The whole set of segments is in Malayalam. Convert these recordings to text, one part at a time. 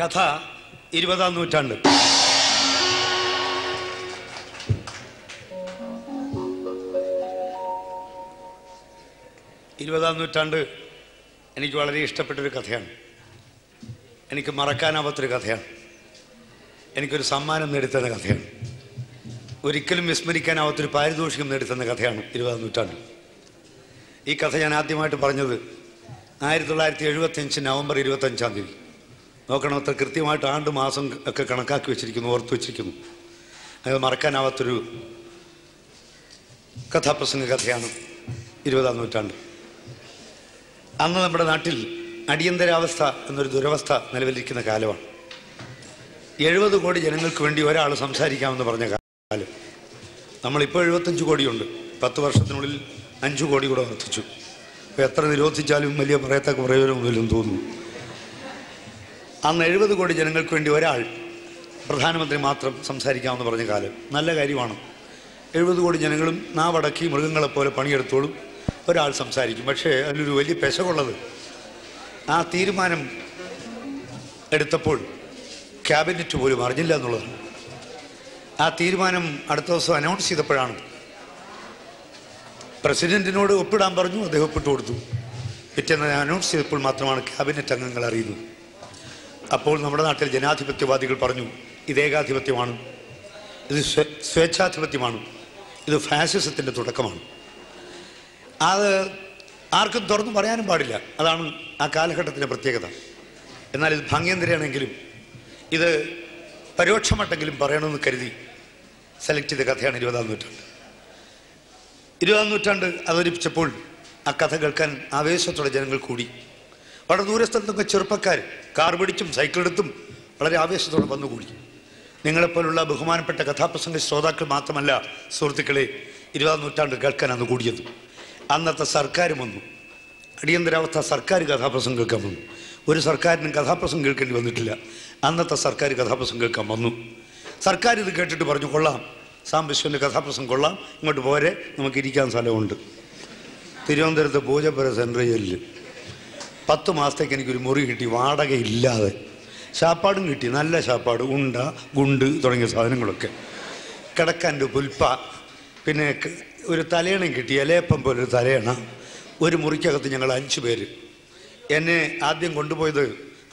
കഥ 20-ാം നൂറ്റാണ്ട്. ഇരുപതാം നൂറ്റാണ്ട് എനിക്ക് വളരെ ഇഷ്ടപ്പെട്ടൊരു കഥയാണ്. എനിക്ക് മറക്കാനാവാത്തൊരു കഥയാണ്. എനിക്കൊരു സമ്മാനം നേടിത്തന്ന കഥയാണ്. ഒരിക്കലും വിസ്മരിക്കാനാവാത്തൊരു പാരിതോഷികം നേടിത്തന്ന കഥയാണ് 20-ാം നൂറ്റാണ്ട്. ഈ കഥ ഞാൻ ആദ്യമായിട്ട് പറഞ്ഞത് 1975 നവംബർ 25-ാം തീയതി. നോക്കണം, അത്ര കൃത്യമായിട്ട് ആണ്ട് മാസം ഒക്കെ കണക്കാക്കി വെച്ചിരിക്കുന്നു, ഓർത്തു വെച്ചിരിക്കുന്നു. അത് മറക്കാനാവാത്തൊരു കഥാപ്രസംഗ കഥയാണ് 20-ാം നൂറ്റാണ്ട്. അന്ന് നമ്മുടെ നാട്ടിൽ അടിയന്തരാവസ്ഥ എന്നൊരു ദുരവസ്ഥ നിലവിലിരിക്കുന്ന കാലമാണ്. 70 കോടി ജനങ്ങൾക്ക് വേണ്ടി ഒരാൾ സംസാരിക്കാമെന്ന് പറഞ്ഞ കാലം. നമ്മളിപ്പോൾ 75 കോടിയുണ്ട്. 10 വർഷത്തിനുള്ളിൽ 5 കോടി കൂടെ വർദ്ധിച്ചു. അപ്പോൾ എത്ര നിരോധിച്ചാലും വലിയ പറയത്തക്ക പ്രയോജനമൊന്നുമില്ലെന്ന് തോന്നുന്നു. അന്ന് 70 കോടി ജനങ്ങൾക്ക് വേണ്ടി ഒരാൾ, പ്രധാനമന്ത്രി മാത്രം സംസാരിക്കാമെന്ന് പറഞ്ഞ കാലം. നല്ല കാര്യമാണ്. 70 കോടി ജനങ്ങളും നാവടക്കി മൃഗങ്ങളെപ്പോലെ പണിയെടുത്തോളും, ഒരാൾ സംസാരിക്കും. പക്ഷേ അതിലൊരു വലിയ പെശകുള്ളത്, ആ തീരുമാനം എടുത്തപ്പോൾ ക്യാബിനറ്റ് പോലും അറിഞ്ഞില്ല എന്നുള്ളതാണ്. ആ തീരുമാനം അടുത്ത ദിവസം അനൗൺസ് ചെയ്തപ്പോഴാണ്. പ്രസിഡന്റിനോട് ഒപ്പിടാൻ പറഞ്ഞു, അദ്ദേഹം ഒപ്പിട്ട് കൊടുത്തു. പിറ്റേന്ന് അനൗൺസ് ചെയ്തപ്പോൾ മാത്രമാണ് ക്യാബിനറ്റ് അംഗങ്ങൾ അറിയുന്നത്. അപ്പോൾ നമ്മുടെ നാട്ടിൽ ജനാധിപത്യവാദികൾ പറഞ്ഞു, ഇത് ഏകാധിപത്യമാണ്, ഇത് സ്വേച്ഛാധിപത്യമാണ്, ഇത് ഫാസിസത്തിൻ്റെ തുടക്കമാണ്. അത് ആർക്കും തുറന്നു പറയാനും പാടില്ല. അതാണ് ആ കാലഘട്ടത്തിൻ്റെ പ്രത്യേകത. എന്നാൽ ഇത് ഭംഗ്യന്തരയാണെങ്കിലും ഇത് പരോക്ഷമട്ടെങ്കിലും പറയണമെന്ന് കരുതി സെലക്ട് ചെയ്ത കഥയാണ് 20-ാം നൂറ്റാണ്ട്. 20-ാം നൂറ്റാണ്ട് അവതരിപ്പിച്ചപ്പോൾ ആ കഥ കേൾക്കാൻ ആവേശത്തോടെ ജനങ്ങൾ കൂടി. വളരെ ദൂരസ്ഥലത്തൊക്കെ ചെറുപ്പക്കാർ കാർ പിടിച്ചും സൈക്കിളെടുത്തും വളരെ ആവേശത്തോടെ വന്നുകൂടി. നിങ്ങളെപ്പോലുള്ള ബഹുമാനപ്പെട്ട കഥാപ്രസംഗ ശ്രോതാക്കൾ മാത്രമല്ല സുഹൃത്തുക്കളെ, 20-ാം നൂറ്റാണ്ട് കേൾക്കാൻ അന്ന് കൂടിയത്. അന്നത്തെ സർക്കാരും വന്നു. അടിയന്തരാവസ്ഥ സർക്കാർ കഥാപ്രസംഗം കേൾക്കാൻ വന്നു. ഒരു സർക്കാരിനും കഥാപ്രസംഗം കേൾക്കേണ്ടി വന്നിട്ടില്ല. അന്നത്തെ സർക്കാർ കഥാപ്രസംഗം കേൾക്കാൻ വന്നു. സർക്കാർ ഇത് കേട്ടിട്ട് പറഞ്ഞു, കൊള്ളാം, സാം വിശ്വൻ്റെ കഥാപ്രസംഗം കൊള്ളാം, ഇങ്ങോട്ട് പോരെ, നമുക്ക് ഇരിക്കാൻ സ്ഥലമുണ്ട്. തിരുവനന്തപുരത്ത് പൂജപ്പുര സെൻട്രൽ ജയിലിൽ 10 മാസത്തേക്ക് എനിക്കൊരു മുറി കിട്ടി, വാടകയില്ലാതെ. ശാപ്പാടും കിട്ടി, നല്ല ശാപ്പാട്, ഉണ്ട, ഗുണ്ട് തുടങ്ങിയ സാധനങ്ങളൊക്കെ. കിടക്കാൻ്റെ പുൽപ്പ, പിന്നെ ഒരു തലയണയും കിട്ടി, ഇലയപ്പം പോലൊരു തലയണ. ഒരു മുറിക്കകത്ത് ഞങ്ങൾ 5 പേര്. എന്നെ ആദ്യം കൊണ്ടുപോയത്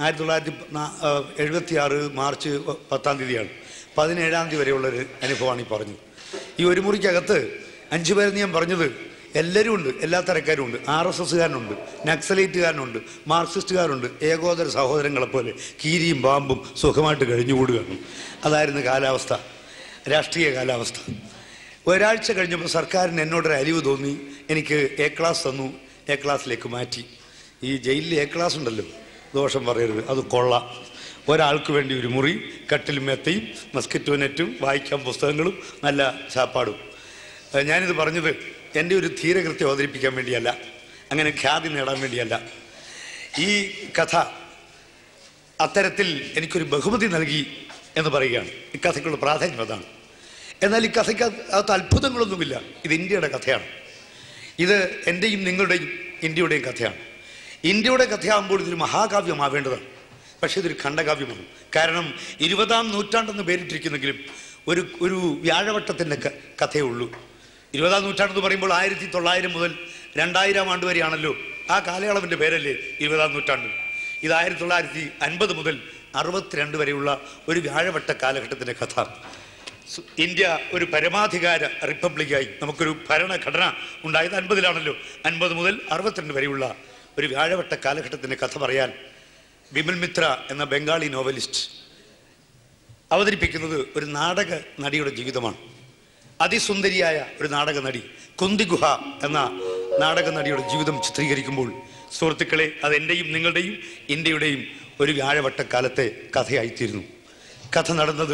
1976 മാർച്ച് 10-ാം തീയതിയാണ്. 17-ാം തീയതി വരെയുള്ളൊരു അനുഭവമാണ് ഈ പറഞ്ഞത്. ഈ ഒരു മുറിക്കകത്ത് 5 പേരെന്ന് ഞാൻ പറഞ്ഞത് എല്ലാവരും ഉണ്ട്, എല്ലാ തരക്കാരും ഉണ്ട്. RSSകാരനുണ്ട്, നക്സലൈറ്റുകാരനുണ്ട്, മാർക്സിസ്റ്റുകാരുണ്ട്. ഏകോദര സഹോദരങ്ങളെപ്പോലെ കീരിയും പാമ്പും സുഖമായിട്ട് കഴിഞ്ഞുകൂടുകയാണ്. അതായിരുന്നു കാലാവസ്ഥ, രാഷ്ട്രീയ കാലാവസ്ഥ. ഒരാഴ്ച കഴിഞ്ഞപ്പോൾ സർക്കാരിന് എന്നോടൊരു അലിവ് തോന്നി. എനിക്ക് A ക്ലാസ് തന്നു, A ക്ലാസ്സിലേക്ക് മാറ്റി. ഈ ജയിലിൽ A ക്ലാസ് ഉണ്ടല്ലോ, ദോഷം പറയരുത്, അത് കൊള്ളാം. ഒരാൾക്ക് വേണ്ടി ഒരു മുറി, കട്ടിലും മെത്തയും മസ്കിറ്റോ നെറ്റും, വായിക്കാൻ പുസ്തകങ്ങളും, നല്ല ചാപ്പാടും. ഞാനിത് പറഞ്ഞത് എൻ്റെ ഒരു ധീരകൃത്യം അവതരിപ്പിക്കാൻ വേണ്ടിയല്ല, അങ്ങനെ ഖ്യാതി നേടാൻ വേണ്ടിയല്ല. ഈ കഥ അത്തരത്തിൽ എനിക്കൊരു ബഹുമതി നൽകി എന്ന് പറയുകയാണ്. ഈ കഥയ്ക്കുള്ള പ്രാധാന്യം അതാണ്. എന്നാൽ ഈ കഥയ്ക്ക് അകത്ത് അത്ഭുതങ്ങളൊന്നുമില്ല. ഇത് ഇന്ത്യയുടെ കഥയാണ്. ഇത് എൻ്റെയും നിങ്ങളുടെയും ഇന്ത്യയുടെയും കഥയാണ്. ഇന്ത്യയുടെ കഥയാകുമ്പോൾ ഇതൊരു മഹാകാവ്യമാവേണ്ടതാണ്. പക്ഷേ ഇതൊരു ഖണ്ഡകാവ്യമാണ്. കാരണം 20-ാം നൂറ്റാണ്ടെന്ന് പേരിട്ടിരിക്കുന്നെങ്കിലും ഒരു വ്യാഴവട്ടത്തിൻ്റെ കഥയേ ഉള്ളൂ. 20-ാം നൂറ്റാണ്ടെന്ന് പറയുമ്പോൾ 1900 മുതൽ 2000 ആണ്ട് വരെയാണല്ലോ. ആ കാലയളവിൻ്റെ പേരല്ലേ 20-ാം നൂറ്റാണ്ട്. ഇത് 1950 മുതൽ 62 വരെയുള്ള ഒരു വ്യാഴവട്ട കാലഘട്ടത്തിൻ്റെ കഥ. ഇന്ത്യ ഒരു പരമാധികാര റിപ്പബ്ലിക്കായി നമുക്കൊരു ഭരണഘടന ഉണ്ടായത് 50-ലാണല്ലോ. 50 മുതൽ 62 വരെയുള്ള ഒരു വ്യാഴവട്ട കാലഘട്ടത്തിൻ്റെ കഥ പറയാൻ ബിമൽ മിത്ര എന്ന ബംഗാളി നോവലിസ്റ്റ് അവതരിപ്പിക്കുന്നത് ഒരു നാടക നടിയുടെ ജീവിതമാണ്. അതിസുന്ദരിയായ ഒരു നാടക നടി, കുന്തി ഗുഹ എന്ന നാടക നടിയുടെ ജീവിതം ചിത്രീകരിക്കുമ്പോൾ സുഹൃത്തുക്കളെ, അത് എൻ്റെയും നിങ്ങളുടെയും ഇന്ത്യയുടെയും ഒരു വ്യാഴവട്ടക്കാലത്തെ കഥയായിത്തീരുന്നു. കഥ നടന്നത്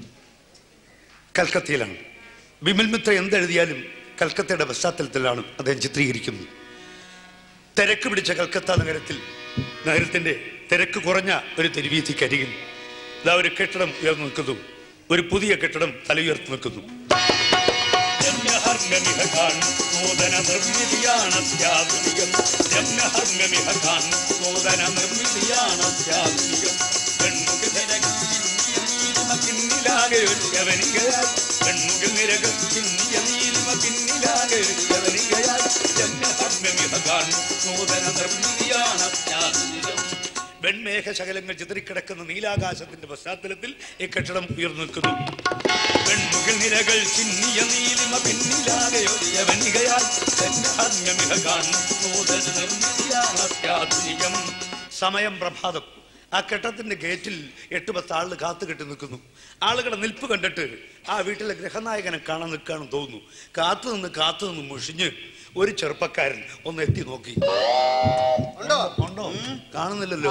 കൽക്കത്തയിലാണ്. ബിമൽ മിത്ര എന്തെഴുതിയാലും കൽക്കത്തയുടെ പശ്ചാത്തലത്തിലാണ് അദ്ദേഹം ചിത്രീകരിക്കുന്നത്. തിരക്ക് പിടിച്ച കൽക്കത്ത നഗരത്തിൻ്റെ തിരക്ക് കുറഞ്ഞ ഒരു തെരുവീഥിക്കരികിൽ ഇതാ ഒരു കെട്ടിടം ഉയർന്നു നിൽക്കുന്നു. ഒരു പുതിയ കെട്ടിടം തലയുയർത്തി നിൽക്കുന്നു. പിന്നിലാകെ യവനികയായി പെൺമുകിൽ നിരകൾ ചിന്നിയ നീലിമ പിന്നിലാകെ യവനികയായി ജന്മഹർമ്യമിഹ കാണും നൂതന നിർമ്മിതിയാണ് വെൺമേഘ ശകലങ്ങൾ ചിതറിക്കിടക്കുന്ന നീലാകാശത്തിന്റെ പശ്ചാത്തലത്തിൽ ഈ കെട്ടിടം ഉയർന്നു നിൽക്കുന്നു. പെൺമുകിൽ നിരകൾ ചിന്നിയ നീലിമ പിന്നിലാകെയോ യവനികയാൽ ജന്മഹർമ്യമിഹ കാണും നൂതന നിർമ്മിതിയാണ് അത്യാധുനികം. സമയം പ്രഭാതം. ആ കെട്ടത്തിന്റെ ഗേറ്റിൽ 8-10 ആളുകൾ കാത്തു കെട്ടി നിൽക്കുന്നു. ആളുകളുടെ നിൽപ്പ് കണ്ടിട്ട് ആ വീട്ടിലെ ഗൃഹനായകനെ കാണാൻ നിൽക്കാണെന്ന് തോന്നുന്നു. കാത്തുനിന്ന് മുഷിഞ്ഞ് ഒരു ചെറുപ്പക്കാരൻ ഒന്ന് എത്തി നോക്കി. ഉണ്ടോ? കാണുന്നില്ലല്ലോ.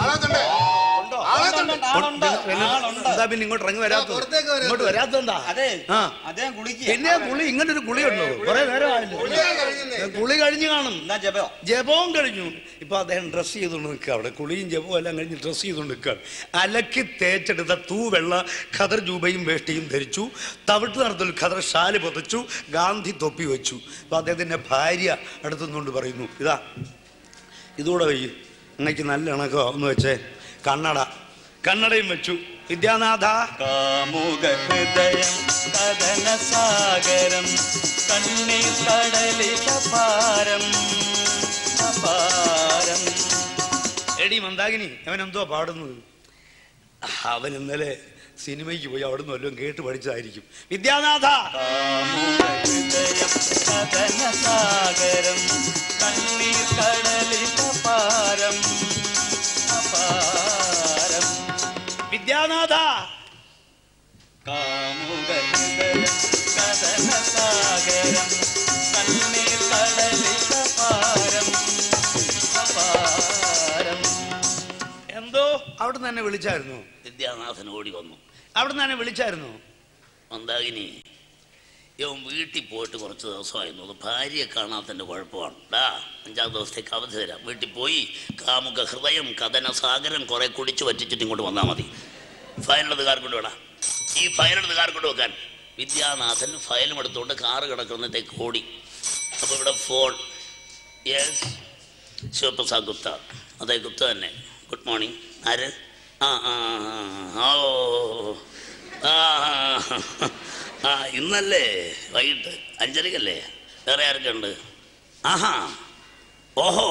എന്താ പിന്നെ ഇങ്ങോട്ട് ഇറങ്ങി വരാത്തത്? ഇങ്ങോട്ട് വരാത്തതെന്താ? പിന്നെ കുളി, ഇങ്ങനൊരു കുളിയുണ്ടോ? കുറെ നേരമായല്ലോ. കുളി കഴിഞ്ഞു കാണും. ജപവും കഴിഞ്ഞു. ഇപ്പൊ അദ്ദേഹം ഡ്രസ് ചെയ്തുകൊണ്ട് നിൽക്കുക. അവിടെ കുളിയും ജപവും എല്ലാം കഴിഞ്ഞ് ഡ്രസ് ചെയ്തുകൊണ്ട് നിൽക്കുകയാണ്. അലക്കി തേച്ചെടുത്ത തൂവെള്ള ഖദർ ജൂബയും വേഷ്ടിയും ധരിച്ചു. തവിട്ട് നടത്തിൽ ഖദർ ഷാല് പൊതച്ചു. ഗാന്ധി തൊപ്പി വെച്ചു. അപ്പൊ അദ്ദേഹത്തിന്റെ ഭാര്യ അടുത്തുനിന്നുകൊണ്ട് പറയുന്നു, ഇതൂടെ വയ്യ, അങ്ങക്ക് നല്ല ഇണക്കോ ഒന്ന് വെച്ചേ. കണ്ണടയും വെച്ചു. വിദ്യാനാഥ കാമുക ഹൃദയം കഥന സാഗരം കണ്ണീർ കടലിലപാരം അപാരം. എടി മന്ദാകിനി, അവനെന്തോ പാടുന്നത്? അവൻ ഇന്നലെ സിനിമയ്ക്ക് പോയി അവിടുന്ന് വല്ലതും കേട്ട് പഠിച്ചതായിരിക്കും. വിദ്യാനാഥ കാമുക ഹൃദയം കഥന സാഗരം കണ്ണീർ കടലിലപാരം അപാരം. വിദ്യാനാഥ കാമുക ഹൃദയം കഥന സാഗരം കണ്ണീർ കടലിലപാരം അപാരം. എന്തോ അവിടുന്ന് തന്നെ വിളിച്ചായിരുന്നു. വിദ്യാനാഥൻ ഓടി വന്നു. അവിടുന്ന് തന്നെ വിളിച്ചായിരുന്നു. മന്ദാകിനി, ഇവൻ വീട്ടിൽ പോയിട്ട് കുറച്ച് ദിവസമായിരുന്നു. അത് ഭാര്യയെ കാണാത്തതിൻ്റെ കുഴപ്പമാണ്. 5 ദിവസത്തേക്ക് അവധി തരാം. വീട്ടിൽ പോയി കാമുക ഹൃദയം കഥന സാഗരം കുറെ കുടിച്ചു വറ്റിച്ചിട്ട് ഇങ്ങോട്ട് വന്നാൽ മതി. ഫയലെടുത്ത് കാർ കൊണ്ടുവേടാ. ഈ ഫയലെടുത്ത് കാർ കൊണ്ടുവെക്കാൻ വിദ്യാനാഥൻ ഫയലും എടുത്തുകൊണ്ട് കാറ് കിടക്കുന്നതേക്ക് ഓടി. അപ്പോൾ ഇവിടെ ഫോൺ. യെസ്, ശിവപ്രസാദ് ഗുപ്ത. അതെ, ഗുപ്ത തന്നെ. Good morning. ആര്? ഇന്നല്ലേ വൈകിട്ട് 5:30 വേറെ ആരൊക്കെ ഉണ്ട്? ഓഹോ,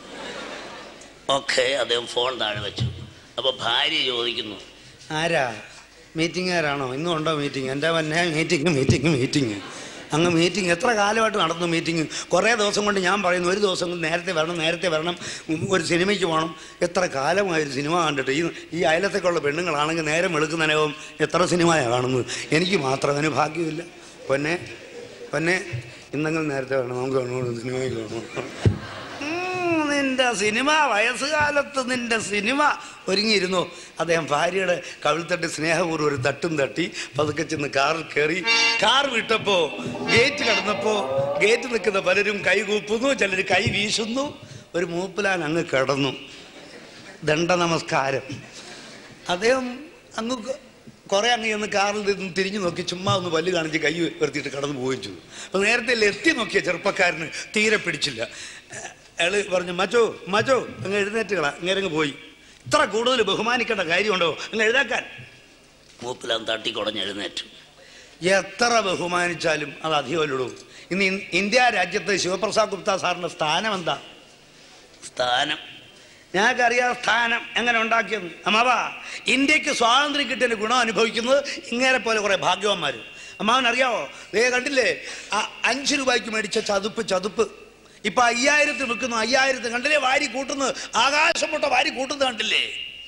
ഓക്കെ. അദ്ദേഹം ഫോൺ താഴെ വെച്ചു. അപ്പോൾ ഭാര്യ ചോദിക്കുന്നു, ആരാ? മീറ്റിംഗുകാരാണോ? ഇന്നും ഉണ്ടോ മീറ്റിംഗ്? എൻ്റെ വന്നെ മീറ്റിംഗ്. അങ്ങ് മീറ്റിംഗ് എത്ര കാലമായിട്ട് നടന്നു മീറ്റിംഗ്? കുറേ ദിവസം കൊണ്ട് ഞാൻ പറയുന്നു, ഒരു ദിവസം കൊണ്ട് നേരത്തെ വരണം, ഒരു സിനിമയ്ക്ക് പോകണം. എത്ര കാലമായൊരു സിനിമ കണ്ടിട്ട്. ഈ അയലത്തേക്കുള്ള പെണ്ണുങ്ങളാണെങ്കിൽ നേരം വെളുക്കുന്നതിനകം എത്ര സിനിമയാണ് കാണുന്നത്. എനിക്ക് മാത്രം അതിന് ഭാഗ്യമില്ല. പൊന്നെ ഇന്നെങ്കിലും നേരത്തെ വരണം, നമുക്ക് സിനിമയ്ക്ക് പോകണം. നിന്റെ സിനിമ, വയസ്സുകാലത്ത് നിന്റെ സിനിമ ഒരുങ്ങിയിരുന്നു. അദ്ദേഹം ഭാര്യയുടെ കവിൾത്തട്ടി സ്നേഹപൂർവ്വം ഒരു തട്ടും തട്ടി പതുക്കെ ചെന്ന് കാറിൽ കയറി. കാർ വിട്ടപ്പോൾ ഗേറ്റ് കടന്നപ്പോൾ ഗേറ്റ് നിൽക്കുന്ന പലരും കൈ കൂപ്പുന്നു, ചിലർ കൈ വീശുന്നു. ഒരു മൂപ്പിലാൻ അങ്ങ് കിടന്നു. ദണ്ഡ നമസ്കാരം. അദ്ദേഹം അങ്ങ് കുറേ അങ്ങ് ചെന്ന് കാറിൽ നിന്ന് തിരിഞ്ഞു നോക്കി ചുമ്മാ ഒന്ന് പല്ല് കാണിച്ച് കൈ ഉയർത്തിയിട്ട് കടന്നു പോവുകയും ചെയ്തു. അപ്പോൾ നേരത്തെ എത്തി നോക്കിയ ചെറുപ്പക്കാരന് തീരെ പിടിച്ചില്ല. അയാൾ പറഞ്ഞു, മച്ചോ അങ്ങ് എഴുന്നേറ്റുകളാ. അങ്ങേരങ്ങ് പോയി. ഇത്ര കൂടുതൽ ബഹുമാനിക്കേണ്ട കാര്യമുണ്ടോ അങ്ങ് എഴുതാക്കാൻ? മൂപ്പിലാൻ തട്ടിക്കുടഞ്ഞ് എഴുന്നേറ്റു. എത്ര ബഹുമാനിച്ചാലും അത് അധികമല്ലിടും. ഇന്ന് ഇന്ത്യ രാജ്യത്ത് ശിവപ്രസാദ് ഗുപ്ത സാറിൻ്റെ സ്ഥാനം എന്താ? സ്ഥാനം ഞങ്ങൾക്കറിയാം സ്ഥാനം എങ്ങനെ ഉണ്ടാക്കിയെന്ന്. അമ്മാവാ, ഇന്ത്യക്ക് സ്വാതന്ത്ര്യം കിട്ടിയതിന് ഗുണം അനുഭവിക്കുന്നത് ഇങ്ങനെ പോലെ കുറേ ഭാഗ്യവാന്മാർ. അമ്മാവനറിയാവോ? കണ്ടില്ലേ 5 രൂപയ്ക്ക് മേടിച്ച ചതുപ്പ് ഇപ്പൊ 5000 വിൽക്കുന്നു. 5000 കണ്ടില്ലേ? വാരി കൂട്ടുന്നത്, ആകാശം മുട്ട വാരി കൂട്ടുന്നത് കണ്ടില്ലേ?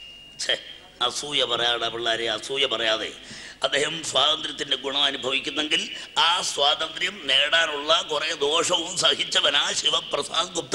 അസൂയ പറയാതെ പിള്ളേരെ, അസൂയ പറയാതെ. അദ്ദേഹം സ്വാതന്ത്ര്യത്തിന്റെ ഗുണം അനുഭവിക്കുന്നെങ്കിൽ ആ സ്വാതന്ത്ര്യം നേടാനുള്ള കുറെ ദോഷവും സഹിച്ചവനാ ശിവപ്രസാദ് ഗുപ്ത.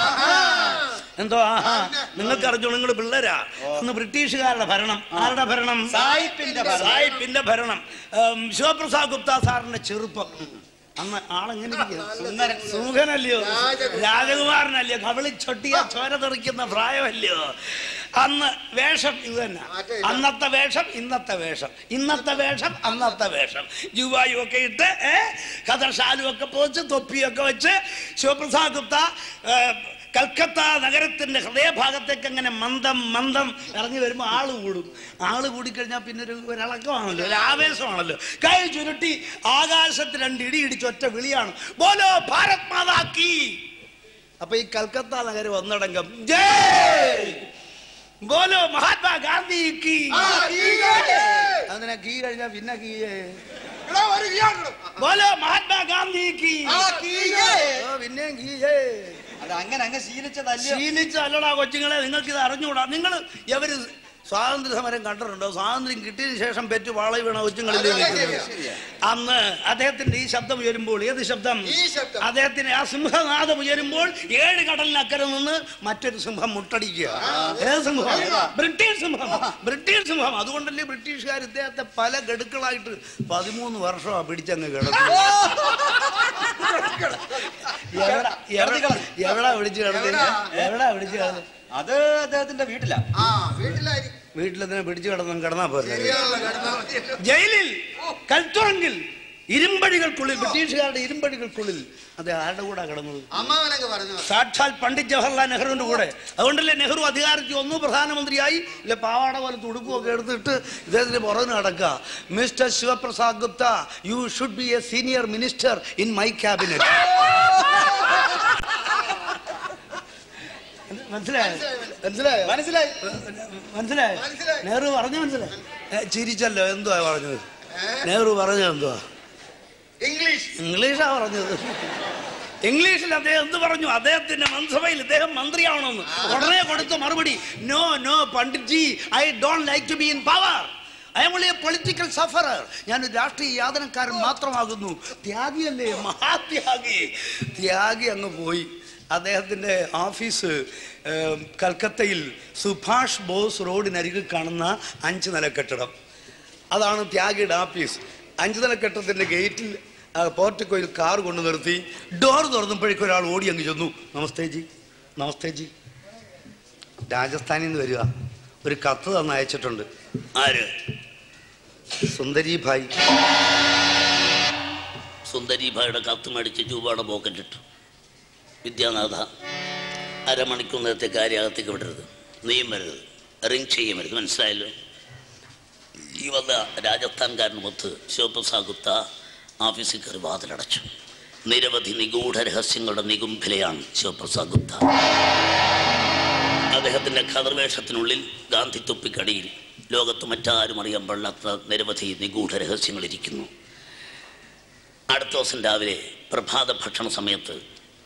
എന്തോ നിങ്ങൾക്ക് അറിഞ്ഞോ? നിങ്ങൾ പിള്ളേരാ. അന്ന് ബ്രിട്ടീഷുകാരുടെ ഭരണം. ആരുടെ ഭരണം? സായിപ്പിന്റെ ഭരണം. ശിവപ്രസാദ് ഗുപ്ത സാറിന്റെ ചെറുപ്പം. അന്ന് ആളെങ്ങനെ സുഖനല്ലയോ? രാജകുമാരനല്ലയോ? കവിളി ചൊട്ടിയ ചോര തെറിക്കുന്ന പ്രായമല്ലയോ? അന്ന് വേഷം ഇത് തന്നെ. അന്നത്തെ വേഷം ഇന്നത്തെ വേഷം, ഇന്നത്തെ വേഷം അന്നത്തെ വേഷം. ജുവായും ഒക്കെ ഇട്ട് കഥർശാലും ഒക്കെ പോച്ച് തൊപ്പിയൊക്കെ വെച്ച് ശിവപ്രസാദ് ഗുപ്ത കൽക്കത്ത നഗരത്തിന്റെ ഹൃദയഭാഗത്തേക്ക് അങ്ങനെ മന്ദം മന്ദം ഇറങ്ങി വരുമ്പോൾ ആള് കൂടിക്കഴിഞ്ഞാൽ പിന്നെ ഒരിളക്കമാണല്ലോ, ഒരു ആവേശമാണല്ലോ. കൈ ചുരുട്ടി ആകാശത്ത് 2 ഇടി ഇടിച്ച് ഒറ്റ വിളിയാണ്, ബോലോ ഭാരത് മാതാ കീ. അപ്പൊ ഈ കൽക്കത്ത നഗരം ഒന്നടങ്കം ജയ് ബോലോ മഹാത്മാഗാന്ധി കീ. അതിനെ കീ കഴിഞ്ഞാൽ പിന്നെ കീ ബോലോ മഹാത്മാഗാന്ധി കീ. പിന്നെ കീ അങ്ങനെ ശീലിച്ചല്ലടാ കൊച്ചുങ്ങളെ. നിങ്ങൾക്ക് ഇത് അറിഞ്ഞുകൂടാ. നിങ്ങൾ എവര് സ്വാതന്ത്ര്യ സമരം കണ്ടിട്ടുണ്ടോ? സ്വാതന്ത്ര്യം കിട്ടിയതിനു ശേഷം പെറ്റു വാള വീണ കൊച്ചുങ്ങളില്ലേ അന്ന് അദ്ദേഹത്തിന്റെ ഈ ശബ്ദം ഉയരുമ്പോൾ, ഏത് ശബ്ദം? അദ്ദേഹത്തിന് ആ സിംഹനാദം ഉയരുമ്പോൾ 7 കടലിനക്കരെ നിന്ന് മറ്റൊരു സിംഹം മുട്ടടിക്കുക. ഏത് സിംഹം? ബ്രിട്ടീഷ് സിംഹം. അതുകൊണ്ടല്ലേ ബ്രിട്ടീഷുകാർ ഇദ്ദേഹത്തെ പല ഗഡുക്കളായിട്ട് 13 വർഷമാണ് പിടിച്ചങ്ങ് കിടന്നു. എവിടാ പിടിച്ചു കിടന്നത്? അത് അദ്ദേഹത്തിന്റെ വീട്ടിലെന്നെ പിടിച്ചു കിടന്നാ പോലെ. ജയിലിൽ, കൽത്തുറങ്കിൽ, ഇരുമ്പടികൾക്കുള്ളിൽ, ബ്രിട്ടീഷുകാരുടെ ഇരുമ്പടികൾക്കുള്ളിൽ അദ്ദേഹം ആരുടെ കൂടെ കിടന്നത്? സാക്ഷാൽ പണ്ഡിറ്റ് ജവഹർലാൽ നെഹ്റുവിന്റെ കൂടെ. അതുകൊണ്ടല്ലേ നെഹ്റു അധികാരത്തിൽ ഒന്നും പ്രധാനമന്ത്രിയായി ഇല്ല പാവാട പോലെ തുടുക്കുമൊക്കെ എടുത്തിട്ട് ഇദ്ദേഹത്തിന് പുറന്ന് നടക്കുക. Mister Shivaprasad Gupta, you should be a senior minister in my cabinet. മനസ്സിലായി? നെഹ്റു പറഞ്ഞു മനസ്സിലായി? ചിരിച്ചല്ലോ. എന്തുവാ പറഞ്ഞത്? നെഹ്റു പറഞ്ഞത് എന്തുവാ? ഇംഗ്ലീഷാ പറഞ്ഞത്. ഇംഗ്ലീഷിൽ അദ്ദേഹം എന്ത് പറഞ്ഞു? അദ്ദേഹത്തിന്റെ മന്ത്രിസഭയിൽ ഇദ്ദേഹം മന്ത്രിയാവണമെന്ന് ഉടനെ കൊടുത്ത മറുപടി, no no Pandit ji, I don't like to be in power. I am only a political sufferer. ഞാനൊരു രാഷ്ട്രീയ യാതനക്കാരൻ മാത്രമാകുന്നു. ത്യാഗിയല്ലേ, ത്യാഗി അങ്ങ് പോയി. അദ്ദേഹത്തിൻ്റെ ഓഫീസ് കൽക്കത്തയിൽ സുഭാഷ് ബോസ് റോഡിനരികിൽ കാണുന്ന 5 നില കെട്ടിടം. അതാണ് ത്യാഗിയുടെ ഓഫീസ്. 5 നില കെട്ടിടത്തിൻ്റെ ഗേറ്റിൽ പോർട്ടിക്കോയിൽ കാർ കൊണ്ടു നിർത്തി. ഡോർ തുറന്നപ്പോഴേക്കും ഒരാൾ ഓടി അങ്ങ് ചെന്നു. നമസ്തേ ജി. രാജസ്ഥാനിൽ നിന്ന് വരിക. ഒരു കത്ത് തന്ന് അയച്ചിട്ടുണ്ട്. ആര്? സുന്ദരി ഭായ്. സുന്ദരി ഭായിയുടെ കത്ത് മേടിച്ച് രൂപയുടെ പോക്കറ്റിട്ടു. വിദ്യാനാഥ, അരമണിക്കൂർ നേരത്തെ കാര്യകത്തേക്ക് വിടരുത്, നീയും വരരുത്, റിങ് ചെയ്യുമരുത്, മനസ്സിലായല്ലോ? ഈ വന്ന രാജസ്ഥാൻകാരനുമൊത്ത് ശിവപ്രസാദ് ഗുപ്ത ഓഫീസിൽ കയറി വാതിലടച്ചു. നിരവധി നിഗൂഢ രഹസ്യങ്ങളുടെ നികുംഭിലയാണ് ശിവപ്രസാദ് ഗുപ്ത. അദ്ദേഹത്തിൻ്റെ ഖദർവേഷത്തിനുള്ളിൽ ഗാന്ധി തൊപ്പിക്കടിയിൽ ലോകത്ത് മറ്റാരും അറിയാൻ പാടില്ലാത്ത നിരവധി നിഗൂഢ രഹസ്യങ്ങളിരിക്കുന്നു. അടുത്ത ദിവസം രാവിലെ പ്രഭാത ഭക്ഷണ സമയത്ത്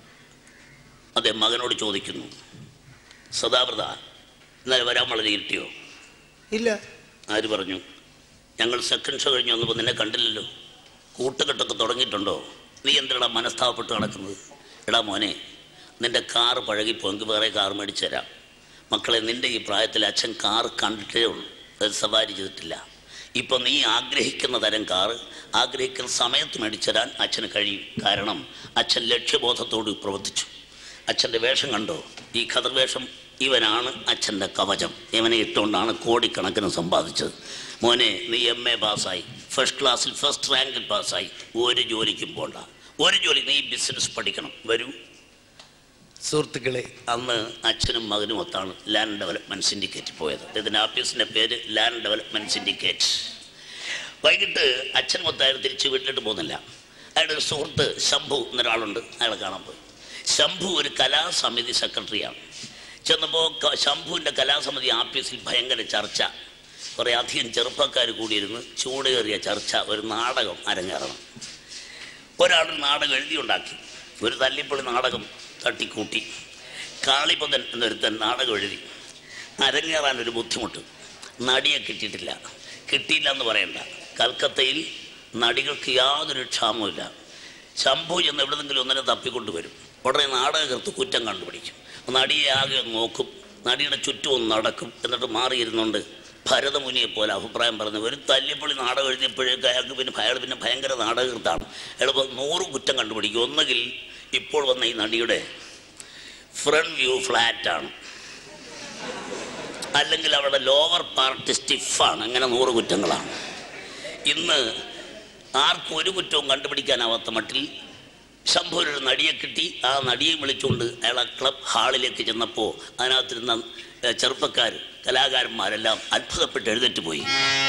അദ്ദേഹം മകനോട് ചോദിക്കുന്നു, സദാവൃത, ഇന്നലെ വരാൻ വളരെ ഇരുട്ടിയോ? ഇല്ല. ആര് പറഞ്ഞു? ഞങ്ങൾ സെക്കൻഡ് ഷോ കഴിഞ്ഞ് വന്നപ്പോൾ നിന്നെ കണ്ടില്ലല്ലോ. കൂട്ടുകെട്ടൊക്കെ തുടങ്ങിയിട്ടുണ്ടോ? നീ എന്തിനാ മനസ്താവപ്പെട്ട് നടക്കുന്നത്? എടാ മോനെ, നിൻ്റെ കാറ് പഴകിപ്പോയെങ്കിൽ വേറെ കാർ മേടിച്ചു തരാം. മക്കളെ, നിൻ്റെ ഈ പ്രായത്തിൽ അച്ഛൻ കാറ് കണ്ടിട്ടേ ഉള്ളൂ, അത് സവാരി ചെയ്തിട്ടില്ല. ഇപ്പം നീ ആഗ്രഹിക്കുന്ന തരം കാറ് ആഗ്രഹിക്കുന്ന സമയത്ത് മേടിച്ചു തരാൻ അച്ഛന് കഴിയും. കാരണം അച്ഛൻ ലക്ഷ്യബോധത്തോട് പ്രവർത്തിച്ചു. അച്ഛൻ്റെ വേഷം കണ്ടോ? ഈ ഖദർ വേഷം, ഇവനാണ് അച്ഛൻ്റെ കവചം. ഇവനെ ഇട്ടുകൊണ്ടാണ് കോടിക്കണക്കിന് സമ്പാദിച്ചത്. മോനെ, നീ MA പാസ്സായി, ഫസ്റ്റ് ക്ലാസ്സിൽ ഫസ്റ്റ് റാങ്കിൽ പാസ്സായി, ഒരു ജോലിക്കും പോണ്ട. ഒരു ജോലി, നീ ബിസിനസ് പഠിക്കണം. വരൂ. സുഹൃത്തുക്കളെ, അന്ന് അച്ഛനും മകനും ഒത്താണ് ലാൻഡ് ഡെവലപ്മെൻറ്റ് സിൻഡിക്കേറ്റ് പോയത്. ഇതിൻ്റെ ഓഫീസിൻ്റെ പേര് ലാൻഡ് ഡെവലപ്മെൻറ്റ് സിൻഡിക്കേറ്റ്. വൈകിട്ട് അച്ഛൻ മൊത്തമായാലും തിരിച്ച് വീട്ടിലിട്ട് പോകുന്നില്ല. അയാളുടെ ഒരു സുഹൃത്ത് ശംഭു എന്നൊരാളുണ്ട്, അയാളെ കാണാൻ പോയി. ശംഭു ഒരു കലാസമിതി സെക്രട്ടറിയാണ്. ചെന്നപ്പോൾ ശംഭുവിൻ്റെ കലാസമിതി ഓഫീസിൽ ഭയങ്കര ചർച്ച. കുറേ അധികം ചെറുപ്പക്കാർ കൂടിയിരുന്ന് ചൂടേറിയ ചർച്ച. ഒരു നാടകം അരങ്ങേറണം. ഒരാളൊരു നാടകം എഴുതിയുണ്ടാക്കി. ഒരു തല്ലിപ്പൊളി നാടകം തട്ടിക്കൂട്ടി. കാളിപദൻ എന്നൊരുത്തൻ നാടകം എഴുതി. അരങ്ങേറാനൊരു ബുദ്ധിമുട്ട്. നടിയെ കിട്ടിയിട്ടില്ല എന്ന് പറയണ്ട. കൽക്കത്തയിൽ നടികൾക്ക് യാതൊരു ക്ഷാമവുമില്ല. ശംഭു ചെന്ന് എവിടെന്നെങ്കിലും ഒന്നിനെ തപ്പിക്കൊണ്ടുവരും. ഉടനെ നാടകകൃത്ത് കുറ്റം കണ്ടുപിടിക്കും. നടിയെ ആകെ നോക്കും, നടിയുടെ ചുറ്റും ഒന്ന് നടക്കും. എന്നിട്ട് മാറിയിരുന്നുകൊണ്ട് ഭരതമുനിയെ പോലെ അഭിപ്രായം പറഞ്ഞു. ഒരു തല്ലിപ്പൊളി നാടകം എഴുതിയപ്പോഴേക്ക് അയാൾക്ക് അയാൾ ഭയങ്കര നാടകകൃത്താണ്. അയാൾ 100 കുറ്റം കണ്ടുപിടിക്കും. ഒന്നുകിൽ ഇപ്പോൾ വന്ന ഈ നടിയുടെ ഫ്രണ്ട് വ്യൂ ഫ്ലാറ്റാണ്, അല്ലെങ്കിൽ അവരുടെ ലോവർ പാർട്ട് സ്റ്റിഫാണ്. അങ്ങനെ 100 കുറ്റങ്ങളാണ്. ഇന്ന് ആർക്കും ഒരു കുറ്റവും കണ്ടുപിടിക്കാനാവാത്ത മട്ടിൽ ശംഭുവിനൊരു നടിയെ കിട്ടി. ആ നടിയെ വിളിച്ചുകൊണ്ട് അയാൾ ക്ലബ് ഹാളിലേക്ക് ചെന്നപ്പോൾ അതിനകത്തിരുന്ന ചെറുപ്പക്കാർ കലാകാരന്മാരെല്ലാം അത്ഭുതപ്പെട്ട് എഴുന്നേറ്റ് പോയി.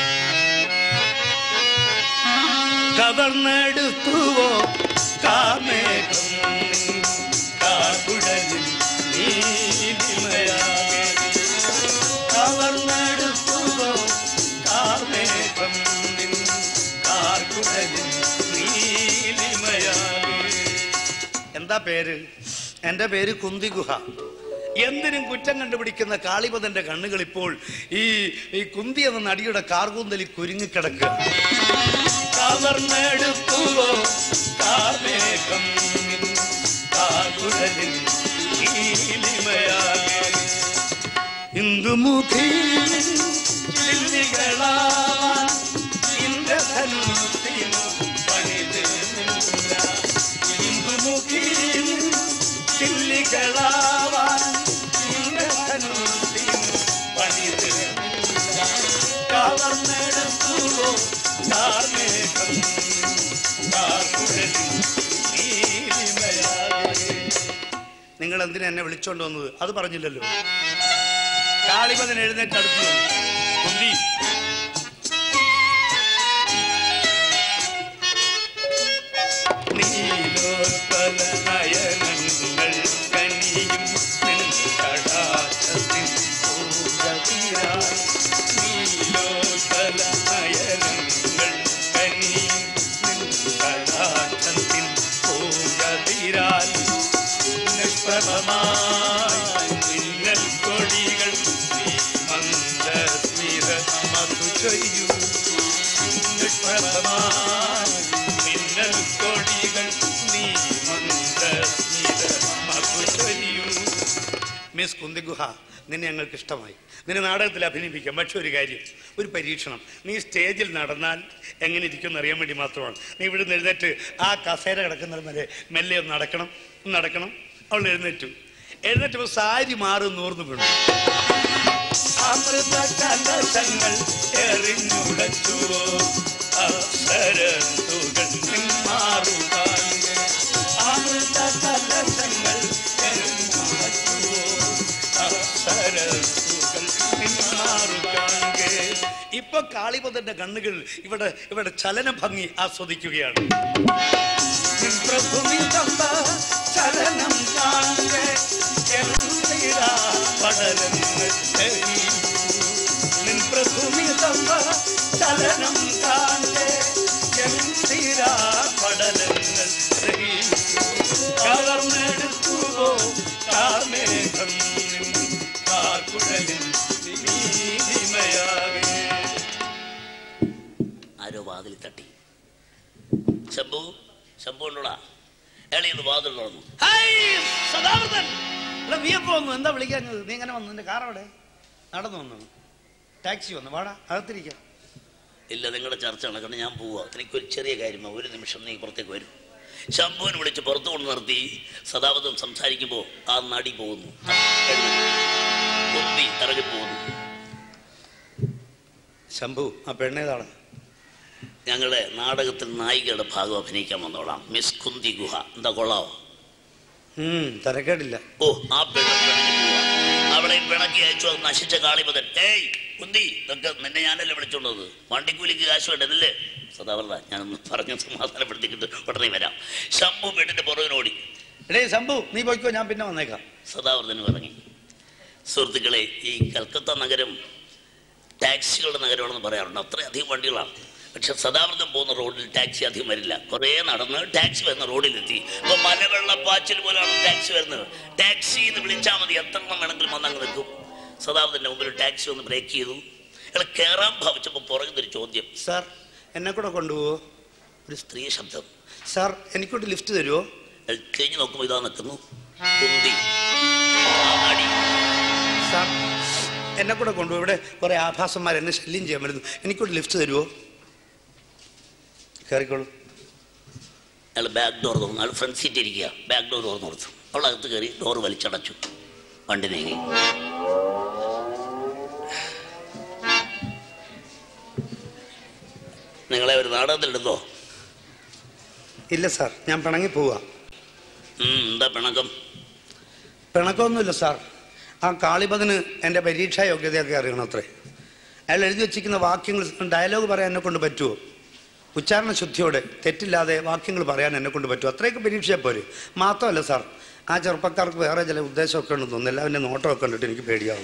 കവർന്നെടുത്തുവോ കാമേഘം കാർകുഴലിൽ നീലിമയാകെ, കവർന്നെടുത്തുവോ കാമേഘം കാർകുഴലിൽ നീലിമയാകെ. എന്താ പേര്? എൻ്റെ പേര് കുന്തി ഗുഹ. എന്തിനും കുറ്റം കണ്ടുപിടിക്കുന്ന കാളിപദന്റെ കണ്ണുകൾ ഇപ്പോൾ ഈ കുന്തി എന്ന നടിയുടെ കാർകൂന്തലിൽ കുരുങ്ങിക്കിടക്കുക. കവർന്നെടുത്തുവോ കാർമേഘം കാർകുഴലിൽ നീലിമയാകെ, ഇന്ദുമുഖി ചില്ലികളാവാൻ ഇന്ദ്രധനുസ്സിനു പണിതീർന്നില്ല, ഇന്ദുമുഖി ചില്ലികളാവാൻ ഇന്ദ്രധനുസ്സിനു പണിതീർന്നില്ല, കവർന്നെടുത്തുവോ കാർമേഘം കാർകുഴലിൽ നീലിമയാകെ. നിങ്ങൾ എന്തിനാ എന്നെ വിളിച്ചോണ്ട് വന്നത്? അത് പറഞ്ഞില്ലല്ലോ. കാളിപദൻ എഴുന്നേറ്റ് അടുത്തു. കുന്തി, നീലോത്പല നയനങ്ങൾ കനിയും കടാക്ഷത്തിൻ പൂജതിരാൽ, നീലോത്പല നയനങ്ങൾ കനിയും കടാക്ഷത്തിൻ പൂജതിരാൽ, നിഷ്പ്രഭമായി മിന്നൽ കൊടികൾ നീ മന്ദസ്മിത മധു ചൊയ്യൂ, നിഷ്പ്രഭമായി മിന്നൽ കൊടികൾ നീ മന്ദസ്മിത മധു ചൊയ്യൂ. മിസ് കുന്തി ഗുഹ, നിന്നെ ഞങ്ങൾക്ക് ഇഷ്ടമായി. നിന്നെ നാടകത്തിൽ അഭിനയിപ്പിക്കാം. പക്ഷെ ഒരു കാര്യം, ഒരു പരീക്ഷണം. നീ സ്റ്റേജിൽ നടന്നാൽ എങ്ങനെ ഇരിക്കുമെന്ന് അറിയാൻ വേണ്ടി മാത്രമാണ്. നീ ഇവിടെ നിന്ന് എഴുന്നേറ്റ് ആ കസേര കിടക്കുന്നത് വരെ മെല്ലെ ഒന്ന് നടക്കണം. അവൾ എഴുന്നേറ്റപ്പോൾ സാരി മാറും നൂർന്നു വീണു. അമൃത കലശങ്ങൾ എറിഞ്ഞുടച്ചുവോ അപ്സരസുകൾ മാറുകാൻ, അമൃത കലശങ്ങൾ എറിഞ്ഞുടച്ചുവോ അപ്സരസുകൾ മാറുകാൻ. ഇപ്പൊ കാളിപദന്റെ കണ്ണുകൾ ഇവിടെ ചലന ഭംഗി ആസ്വദിക്കുകയാണ്. ചലനം കാണേ പടലങ്ങൾ ചലനം കാണേ പടലങ്ങൾ കവർന്നെടുത്തുവോ കാർമേഘം കാർകുഴലിൽ നീലിമയാകെ. ആരോ വാതിൽ തട്ടി. ശംഭു ഉണ്ടോടാ? എളിയത് വാതിൽ തുറന്നു. നീ എപ്പോ വന്നു? എന്താ വിളിക്കാഞ്ഞത്? നീ എങ്ങനെ വന്നു? നിന്റെ കാർ അവിടെ നടന്നു വന്നു? ടാക്സി വന്നു? വാടാ, അകത്തിരിക്കാം. ഇല്ല, നിങ്ങളുടെ ചർച്ച നടക്കണം, ഞാൻ പോവാ. എനിക്കൊരു ചെറിയ കാര്യമാണ്. ഒരു നിമിഷം നീ പുറത്തേക്ക് വരും. ശംഭുവിനെ വിളിച്ച് പുറത്തു കൊണ്ട് നിർത്തി സദാവതം സംസാരിക്കുമ്പോൾ ആ നടി പോകുന്നു, കുന്തി ഇറങ്ങി പോകുന്നു. ശംഭു, ആ പെണ്ണേതാണ്? ഞങ്ങളുടെ നാടകത്തിൽ നായികയുടെ ഭാഗം അഭിനയിക്കാൻ വന്നോളാം, മിസ് കുന്തി ഗുഹ. എന്താ കൊള്ളാവോ? തരക്കേടില്ല. ഓ, ആ പെണ്ണ് പിണങ്ങി പോവാ. അവളെ പിണക്കി അയച്ചു. അത് നശിച്ച കാളിപദൻ. ഏയ് കുന്തി, ഇതൊക്കെ നിന്നെ ഞാനല്ലേ വിളിച്ചോണ്ടത്? വണ്ടിക്കൂലിക്ക് കാശ് വേണ്ടതല്ലേ? സദാവർദ്ധ, ഞാനൊന്ന് പറഞ്ഞ് സമാധാനപ്പെടുത്തിക്കിട്ട് ഉടനെ വരാം. ശംഭു വീട്ടിന്റെ പുറകിനോടി. എടേ ശംഭു, നീ പോയിക്കോ, ഞാൻ പിന്നെ വന്നേക്കാം. സദാവർദ്ധന് ഇറങ്ങി. സുഹൃത്തുക്കളെ, ഈ കൽക്കത്ത നഗരം ടാക്സികളുടെ നഗരമാണെന്ന് പറയാറുണ്ട്. അത്രയധികം വണ്ടികളാണ്. പക്ഷെ സദാവൃതം പോകുന്ന റോഡിൽ ടാക്സി അധികം വരില്ല. കുറേ നടന്ന് ടാക്സി വരുന്ന റോഡിലെത്തി. ഇപ്പൊ മലവെള്ളപ്പാച്ചിൽ പോലാണ് ടാക്സി വരുന്നത്. ടാക്സി എന്ന് വിളിച്ചാൽ മതി, എത്ര എണ്ണം വേണമെങ്കിലും വന്നങ്ങ് നിൽക്കും. സദാവൃതന്റെ മുമ്പിൽ ടാക്സി ഒന്ന് ബ്രേക്ക് ചെയ്തു. അയാൾ കയറാൻ ഭാവിച്ചപ്പോൾ പുറകുന്നൊരു ചോദ്യം. സാർ, എന്നെ കൂടെ കൊണ്ടുപോവോ? ഒരു സ്ത്രീ ശബ്ദം. സാർ, എനിക്കൂട്ട് ലിഫ്റ്റ് തരുമോ? അയാൾ കഴിഞ്ഞ് നോക്കുമ്പോൾ ഇതാ നിൽക്കുന്നു കുന്തി, നടി. സാർ, എന്നെ കൂടെ കൊണ്ടുപോകും. ഇവിടെ കുറെ ആഭാസന്മാർ എന്നെ ശല്യം ചെയ്യാൻ വരുന്നു. എനിക്കൂട്ട് ലിഫ്റ്റ് തരുമോ? കയറിക്കോളൂ. അയാൾ ബാക്ക് ഡോർ തുറന്നു. അയാൾ ഫ്രണ്ട് സീറ്റ് ഇരിക്കുക. ബാക്ക് ഡോർ തുറന്നു കൊടുത്തു. അവളകത്ത് കയറി ഡോർ വലിച്ചടച്ചു. വണ്ടി നീങ്ങി. നിങ്ങളെ ഒരു നാടകത്തിലെടുത്തോ? ഇല്ല സാർ, ഞാൻ പിണങ്ങി പോവാ. എന്താ പിണക്കം? പിണക്കമൊന്നുമില്ല സാർ. ആ കാളിപതിന് എൻ്റെ പരീക്ഷാ യോഗ്യതയൊക്കെ അറിയണം അത്രേ. അയാൾ എഴുതി വെച്ചിരിക്കുന്ന വാക്യങ്ങൾ ഡയലോഗ് പറയാൻ എന്നെ കൊണ്ട് പറ്റുമോ? ഉച്ചാരണ ശുദ്ധിയോടെ തെറ്റില്ലാതെ വാക്യങ്ങൾ പറയാൻ എന്നെ കൊണ്ട് പറ്റുമോ? അത്രയൊക്കെ പരീക്ഷയെ പോരെ. മാത്രമല്ല സാർ, ആ ചെറുപ്പക്കാർക്ക് വേറെ ചില ഉദ്ദേശമൊക്കെ ഉണ്ടെന്ന് തോന്നുന്നു. എല്ലാവരുടെ നോട്ടമൊക്കെ കണ്ടിട്ട് എനിക്ക് പേടിയാവും.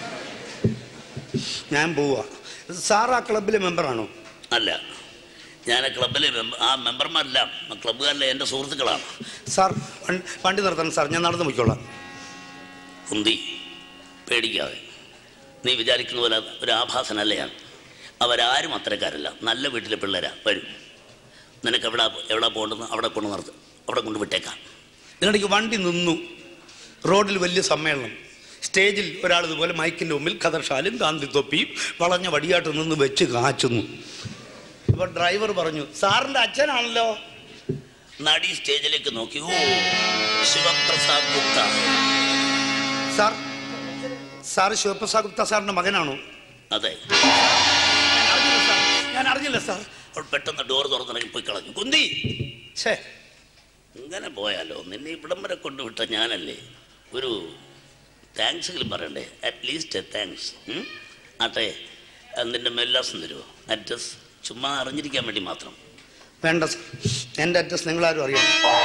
ഞാൻ പോവാ. സാർ ആ ക്ലബിലെ മെമ്പറാണോ? അല്ല, ഞാൻ ക്ലബിലെ ആ മെമ്പർമാരെല്ലാം ക്ലബ്ബുകാരിലെ എൻ്റെ സുഹൃത്തുക്കളാണ്. സാർ വണ്ടി നിർത്തണം സാർ, ഞാൻ നടന്നു പോയിക്കോളാം. കുന്തി, പേടിക്കാതെ. നീ വിചാരിക്കുന്ന പോലെ ഒരു ആഭാസനല്ല ഞാൻ. അവരാരും അത്തരക്കാരല്ല, നല്ല വീട്ടിലെ പിള്ളേരാ. വരും, നിനക്ക് എവിടെ പോകേണ്ടെന്ന് അവിടെ കൊണ്ട് നിർത്തും, അവിടെ കൊണ്ട് വിട്ടേക്കാം. ഇതിനിടയ്ക്ക് വണ്ടി നിന്നു. റോഡിൽ വലിയ സമ്മേളനം. സ്റ്റേജിൽ ഒരാൾ ഇതുപോലെ മൈക്കിൻ്റെ മുമ്പിൽ കഥർഷാലും ഗാന്ധിത്തൊപ്പിയും വളഞ്ഞ വടിയായിട്ട് നിന്ന് വെച്ച് കാച്ചുന്നു. അപ്പോൾ ഡ്രൈവർ പറഞ്ഞു, സാറിൻ്റെ അച്ഛനാണല്ലോ. നടി സ്റ്റേജിലേക്ക് നോക്കി, ഓ ശിവപ്രസാദ് ഗുപ്ത. സാർ ശിവപ്രസാദ് ഗുപ്ത സാറിൻ്റെ മകനാണോ? അതെ. ഞാൻ അറിഞ്ഞില്ല സാർ. അവൾ പെട്ടെന്ന് ഡോർ തുറന്നിറങ്ങി പോയി കളഞ്ഞു. കുന്തി, ഛേ, ഇങ്ങനെ പോയാലോ? നിന്നെ ഇവിടം വരെ കൊണ്ടുവിട്ട ഞാനല്ലേ. ഒരു താങ്ക്സ് എങ്കിലും പറയണ്ടേ? At least thanks. ആട്ടെ, നിന്റെ മെല്ലാസം തരുമോ? അഡ്രസ് ചുമ്മാ അറിഞ്ഞിരിക്കാൻ വേണ്ടി മാത്രം. വേണ്ട സാർ, എൻ്റെ അഡ്രസ് നിങ്ങളാരും അറിയാം.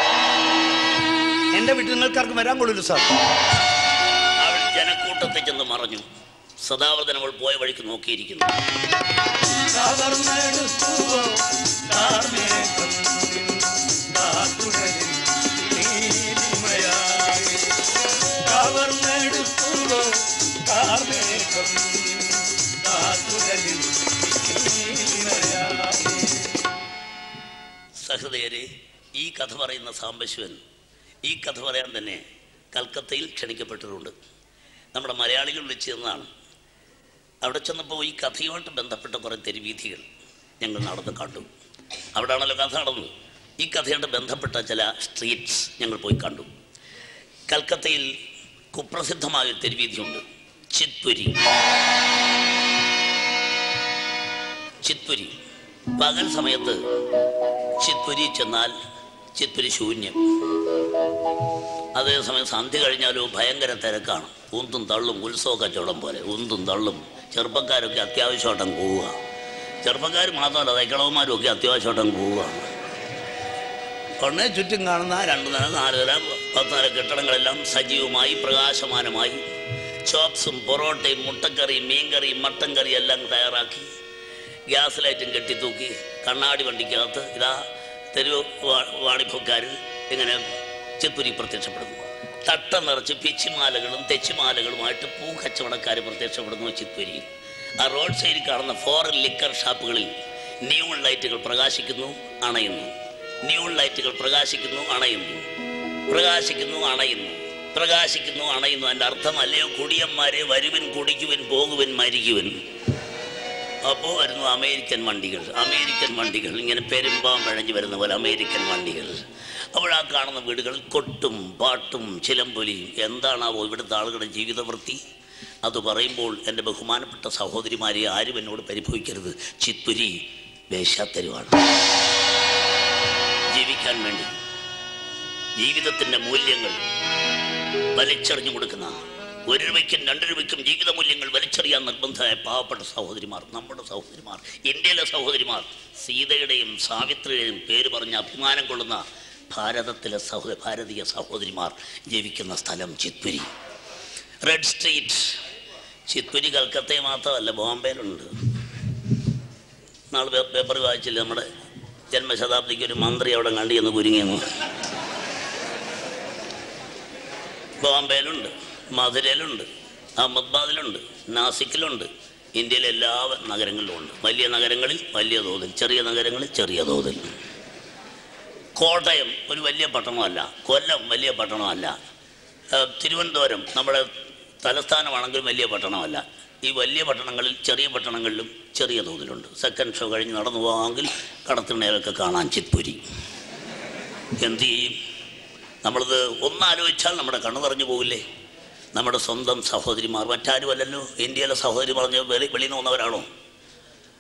എൻ്റെ വീട്ടിൽ നിങ്ങൾക്കാർക്കും വരാൻ കൊള്ളില്ല സാർ. അവൾ ജനക്കൂട്ടത്തിൽ ചെന്ന് മറഞ്ഞു. സദാവർദ്ധൻ അവൾ പോയ വഴിക്ക് നോക്കിയിരിക്കുന്നു. സഹൃദയരെ, ഈ കഥ പറയുന്ന സാംബശിവൻ ഈ കഥ പറയാൻ തന്നെ കൽക്കത്തയിൽ ക്ഷണിക്കപ്പെട്ടിട്ടുണ്ട്. നമ്മുടെ മലയാളികൾ വിളിച്ചു ചെന്നതാണ്. അവിടെ ചെന്നപ്പോൾ ഈ കഥയുമായിട്ട് ബന്ധപ്പെട്ട കുറേ തെരുവീഥികൾ ഞങ്ങൾ നടന്ന് കണ്ടു. അവിടെയാണല്ലോ കഥ നടന്നത്. ഈ കഥയായിട്ട് ബന്ധപ്പെട്ട ചില സ്ട്രീറ്റ്സ് ഞങ്ങൾ പോയി കണ്ടു. കൽക്കത്തയിൽ കുപ്രസിദ്ധമായ ഒരു തെരുവീഥിയുണ്ട്, ചിത്പുരി. ചിത്പുരി പകൽ സമയത്ത് ചിത്പുരി ചെന്നാൽ ചിത്പുരി ശൂന്യം. അതേസമയം സന്ധ്യ കഴിഞ്ഞാലോ ഭയങ്കര തിരക്കാണ്. ഉന്തും തള്ളും, ഉത്സവ കച്ചവടം പോലെ ഉന്തും തള്ളും. ചെറുപ്പക്കാരൊക്കെ അത്യാവശ്യമായിട്ടും പോവുക. ചെറുപ്പക്കാർ മാത്രമല്ല, തൈക്കളവന്മാരും ഒക്കെ അത്യാവശ്യമായിട്ടും പോവുകയാണ്. ഉടനെ ചുറ്റും കാണുന്ന 2 നില 4 നില 10 നില കെട്ടിടങ്ങളെല്ലാം സജീവമായി പ്രകാശമാനമായി ചോപ്സും പൊറോട്ടയും മുട്ടക്കറിയും മീൻകറിയും മട്ടൻ കറിയും എല്ലാം തയ്യാറാക്കി ഗ്യാസ് ലൈറ്റും കെട്ടിത്തൂക്കി കണ്ണാടി വണ്ടിക്കകത്ത് ഇതാ തെരുവ് വാണിഭക്കാർ ഇങ്ങനെ ചിത്പുരി പ്രത്യക്ഷപ്പെടുന്നു. തട്ട നിറച്ച് പിച്ചിമാലകളും തെച്ചിമാലകളുമായിട്ട് പൂക്കച്ചവടക്കാർ പ്രത്യക്ഷപ്പെടുന്നു ചിത്പുരിയിൽ. ആ റോഡ് സൈഡിൽ കാണുന്ന ഫോറിൻ ലിക്കർ ഷാപ്പുകളിൽ നിയോൺ ലൈറ്റുകൾ പ്രകാശിക്കുന്നു, അണയുന്നു. നിയോൺ ലൈറ്റുകൾ പ്രകാശിക്കുന്നു, അണയുന്നു, പ്രകാശിക്കുന്നു, അണയുന്നു, പ്രകാശിക്കുന്നു, അണയുന്നു. എൻ്റെ അർത്ഥം അല്ലയോ കുടിയന്മാരെ, വരുവൻ കുടിക്കുവൻ പോകുവൻ മരിക്കുവൻ. അപ്പോൾ വരുന്നു അമേരിക്കൻ വണ്ടികൾ. അമേരിക്കൻ വണ്ടികൾ ഇങ്ങനെ പെരുമ്പാൻ വഴഞ്ഞു വരുന്ന പോലെ അമേരിക്കൻ വണ്ടികൾ. അപ്പോൾ ആ കാണുന്ന വീടുകളിൽ കൊട്ടും പാട്ടും ചിലമ്പൊലിയും. എന്താണാവോ ഇവിടുത്തെ ആളുകളുടെ ജീവിതവൃത്തി? അത് പറയുമ്പോൾ എൻ്റെ ബഹുമാനപ്പെട്ട സഹോദരിമാരെ ആരും എന്നോട് പരിഭവിക്കരുത്. ചിത്പുരി വേശ്യാത്തരുവാണ്. ജീവിക്കാൻ വേണ്ടി ജീവിതത്തിൻ്റെ മൂല്യങ്ങൾ വലിച്ചെറിഞ്ഞു കൊടുക്കുന്ന, 1 രൂപയ്ക്കും 2 രൂപയ്ക്കും ജീവിത മൂല്യങ്ങൾ വലിച്ചെറിയാൻ നിർബന്ധമായ പാവപ്പെട്ട സഹോദരിമാർ, നമ്മുടെ സഹോദരിമാർ, ഇന്ത്യയിലെ സഹോദരിമാർ, സീതയുടെയും സാവിത്രിയുടെയും പേര് പറഞ്ഞ് അഭിമാനം കൊള്ളുന്ന ഭാരതത്തിലെ ഭാരതീയ സഹോദരിമാർ ജീവിക്കുന്ന സ്ഥലം ചിത്പുരി. Red street. ചിത്പുരി കൽക്കത്തയിൽ മാത്രമല്ല, ബോംബെയിലുണ്ട്. നാളെ പേപ്പർ വായിച്ചില്ല, നമ്മുടെ ജന്മശതാബ്ദിക്ക് ഒരു മന്ത്രി അവിടെ കണ്ടി എന്ന് കുരുങ്ങിയെന്ന്. ബോംബെയിലുണ്ട്, മധുരയിലുണ്ട്, അഹമ്മദാബാദിലുണ്ട്, നാസിക്കിലുണ്ട്. ഇന്ത്യയിലെ എല്ലാ നഗരങ്ങളിലും ഉണ്ട്. വലിയ നഗരങ്ങളിൽ വലിയ തോതിൽ, ചെറിയ നഗരങ്ങളിൽ ചെറിയ തോതിൽ. കോട്ടയം ഒരു വലിയ പട്ടണമല്ല, കൊല്ലം വലിയ പട്ടണമല്ല, തിരുവനന്തപുരം നമ്മുടെ തലസ്ഥാനമാണെങ്കിലും വലിയ പട്ടണമല്ല. ഈ വലിയ പട്ടണങ്ങളിൽ ചെറിയ പട്ടണങ്ങളിലും ചെറിയ തോതിലുണ്ട്. സെക്കൻഡ് ഷോ കഴിഞ്ഞ് നടന്നു പോകാമെങ്കിൽ കടത്തിണ്ണയിലൊക്കെ കാണാൻ ചിത്പുരി. എന്തു ചെയ്യും? നമ്മളിത് ഒന്നാലോചിച്ചാൽ നമ്മുടെ കണ്ണു നിറഞ്ഞു പോകില്ലേ? നമ്മുടെ സ്വന്തം സഹോദരിമാർ, മറ്റാരുമല്ലല്ലോ. ഇന്ത്യയിലെ സഹോദരി പറഞ്ഞ് വെളിയിൽ നിന്ന് വന്നവരാണോ?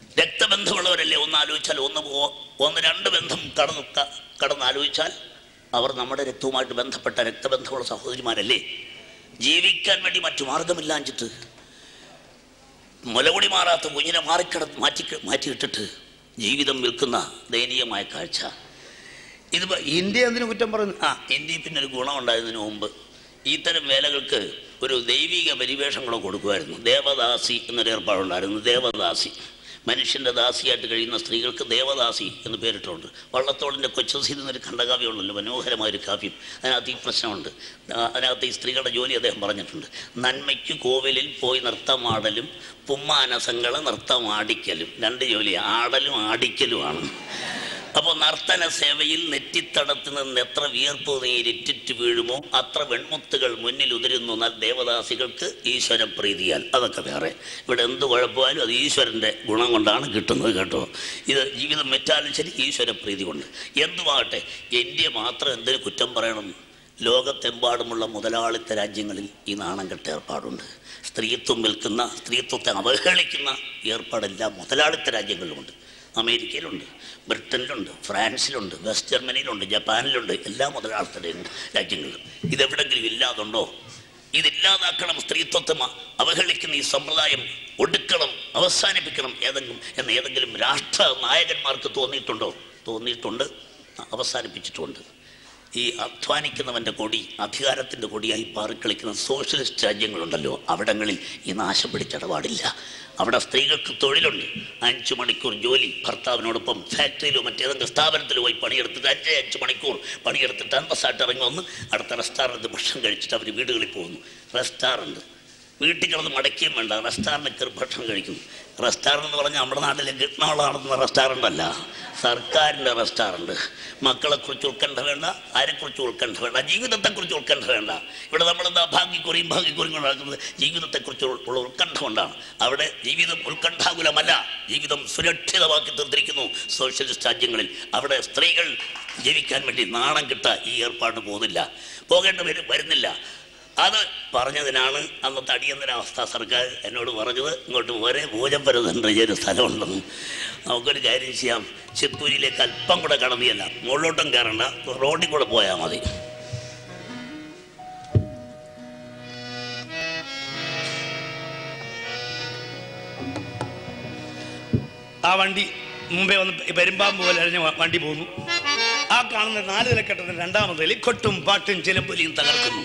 രക്തബന്ധമുള്ളവരല്ലേ? ഒന്നാലോചിച്ചാൽ 1-2 ബന്ധം കടന്നാലോചിച്ചാൽ അവർ നമ്മുടെ രക്തവുമായിട്ട് ബന്ധപ്പെട്ട രക്തബന്ധമുള്ള സഹോദരിമാരല്ലേ? ജീവിക്കാൻ വേണ്ടി മറ്റു മാർഗമില്ലാഞ്ഞിട്ട് മുലകുടി മാറാത്ത കുഞ്ഞിനെ മാറ്റിയിട്ടിട്ട് ജീവിതം വിൽക്കുന്ന ദയനീയമായ കാഴ്ച. ഇത് ഇന്ത്യ എന്തിനു കുറ്റം പറയുന്നു? ഇന്ത്യയിൽ പിന്നെ ഒരു ഗുണമുണ്ടായതിനു മുമ്പ് ഇത്തരം വേലകൾക്ക് ഒരു ദൈവിക പരിവേഷം കൂടെ കൊടുക്കുമായിരുന്നു. ദേവദാസി എന്നൊരു ഏർപ്പാടുണ്ടായിരുന്നു. ദേവദാസി, മനുഷ്യൻ്റെ ദാസിയായിട്ട് കഴിയുന്ന സ്ത്രീകൾക്ക് ദേവദാസി എന്ന് പേരിട്ടുണ്ട്. വള്ളത്തോളിൻ്റെ കൊച്ചസീൽ എന്നൊരു ഖണ്ഡകാവ്യം ഉണ്ടല്ലോ, മനോഹരമായൊരു കാവ്യം. അതിനകത്ത് ഈ പ്രശ്നമുണ്ട്. അതിനകത്ത് ഈ സ്ത്രീകളുടെ ജോലി അദ്ദേഹം പറഞ്ഞിട്ടുണ്ട്. നന്മയ്ക്ക് കോവിലിൽ പോയി നൃത്തമാടലും പുമ്മാനസങ്ങളെ നൃത്തമാടിക്കലും. രണ്ട് ജോലി, ആടലും ആടിക്കലുമാണ്. അപ്പോൾ നർത്തന സേവയിൽ നെറ്റിത്തടത്ത് നിന്ന് എത്ര വിയർപ്പ് നീരിറ്റിറ്റ് വീഴുമോ അത്ര വെൺമുത്തുകൾ മുന്നിൽ ഉതിരുന്നു. എന്നാൽ ദേവദാസികൾക്ക് ഈശ്വരപ്രീതിയാൽ. അതൊക്കെ വേറെ. ഇവിടെ എന്ത് കുഴപ്പമായാലും അത് ഈശ്വരൻ്റെ ഗുണം കൊണ്ടാണ് കിട്ടുന്നത് കേട്ടോ. ഇത് ജീവിതം മെറ്റാലും ശരി ഈശ്വരപ്രീതി കൊണ്ട്. എന്തുമാകട്ടെ, ഇന്ത്യ മാത്രം എന്തിനു കുറ്റം പറയണം? ലോകത്തെമ്പാടുമുള്ള മുതലാളിത്ത രാജ്യങ്ങളിൽ ഈ നാണം കെട്ട ഏർപ്പാടുണ്ട്. സ്ത്രീത്വം വിൽക്കുന്ന, സ്ത്രീത്വത്തെ അവഹേളിക്കുന്ന ഏർപ്പാടെല്ലാം മുതലാളിത്ത രാജ്യങ്ങളിലുമുണ്ട്. അമേരിക്കയിലുണ്ട്, ബ്രിട്ടനിലുണ്ട്, ഫ്രാൻസിലുണ്ട്, വെസ്റ്റ് ജർമ്മനിയിലുണ്ട്, ജപ്പാനിലുണ്ട്, എല്ലാ മുതലാളിത്ത രാജ്യങ്ങളിലും. ഇതെവിടെങ്കിലും ഇല്ലാതുണ്ടോ? ഇതില്ലാതാക്കണം. സ്ത്രീത്വത്തെ അവഹേളിക്കുന്ന ഈ സമ്പ്രദായം ഒടുക്കണം, അവസാനിപ്പിക്കണം എന്ന് ഏതെങ്കിലും രാഷ്ട്ര നായകന്മാർക്ക് തോന്നിയിട്ടുണ്ടോ? തോന്നിയിട്ടുണ്ട്, അവസാനിപ്പിച്ചിട്ടുണ്ട്. ഈ അധ്വാനിക്കുന്നവൻ്റെ കൊടി, അധികാരത്തിൻ്റെ കൊടിയായി പാറിക്കളിക്കുന്ന സോഷ്യലിസ്റ്റ് രാജ്യങ്ങളുണ്ടല്ലോ, അവിടങ്ങളിൽ ഈ നാശം പിടിച്ചിടപാടില്ല. അവിടെ സ്ത്രീകൾക്ക് തൊഴിലുണ്ട്. 5 മണിക്കൂർ ജോലി. ഭർത്താവിനോടൊപ്പം ഫാക്ടറിയിലോ മറ്റേതെങ്കിലും സ്ഥാപനത്തിലോ പോയി പണിയെടുത്തിട്ട് 5 മണിക്കൂർ പണിയെടുത്തിട്ട് അന്തസ്സായിട്ട് ഇറങ്ങി വന്ന് അടുത്ത റെസ്റ്റോറൻറ്റ് ഭക്ഷണം കഴിച്ചിട്ട് അവർ വീടുകളിൽ പോകുന്നു. റെസ്റ്റോറൻറ്റ് വീട്ടിൽ കിടന്ന് മടക്കുകയും വേണ്ട, റെസ്റ്റോറൻറ്റിൽ കയറി ഭക്ഷണം കഴിക്കുന്നു. റെസ്റ്റോറൻറ്റ് എന്ന് പറഞ്ഞാൽ നമ്മുടെ നാട്ടിലെ കിട്ടണോളം നടത്തുന്ന റെസ്റ്റോറൻ്റ് അല്ല, സർക്കാരിൻ്റെ റെസ്റ്റോറൻറ്റ്. മക്കളെക്കുറിച്ച് ഉത്കണ്ഠ വേണ്ട, ആരെക്കുറിച്ച് ഉത്കണ്ഠ വേണ്ട, ജീവിതത്തെക്കുറിച്ച് ഉത്കണ്ഠ വേണ്ട. ഇവിടെ നമ്മളെന്താ ഭാഗ്യക്കുറിയും നടക്കുന്നത് ജീവിതത്തെക്കുറിച്ച് ഉള്ള ഉത്കണ്ഠ കൊണ്ടാണ്. അവിടെ ജീവിതം ഉത്കണ്ഠാകുലമല്ല, ജീവിതം സുരക്ഷിതമാക്കി തീർത്തിരിക്കുന്നു സോഷ്യലിസ്റ്റ് രാജ്യങ്ങളിൽ. അവിടെ സ്ത്രീകൾ ജീവിക്കാൻ വേണ്ടി നാണം കിട്ട ഈ ഏർപ്പാട് വരുന്നില്ല. അത് പറഞ്ഞതിനാണ് അന്നത്തെ അടിയന്തരാവസ്ഥ സർക്കാർ എന്നോട് പറഞ്ഞത്, ഇങ്ങോട്ട് പോരെ, പൂജപ്പരുന്നുണ്ട് ഈ ഒരു സ്ഥലമുണ്ടെന്ന്. നമുക്കൊരു കാര്യം ചെയ്യാം, ചിത്തൂരിലേക്ക് അല്പം കൂടെ കടന്നിയല്ല, മുകളിലോട്ടും കയറണ്ട, റോഡിൽ കൂടെ പോയാൽ മതി. ആ വണ്ടി മുമ്പേ വന്ന് പെരുമ്പാമ്പ് പോലെ അഴിഞ്ഞ വണ്ടി പോകുന്നു. ആ കാണുന്ന 4 നിലക്കെട്ടത്തിന് 2ാമത്തെ നിലയിൽ കൊട്ടും പാട്ടും ചിലമ്പൊലിയും തകർക്കുന്നു.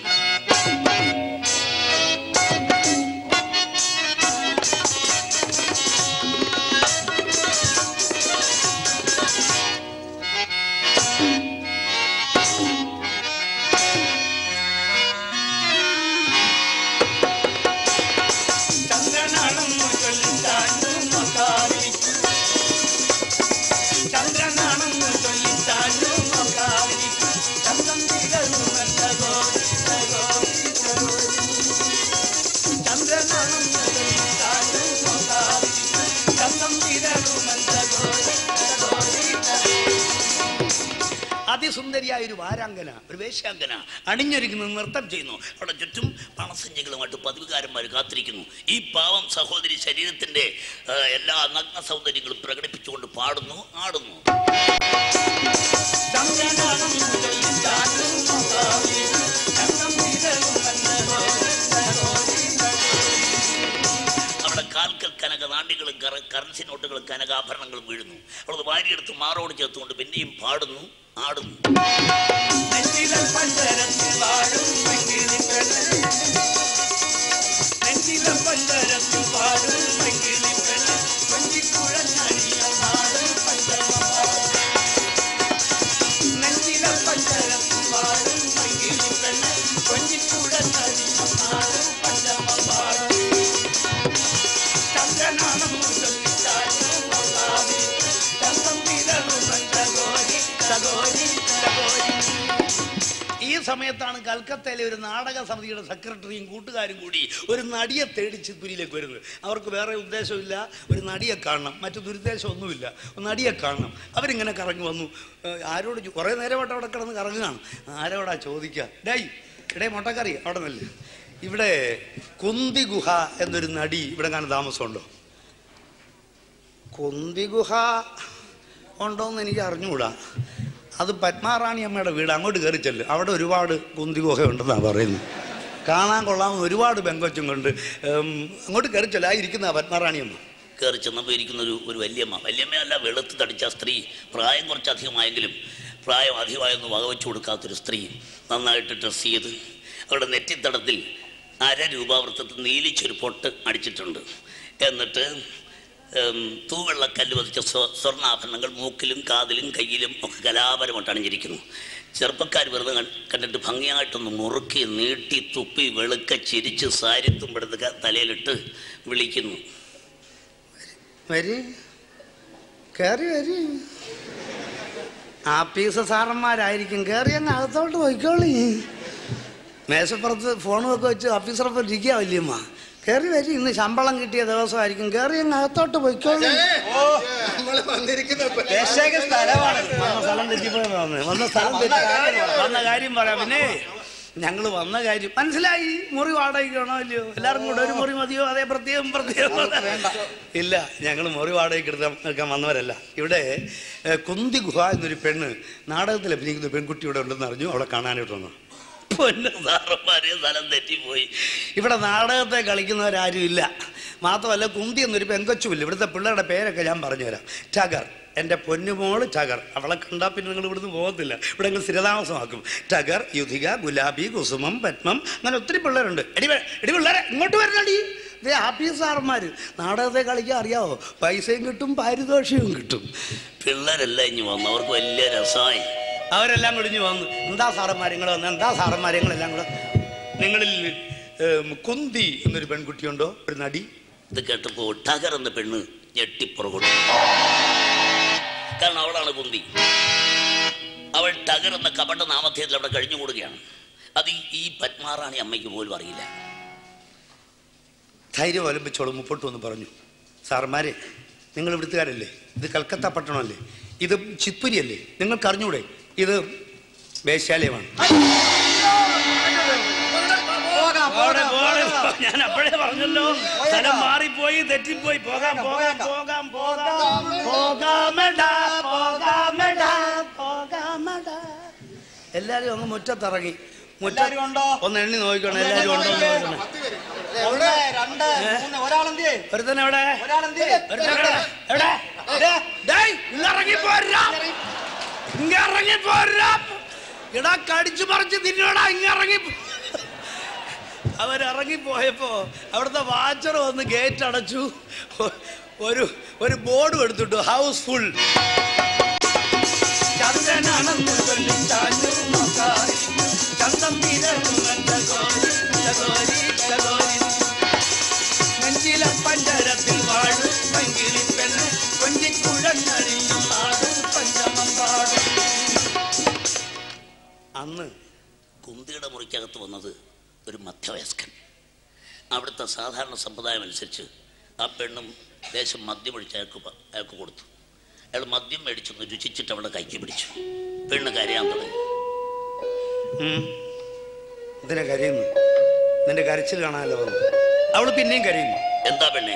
അതിസുന്ദരിയായ ഒരു വാരാങ്കന, ഒരു വേശ്യാങ്കന അണിഞ്ഞൊരുങ്ങുന്നു, നൃത്തം ചെയ്യുന്നു. അവിടെ ചുറ്റും പണസഞ്ചികളുമായിട്ട് പതിവുകാരന്മാർ കാത്തിരിക്കുന്നു. ഈ പാവം സഹോദരി ശരീരത്തിന്റെ എല്ലാ നഗ്ന സൗന്ദര്യങ്ങളും പ്രകടിപ്പിച്ചുകൊണ്ട് പാടുന്നു, ആടുന്നു. അവിടെ കാൽക്കൽ കനക നാണ്യങ്ങളും കറൻസി നോട്ടുകളും കനകാഭരണങ്ങളും വീഴുന്നു. അവിടെ വാരിയെടുത്ത് മാറോട് ചേർത്തുകൊണ്ട് പിന്നെയും പാടുന്നു, ആടുന്നു. ഈ സമയത്താണ് കൽക്കത്തയിലെ ഒരു നാടക സമിതിയുടെ സെക്രട്ടറിയും കൂട്ടുകാരും കൂടി ഒരു നടിയെ തേടി ചിത്തൂരിലേക്ക് വരുന്നത്. അവർക്ക് വേറെ ഉദ്ദേശമില്ല, ഒരു നടിയെ കാണണം, മറ്റു ദുരുദ്ദേശമൊന്നുമില്ല, നടിയെ കാണണം. അവരിങ്ങനെ കറങ്ങി വന്നു. ആരോട് കുറേ നേരമായിട്ട് അവിടെ കിടന്ന് കറങ്ങുകയാണ്. ആരോടാ ചോദിക്കുക, ഇടേ മുട്ടക്കറി അവിടെ നല്ല ഇവിടെ കുന്തി ഗുഹ എന്നൊരു നടി ഇവിടെ കാണാൻ താമസമുണ്ടോ? കുന്തി ഗുഹ ഉണ്ടോയെന്ന് എനിക്ക് അറിഞ്ഞുകൂടാ. അത് പത്മാറാണി അമ്മയുടെ വീട്, അങ്ങോട്ട് കയറി ചെല്ലും. അവിടെ ഒരുപാട് കുന്തി ഗുഹയുണ്ടെന്നാണ് പറയുന്നത്. കാണാൻ കൊള്ളാവുന്ന ഒരുപാട് പെങ്കൊച്ചും കൊണ്ട് അങ്ങോട്ട് കയറി ചെല്ലും. ആ ഇരിക്കുന്ന പത്മാറാണി അമ്മ. കയറി ചെന്നപ്പോൾ ഇരിക്കുന്ന ഒരു വല്യമ്മയല്ല, വെളുത്ത് തടിച്ച സ്ത്രീ, പ്രായം കുറച്ചധികമായെങ്കിലും പ്രായം അധികമായൊന്നും വകവെച്ചു കൊടുക്കാത്തൊരു സ്ത്രീ, നന്നായിട്ട് ഡ്രസ്സ് ചെയ്ത് അവരുടെ നെറ്റിത്തടത്തിൽ 1/2 രൂപ വൃത്തത്തിൽ നീലിച്ചൊരു പൊട്ട് അടിച്ചിട്ടുണ്ട്. എന്നിട്ട് തൂവെള്ളക്കല്ല് പതിച്ച സ്വർണ്ണാഭരണങ്ങൾ മൂക്കിലും കാതിലും കയ്യിലും ഒക്കെ കലാപരമായിട്ട് അണിഞ്ഞിരിക്കുന്നു. ചെറുപ്പക്കാർ വെറുതെ കണ്ടിട്ട് ഭംഗിയായിട്ടൊന്ന് മുറുക്കി നീട്ടി തുപ്പി വെളുക്ക ചിരിച്ച് സാരിത്തുമ്പെടുത്ത് തലയിലിട്ട് വിളിക്കുന്നു. വരി കയറി വരി. ആപ്പീസ് സാറന്മാരായിരിക്കും, കയറി അങ്ങ് അകത്തോട്ട് പോയിക്കോളി. മേശപ്പുറത്ത് ഫോണൊക്കെ വെച്ച് ഓഫീസറൊപ്പം ഇരിക്കുക വല്യമ്മ. കയറി വരി, ഇന്ന് ശമ്പളം കിട്ടിയ ദിവസമായിരിക്കും, കയറി അങ്ങ് അകത്തോട്ട് പോയിക്കോളി. വന്ന കാര്യം പറയാം. പിന്നെ ഞങ്ങൾ വന്ന കാര്യം മനസ്സിലായി. മുറി വാടകയ്ക്കാണോ അല്ലയോ? എല്ലാവർക്കും കൂടെ ഒരു മുറി മതിയോ? അതേ പ്രത്യേകം ഇല്ല, ഞങ്ങൾ മുറി വാടകയ്ക്ക് എടുക്കാൻ വന്നവരല്ല. ഇവിടെ കുന്തി ഗുഹ എന്നൊരു പെണ്ണ് നാടകത്തിൽ അഭിനയിക്കുന്ന പെൺകുട്ടി ഇവിടെ ഉണ്ടെന്ന് അറിഞ്ഞു. അവളെ കാണാനായിട്ട് വന്നു. സാറന്മാരെ സ്ഥലം തെറ്റിപ്പോയി. ഇവിടെ നാടകത്തെ കളിക്കുന്നവരാരും ഇല്ല. മാത്രമല്ല കുന്തി എന്നൊരു പെങ്കൊച്ചുമില്ല. ഇവിടുത്തെ പിള്ളേരുടെ പേരൊക്കെ ഞാൻ പറഞ്ഞുതരാം. ടഗർ, എൻ്റെ പൊന്നുമോള് ടഗർ. അവളെ കണ്ടാൽ പിന്നെ നിങ്ങൾ ഇവിടുന്ന് പോകത്തില്ല, ഇവിടെ നിങ്ങൾ സ്ഥിരതാമസമാക്കും. ടഗർ, യുധിക, ഗുലാബി, കുസുമം, പത്മം, അങ്ങനെ ഒത്തിരി പിള്ളേരുണ്ട്. എടി പിള്ളേരെ ഇങ്ങോട്ട് വരണടി. ഇതേ ആപ്പീസ് സാറന്മാർ. നാടകത്തെ കളിക്കാൻ അറിയാവോ? പൈസയും കിട്ടും, പാരിതോഷികവും കിട്ടും. പിള്ളേരെല്ലാം ഇനി വന്നു, അവർക്ക് വലിയ രസമായി. അവരെല്ലാം കുടിഞ്ഞു വന്നു. എന്താ സാറന്മാർ നിങ്ങൾ വന്ന്? എന്താ സാറന്മാർ നിങ്ങളെല്ലാം കൂടെ? നിങ്ങളിൽ കുന്തി എന്നൊരു പെൺകുട്ടിയുണ്ടോ? ഒരു നടി. ഇത് കേട്ടപ്പോ ടഗർ എന്ന പെണ്ണ് ഞെട്ടിപ്പുറകൊണ്ടു. കാരണം അവളാണ് കുന്തി. അവൾ ടഗർ എന്ന കപട നാമധേയത്തിൽ അവിടെ കഴിഞ്ഞുകൂടുകയാണ്. അത് ഈ പത്മാറാണി അമ്മയ്ക്ക് പോലും അറിയില്ല. ധൈര്യം അവലംബിച്ചോളും മുപ്പോട്ട് വന്ന് പറഞ്ഞു, സാറന്മാരെ നിങ്ങൾ ഇവിടുത്തുകാരല്ലേ? ഇത് കൽക്കത്ത പട്ടണമല്ലേ? ഇത് ചിത്പുരി അല്ലേ? നിങ്ങൾക്ക് അറിഞ്ഞൂടെ ഇത് വേശ്യാലയമാണ്? ഞാൻ അപ്പോഴേ പറഞ്ഞല്ലോ, സ്ഥലം മാറിപ്പോയി, തെറ്റിപ്പോയി. പോകാം പോകാം പോകാം പോകാം പോകാമടാ പോകാമടാ പോകാമടാ. എല്ലാരും അങ്ങ് മുറ്റത്തിറങ്ങി. മുറ്റോ ഒന്ന് എണ്ണി നോക്കണം. എല്ലാരും ഉണ്ടോ? ഒരുത്തനെ എവിടെ? ഇറങ്ങി പോരാ. ഇടാ കടിച്ചു പറിച്ച് തിന്നോടാ. ഇറങ്ങി. അവരിറങ്ങിപ്പോയപ്പോ അവിടുത്തെ വാച്ചർ വന്ന് ഗേറ്റ് അടച്ചു. ഒരു ബോർഡ് എടുത്തിട്ടു, ഹൗസ് ഫുൾ. നെഞ്ചില പഞ്ചരത്തിൽ വാഴും പങ്കിളി പെണ്ണ് കൊഞ്ചിക്കുഴഞ്ഞഴിഞ്ഞും നാടും പഞ്ചമം പാടും. അന്ന് കുന്തിയുടെ മുറിക്കകത്ത് വന്നത് ഒരു മധ്യവയസ്കൻ. അവിടുത്തെ സാധാരണ സമ്പ്രദായം അനുസരിച്ച് ആ പെണ്ണും ദേശം മദ്യം ഒഴിച്ച് അയാൾക്ക് കൊടുത്തു. അയാൾ മദ്യം മേടിച്ചൊന്ന് രുചിച്ചിട്ട് അവളുടെ കൈക്ക് പിടിച്ചു. പെണ്ണ് കരയാൻ തുടങ്ങി. ഇതിനെ കരയുന്നു? നിന്റെ കരച്ചിൽ കാണാനല്ലോ വന്നു. അവള് പിന്നെയും കരയുന്നു. എന്താ പെണ്ണെ?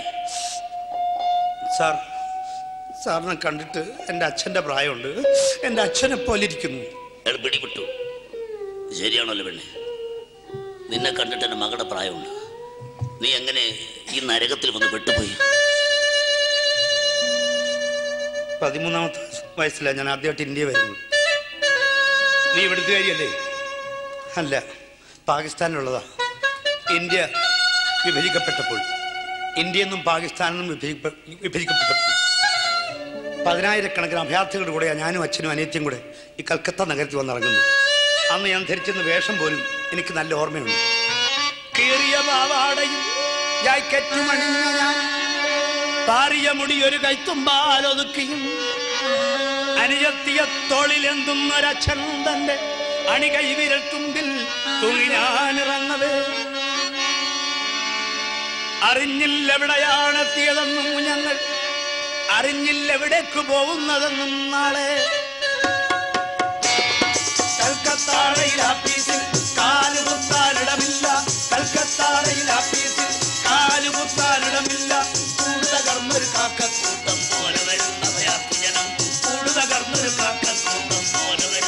സാറിനെ കണ്ടിട്ട് എൻ്റെ അച്ഛൻ്റെ പ്രായമുണ്ട്. എൻ്റെ അച്ഛനെ പോലെ ഇരിക്കുന്നു. അയാൾ പിടിപെട്ടു. ശരിയാണല്ലോ പെണ്ണെ, നിന്നെ കണ്ടിട്ട് എൻ്റെ മകളുടെ പ്രായമുണ്ട്. നീ എങ്ങനെ ഈ നരകത്തിൽ വന്ന് പെട്ടുപോയി? 13-ാമത്തെ വയസ്സിലാണ് ഞാൻ ആദ്യമായിട്ട് ഇന്ത്യ വരുന്നത്. നീ ഇവിടുത്തെ കാര്യല്ലേ? അല്ല, പാകിസ്ഥാനിലുള്ളതാ. ഇന്ത്യ വിഭജിക്കപ്പെട്ടപ്പോൾ, ഇന്ത്യയിൽ നിന്നും പാകിസ്ഥാനിൽ നിന്നും വിഭജിക്കപ്പെട്ടപ്പോൾ 10,000-കണക്കിന് അഭയാർത്ഥികളുടെ കൂടെയാണ് ഞാനും അച്ഛനും അനിയത്തിയും കൂടെ ഈ കൽക്കത്ത നഗരത്തിൽ വന്നിറങ്ങുന്നു. അന്ന് ഞാൻ ധരിച്ചിരുന്ന വേഷം പോലും എനിക്ക് നല്ല ഓർമ്മയുണ്ട്. കീറിയ പാവാടയും ജാക്കറ്റുമണിഞ്ഞ ഞാൻ, പാറിയ മുടി ഒരു കൈത്തുമ്പാലൊതുക്കിയും, അനുജത്തിയ തോളിലെന്തുന്നൊരച്ഛൻ തന്റെ അണികൈ വിരൽ തുമ്പിൽ തൂങ്ങി ഞാനിറങ്ങവേ. അറിഞ്ഞില്ലെവിടെയാണെത്തിയതെന്നും ഞങ്ങൾ, അറിഞ്ഞില്ലെവിടേക്ക് പോകുന്നതെന്നും നാളെ. കൽക്കത്താറയിൽ ആപ്പീസിൽ കാലുകുത്താനിടമില്ല, കൽക്കത്താറയിൽ ആപ്പീസിൽ കാലുകുത്താനിടമില്ല. കൂടുതകർന്നൊരു കാക്കക്കൂട്ടം പോലെ വരുന്ന അഭയാർത്ഥി ജനം, കൂടുതകർന്നൊരു കാക്കക്കൂട്ടം പോലെ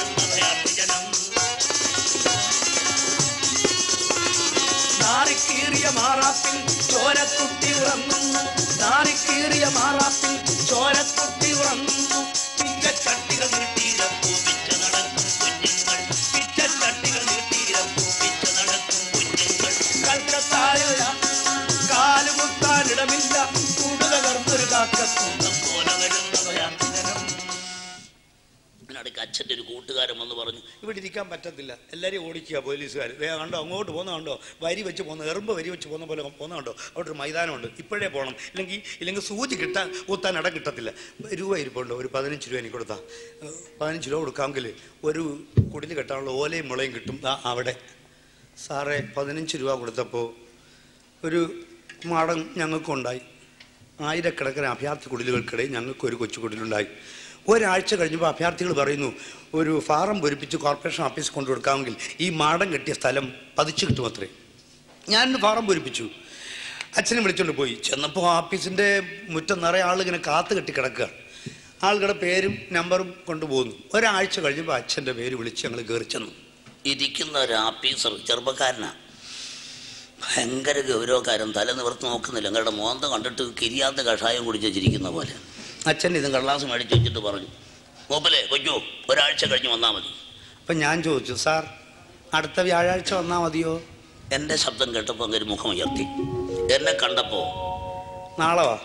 നാറിക്കീറിയ മാറാപ്പിൽ ചോരക്കുട്ടി ഉറങ്ങുന്നു, നാറിക്കീറിയ മാറാപ്പിൽ ചോരക്കുട്ടി ഉറങ്ങുന്നു. പിച്ചച്ചട്ടികൾ നീട്ടിയിരപ്പൂ പിച്ച നടക്കും കുഞ്ഞുങ്ങൾ, പിച്ചച്ചട്ടികൾ നീട്ടിയിരപ്പൂ പിച്ച നടക്കും കുഞ്ഞുങ്ങൾ. കൽക്കത്തായ കാലുകുത്താനിടമില്ല, കൂടുതലർന്നൊരു കാക്കക്കൂട്ടം പോലെ വരുന്നവയാണ് ജനം. ഇതിനിടയ്ക്ക് അച്ഛൻ്റെ ഒരു കൂട്ടുകാരൻ വന്ന് പറഞ്ഞു, ഇവിടെ ഇരിക്കാൻ പറ്റത്തില്ല, എല്ലാവരെയും ഓടിക്കുക പോലീസുകാർ. കണ്ടോ അങ്ങോട്ട് പോകുന്ന കണ്ടോ, വരി വെച്ച് പോകുന്ന എറുമ്പ് വരി വെച്ച് പോകുന്ന പോലെ പോകുന്ന കണ്ടോ, അവിടെ ഒരു മൈതാനമുണ്ട്, ഇപ്പോഴേ പോകണം, ഇല്ലെങ്കിൽ സൂചി കുത്താൻ ഇടം കിട്ടത്തില്ല. രൂപ ഇരിപ്പുണ്ടോ, ഒരു 15 രൂപ എനിക്ക് കൊടുത്താൽ 15 രൂപ കൊടുക്കാമെങ്കിൽ ഒരു കുടിൽ കെട്ടാനുള്ള ഓലയും മുളയും കിട്ടും. അവിടെ സാറേ 15 രൂപ കൊടുത്തപ്പോൾ ഒരു മാടം ഞങ്ങൾക്കുണ്ടായി. ആയിരക്കണക്കിന് അഭയാർത്ഥി കുടിലുകൾക്കിടയിൽ ഞങ്ങൾക്കൊരു കൊച്ചു കുടിലുണ്ടായി. ഒരാഴ്ച കഴിഞ്ഞപ്പോൾ അഭയാർത്ഥികൾ പറയുന്നു, ഒരു ഫാറം പൂരിപ്പിച്ച് കോർപ്പറേഷൻ ഓഫീസിൽ കൊണ്ടു കൊടുക്കാമെങ്കിൽ ഈ മാടം കെട്ടിയ സ്ഥലം പതിച്ചു കിട്ടുമത്രേ. ഞാനൊരു ഫാറം പൂരിപ്പിച്ചു, അച്ഛനെ വിളിച്ചുകൊണ്ട് പോയി. ചെന്നപ്പോൾ ഓഫീസിൻ്റെ മുറ്റം നിറയെ ആളിങ്ങനെ കാത്തു കെട്ടി കിടക്കുക. ആളുകളുടെ പേരും നമ്പറും കൊണ്ടുപോകുന്നു. ഒരാഴ്ച കഴിഞ്ഞപ്പോൾ അച്ഛൻ്റെ പേര് വിളിച്ച് ഞങ്ങൾ കയറി ചെന്നു. ഇരിക്കുന്ന ഒരു ആഫീസർ ചെറുപ്പക്കാരനാണ്, ഭയങ്കര ഗൗരവക്കാരൻ, തല നിവർത്ത് നോക്കുന്നില്ല. ഞങ്ങളുടെ മോന്ത കണ്ടിട്ട് കിരിയാത്ത കഷായം കുടിച്ച് വെച്ചിരിക്കുന്ന പോലെ. അച്ഛൻ ഇതും കടലാസ് മേടിച്ച് വെച്ചിട്ട് പറഞ്ഞു, മൂപ്പലെ കൊച്ചു ഒരാഴ്ച കഴിഞ്ഞ് വന്നാൽ മതി. അപ്പം ഞാൻ ചോദിച്ചു, സാർ അടുത്ത വ്യാഴാഴ്ച വന്നാൽ മതിയോ? എൻ്റെ ശബ്ദം കേട്ടപ്പോൾ അങ്ങനെ മുഖം ഉയർത്തി. എന്നെ കണ്ടപ്പോൾ നാളെ വാ.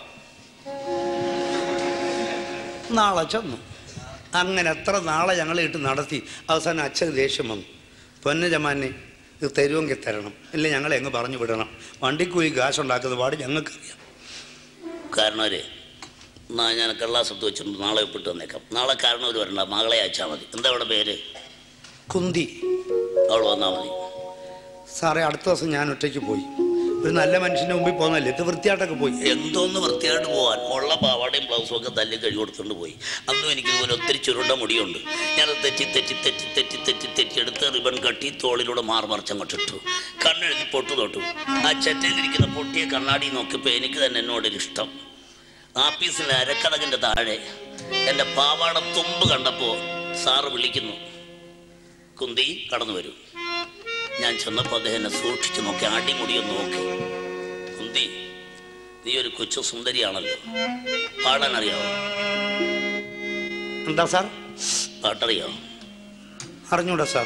നാളെ ചെന്നു. അങ്ങനെ എത്ര നാളെ ഞങ്ങളിട്ട് നടത്തി. അവസാനം അച്ഛന് ദേഷ്യം വന്നു. പൊന്നു ജമാനെ ഇത് തരുമെങ്കിൽ തരണം, ഇല്ല ഞങ്ങളെ എങ്ങ് പറഞ്ഞു വിടണം. വണ്ടിക്കൂലി കാശുണ്ടാക്കുന്ന പാട് ഞങ്ങൾക്കറിയാം. കാരണവരെ ഞാൻ കള്ളാസത്ത് വെച്ചിട്ടുണ്ട്, നാളെ ഒപ്പിട്ട് വന്നേക്കാം. നാളെ കാരണവർ വരണ്ട, മകളെ അയച്ചാൽ മതി. എന്താ അവിടെ പേര്? കുന്തി. അവൾ വന്നാൽ മതി. സാറേ അടുത്ത ദിവസം ഞാൻ ഒറ്റയ്ക്ക് പോയി. ഒരു നല്ല മനുഷ്യൻ്റെ മുമ്പിൽ പോകുന്നല്ലേ, ഇത് വൃത്തിയായിട്ടൊക്കെ പോയി. എന്തോന്ന് വൃത്തിയായിട്ട് പോകാൻ, ഉള്ള പാവാടയും ബ്ലൗസും ഒക്കെ തല്ലി കഴുകി കൊടുത്തുകൊണ്ട് പോയി. അന്നും എനിക്ക് ഇതുപോലെ ഒത്തിരി ചുരുണ്ട മുടിയുണ്ട്. ഞാനത് തെറ്റി എടുത്ത് റിബൺ കട്ടി തോളിലൂടെ മാർമറിച്ചങ്ങോട്ടിട്ടു. കണ്ണെഴുതി പൊട്ടു തൊട്ടു. ആ ചെറ്റയിലിരിക്കുന്ന പൊട്ടിയ കണ്ണാടി നോക്കിയപ്പോൾ എനിക്ക് തന്നെ എന്നോടൊരു ഇഷ്ടം. ആഫീസിലെ അരക്കടകിൻ്റെ താഴെ എൻ്റെ പാവാട തുമ്പ് കണ്ടപ്പോൾ സാറ് വിളിക്കുന്നു, കുന്തി കടന്നു വരൂ. ഞാൻ ചെന്നപ്പോൾ അദ്ദേഹം എന്നെ സൂക്ഷിച്ചു നോക്കി, അടിമുടിയൊന്ന് നോക്കി. കുന്തി, നീ ഒരു കൊച്ചു സുന്ദരിയാണല്ലോ, പാടാൻ അറിയാവോ? എന്താ സാർ? പാട്ടറിയാവോ? അറിഞ്ഞൂടാ സാർ.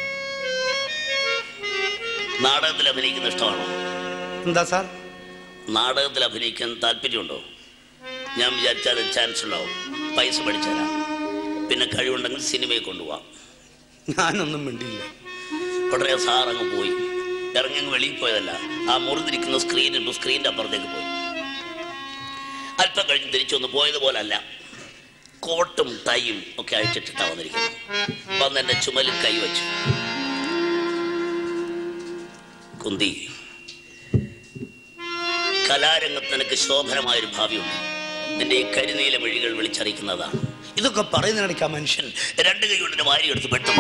നാടകത്തിൽ അഭിനയിക്കുന്ന ഇഷ്ടമാണോ? എന്താ സാർ? നാടകത്തിൽ അഭിനയിക്കാൻ താല്പര്യമുണ്ടോ? ഞാൻ വിചാരിച്ചാൽ ചാൻസ് ഉണ്ടാവും, പൈസ പഠിച്ചുതരാം. പിന്നെ കഴിവുണ്ടെങ്കിൽ സിനിമയെ കൊണ്ടുപോവാം. ഞാനൊന്നും മിണ്ടിയില്ല. ഉടനെ സാർ അങ്ങ് പോയി. ഇറങ്ങി അങ്ങ് വെളിയിൽ പോയതല്ല, ആ മുറിഞ്ഞിരിക്കുന്ന സ്ക്രീനിൽ സ്ക്രീനിൻ്റെ അപ്പുറത്തേക്ക് പോയി. അല്പം കഴിഞ്ഞ് തിരിച്ചൊന്ന് പോയതുപോലെ അല്ല, കോട്ടും ടൈയും ഒക്കെ അഴിച്ചിട്ടിട്ടാണ് വന്നിരിക്കുന്നു. വന്ന് എൻ്റെ ചുമലിൽ കൈവച്ചു. കുന്തി, കലാരംഗത്ത് നിനക്ക് ശോഭനമായൊരു ഭാവിയുണ്ട്. നിന്റെ ഈ കരിനീല മിഴികൾ വിളിച്ചറിയിക്കുന്നതാണ്. ഇതൊക്കെ പറയുന്നതിനിടയ്ക്ക് ആ മനുഷ്യൻ 2 കൈ കൊണ്ട് വാരി എടുത്ത് പെട്ടെന്ന്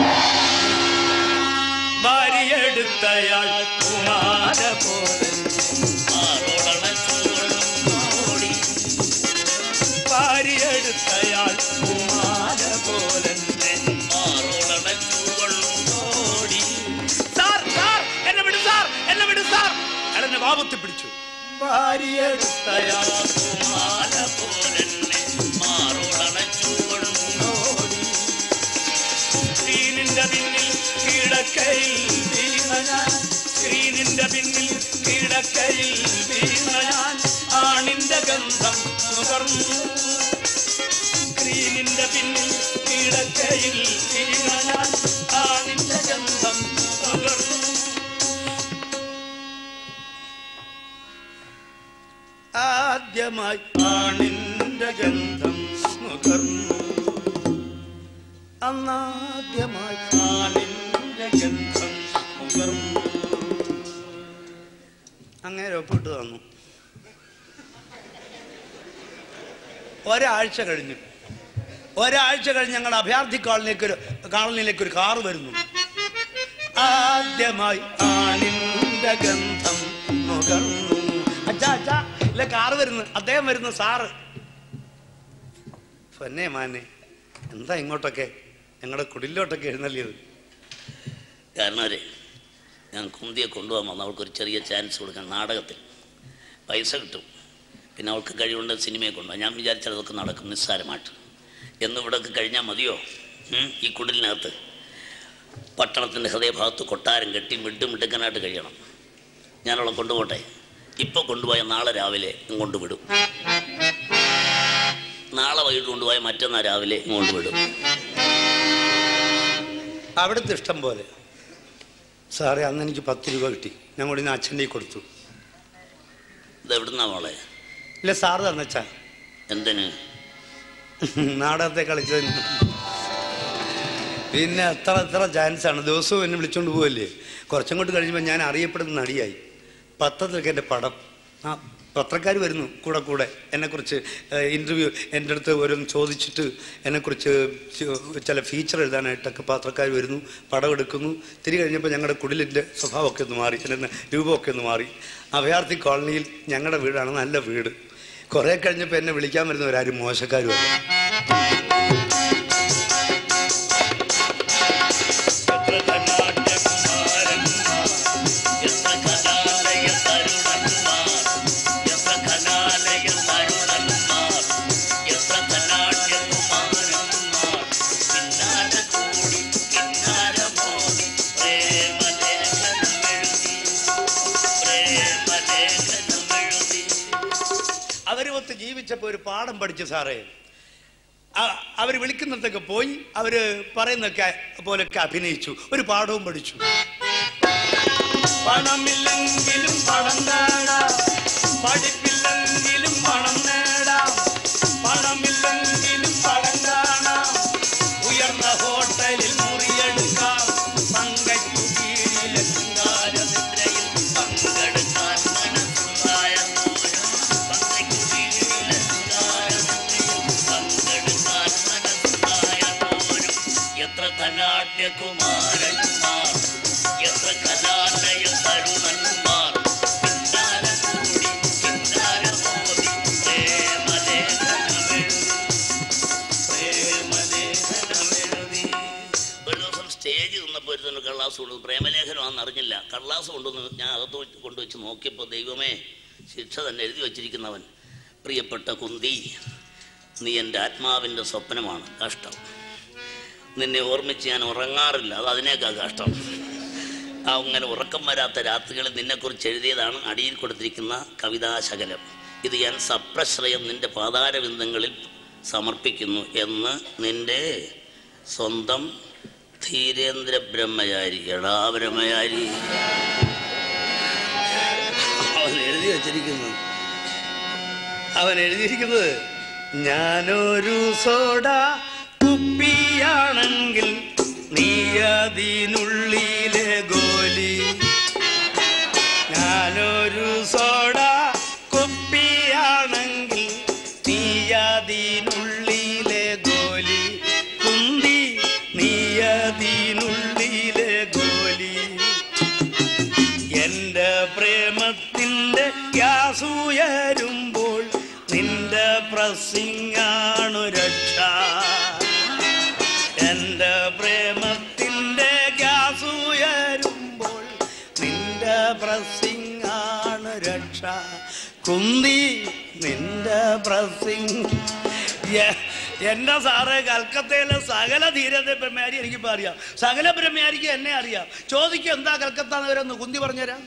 വാരിയെടുത്തയാൾ വാരിയെടുത്തയാൾ എന്നെ വാപത്തി പിടിച്ചു. വാരിയെടുത്തയാൾ സ്ക്രീനിന്റെ പിന്നിൽ കിടക്കയിൽ വീണ ഞാൻ, സ്ക്രീനിന്റെ പിന്നിൽ കിടക്കയിൽ വീണ ഞാൻ, ആണിന്റെ ഗന്ധം നുകർന്നു. സ്ക്രീനിന്റെ പിന്നിൽ കിടക്കയിൽ വീണ ഞാൻ, ആണിന്റെ ഗന്ധം നുകർന്നു. ആദ്യമായി ആണിന്റെ ഗന്ധം നുകർന്നു, അന്നാദ്യമായി ആണിന്റെ ഗന്ധം നുകർന്നു. അങ്ങനെ ഒപ്പിട്ട് തന്നു. ഒരാഴ്ച കഴിഞ്ഞ് ഞങ്ങളുടെ അഭയാർത്ഥി കോളനിയിലേക്ക് ഒരു കാറ് വരുന്നു. ആദ്യമായി ആണിന്റെ ഗന്ധം നുകർന്നു. അച്ഛാ അച്ഛാ ഇല്ല, കാറ് വരുന്നു, അദ്ദേഹം വരുന്നു, സാറ്. പൊന്നെ മാനെ, എന്താ ഇങ്ങോട്ടൊക്കെ ഞങ്ങളുടെ കുടിലോട്ടൊക്കെ എഴുന്നള്ളിയത്? കാരണം ഞാൻ കുന്തിയെ കൊണ്ടുപോകാൻ വന്നു. അവൾക്കൊരു ചെറിയ ചാൻസ് കൊടുക്കാൻ നാടകത്തിൽ പൈസ കിട്ടും, പിന്നെ അവൾക്ക് കഴിവുണ്ട് സിനിമയെ കൊണ്ടുപോകാം. ഞാൻ വിചാരിച്ചാൽ അതൊക്കെ നടക്കും നിസ്സാരമായിട്ട്. എന്ന് ഇവിടെയൊക്കെ കഴിഞ്ഞാൽ മതിയോ? ഈ കുടിലിനകത്ത് പട്ടണത്തിൻ്റെ ഹൃദയഭാഗത്ത് കൊട്ടാരം കെട്ടി മിടുമിടുക്കനായിട്ട് കഴിയണം. ഞാനവളെ കൊണ്ടുപോട്ടെ. ഇപ്പോൾ കൊണ്ടുപോയാൽ നാളെ രാവിലെ ഇങ്ങോട്ട് വിടും, നാളെ വൈകിട്ട് കൊണ്ടുപോയാൽ മറ്റന്നാൾ രാവിലെ ഇങ്ങോട്ട് വിടും. അവിടുത്തെ ഇഷ്ടം പോലെ. സാറേ, അന്ന് എനിക്ക് 10 രൂപ കിട്ടി. ഞാൻ കൂടി അച്ഛൻ്റെ കൊടുത്തു. ഇത് എവിടുന്നാ മോളെ? ഇല്ല, സാറ് തന്നച്ചാ. എന്തിന്? നാടകത്തെ കളിച്ചതിന്. പിന്നെ എത്ര ചാൻസാണ്. ദിവസവും എന്നെ വിളിച്ചുകൊണ്ട് പോവല്ലേ. കുറച്ചും കൊണ്ട് കഴിയുമ്പോൾ ഞാൻ അറിയപ്പെടുന്ന നടിയായി. പത്രത്തിലൊക്കെ എൻ്റെ പടം. ആ പത്രക്കാർ വരുന്നു കൂടെ എന്നെക്കുറിച്ച് ഇൻ്റർവ്യൂ എൻ്റെ അടുത്ത് ഓരോന്ന് ചോദിച്ചിട്ട് എന്നെക്കുറിച്ച് ചില ഫീച്ചർ എഴുതാനായിട്ടൊക്കെ പത്രക്കാർ വരുന്നു, പടം എടുക്കുന്നു. തിരി കഴിഞ്ഞപ്പോൾ ഞങ്ങളുടെ കുടിലിൻ്റെ സ്വഭാവമൊക്കെ ഒന്ന് മാറി, എൻ്റെ രൂപമൊക്കെ ഒന്ന് മാറി. അഭയാർത്ഥി കോളനിയിൽ ഞങ്ങളുടെ വീടാണ് നല്ല വീട്. കുറേ കഴിഞ്ഞപ്പോൾ എന്നെ വിളിക്കാൻ വരുന്നവരാരും മോശക്കാരുമല്ല. അവരുമൊത്ത് ജീവിച്ചപ്പോൾ ഒരു പാഠം പഠിച്ചു സാറേ. അവർ വിളിക്കുന്നിടത്തൊക്കെ പോയി അവർ പറയുന്നൊക്കെ പോലൊക്കെ അഭിനയിച്ചു, ഒരു പാഠവും പഠിച്ചു. പണമില്ലെങ്കിലും പണം നേടാം, പഠിപ്പില്ലെങ്കിലും പണം നേടാം, പണമില്ലെങ്കിലും പണം കാണാം, ഉയർന്ന ഹോട്ടലിൽ മുറിയെടുക്കാം, പങ്കയ്ക്കു കീഴിലെ ശൃംഗാരനിദ്രയിൽ പങ്കെടുക്കാൻ മനസ്സുണ്ടായ പങ്കയ്ക്കു കീഴിലെ ശൃംഗാരനിദ്രയിൽ പങ്കെടുക്കാൻ മനസ്സുണ്ടായ എത്ര ധനാട്യകുമാരന്മാർ, എത്ര കലാലയ തരുണന്മാർ, പിന്നാലകൂടി പിന്നാലമോദി പ്രേമലേഖനമെഴുതി. ഒരു ദിവസം സ്റ്റേജ് നിന്നപ്പോൾ ഒരു കള്ളാസ് കൊണ്ടു. പ്രേമലേഖനമാണെന്ന് അറിഞ്ഞില്ല. കള്ളാസ് കൊണ്ടുവന്ന് ഞാൻ അകത്ത് കൊണ്ടുവച്ച് നോക്കിയപ്പോൾ ദൈവമേ, ശിക്ഷ തന്നെ എഴുതി വച്ചിരിക്കുന്നവൻ. പ്രിയപ്പെട്ട കുന്തി, നീ എൻ്റെ ആത്മാവിൻ്റെ സ്വപ്നമാണ്. കഷ്ടം, നിന്നെ ഓർമ്മിച്ച് ഞാൻ ഉറങ്ങാറില്ല, അത് അതിനേക്കാൾ കഷ്ടം. അങ്ങനെ ഉറക്കം വരാത്ത രാത്രികളിൽ നിന്നെക്കുറിച്ച് എഴുതിയതാണ് അടിയിൽ കൊടുത്തിരിക്കുന്ന കവിതാശകലം. ഇത് ഞാൻ സപ്രശ്രയം നിന്റെ പാതാരബിന്ദങ്ങളിൽ സമർപ്പിക്കുന്നു എന്ന് നിന്റെ സ്വന്തം ധീരേന്ദ്ര ബ്രഹ്മചാരി. എടാ ബ്രഹ്മചാരി, അവൻ എഴുതി വച്ചിരിക്കുന്നു. അവൻ എഴുതിയിരിക്കുന്നത്, ഞാനൊരു സോഡ കുപ്പിയാണെങ്കിൽ നീ അതിനുള്ളിലെ ഗോലി. ഞാനൊരു സോഡ കുപ്പിയാണെങ്കിൽ നീ അതിനുള്ളിലെ ഗോലി. കുന്തി, നീ അതിനുള്ളിലെ ഗോലി. എൻ്റെ പ്രേമത്തിൻ്റെ ഗ്യാസ് ഉയരുമ്പോൾ നിന്റെ പ്രസിംഗാണു രക്ഷ. എൻ്റെ പ്രേമത്തിൻ്റെ ഗ്യാസ് ഉയരുമ്പോൾ നിന്റെ പ്രസിംഗാണു രക്ഷ. കുന്തി, നിന്റെ പ്രസിംഗ്. എൻ്റെ സാറേ, കൽക്കത്തയിലെ സകല ധീരത ബ്രഹ്മചാരി എനിക്കിപ്പോൾ അറിയാം. സകല ബ്രഹ്മചാരിക്ക് എന്നെ അറിയാം. ചോദിക്കും എന്താ കൽക്കത്ത നഗരം, കുന്തി പറഞ്ഞുതരാം.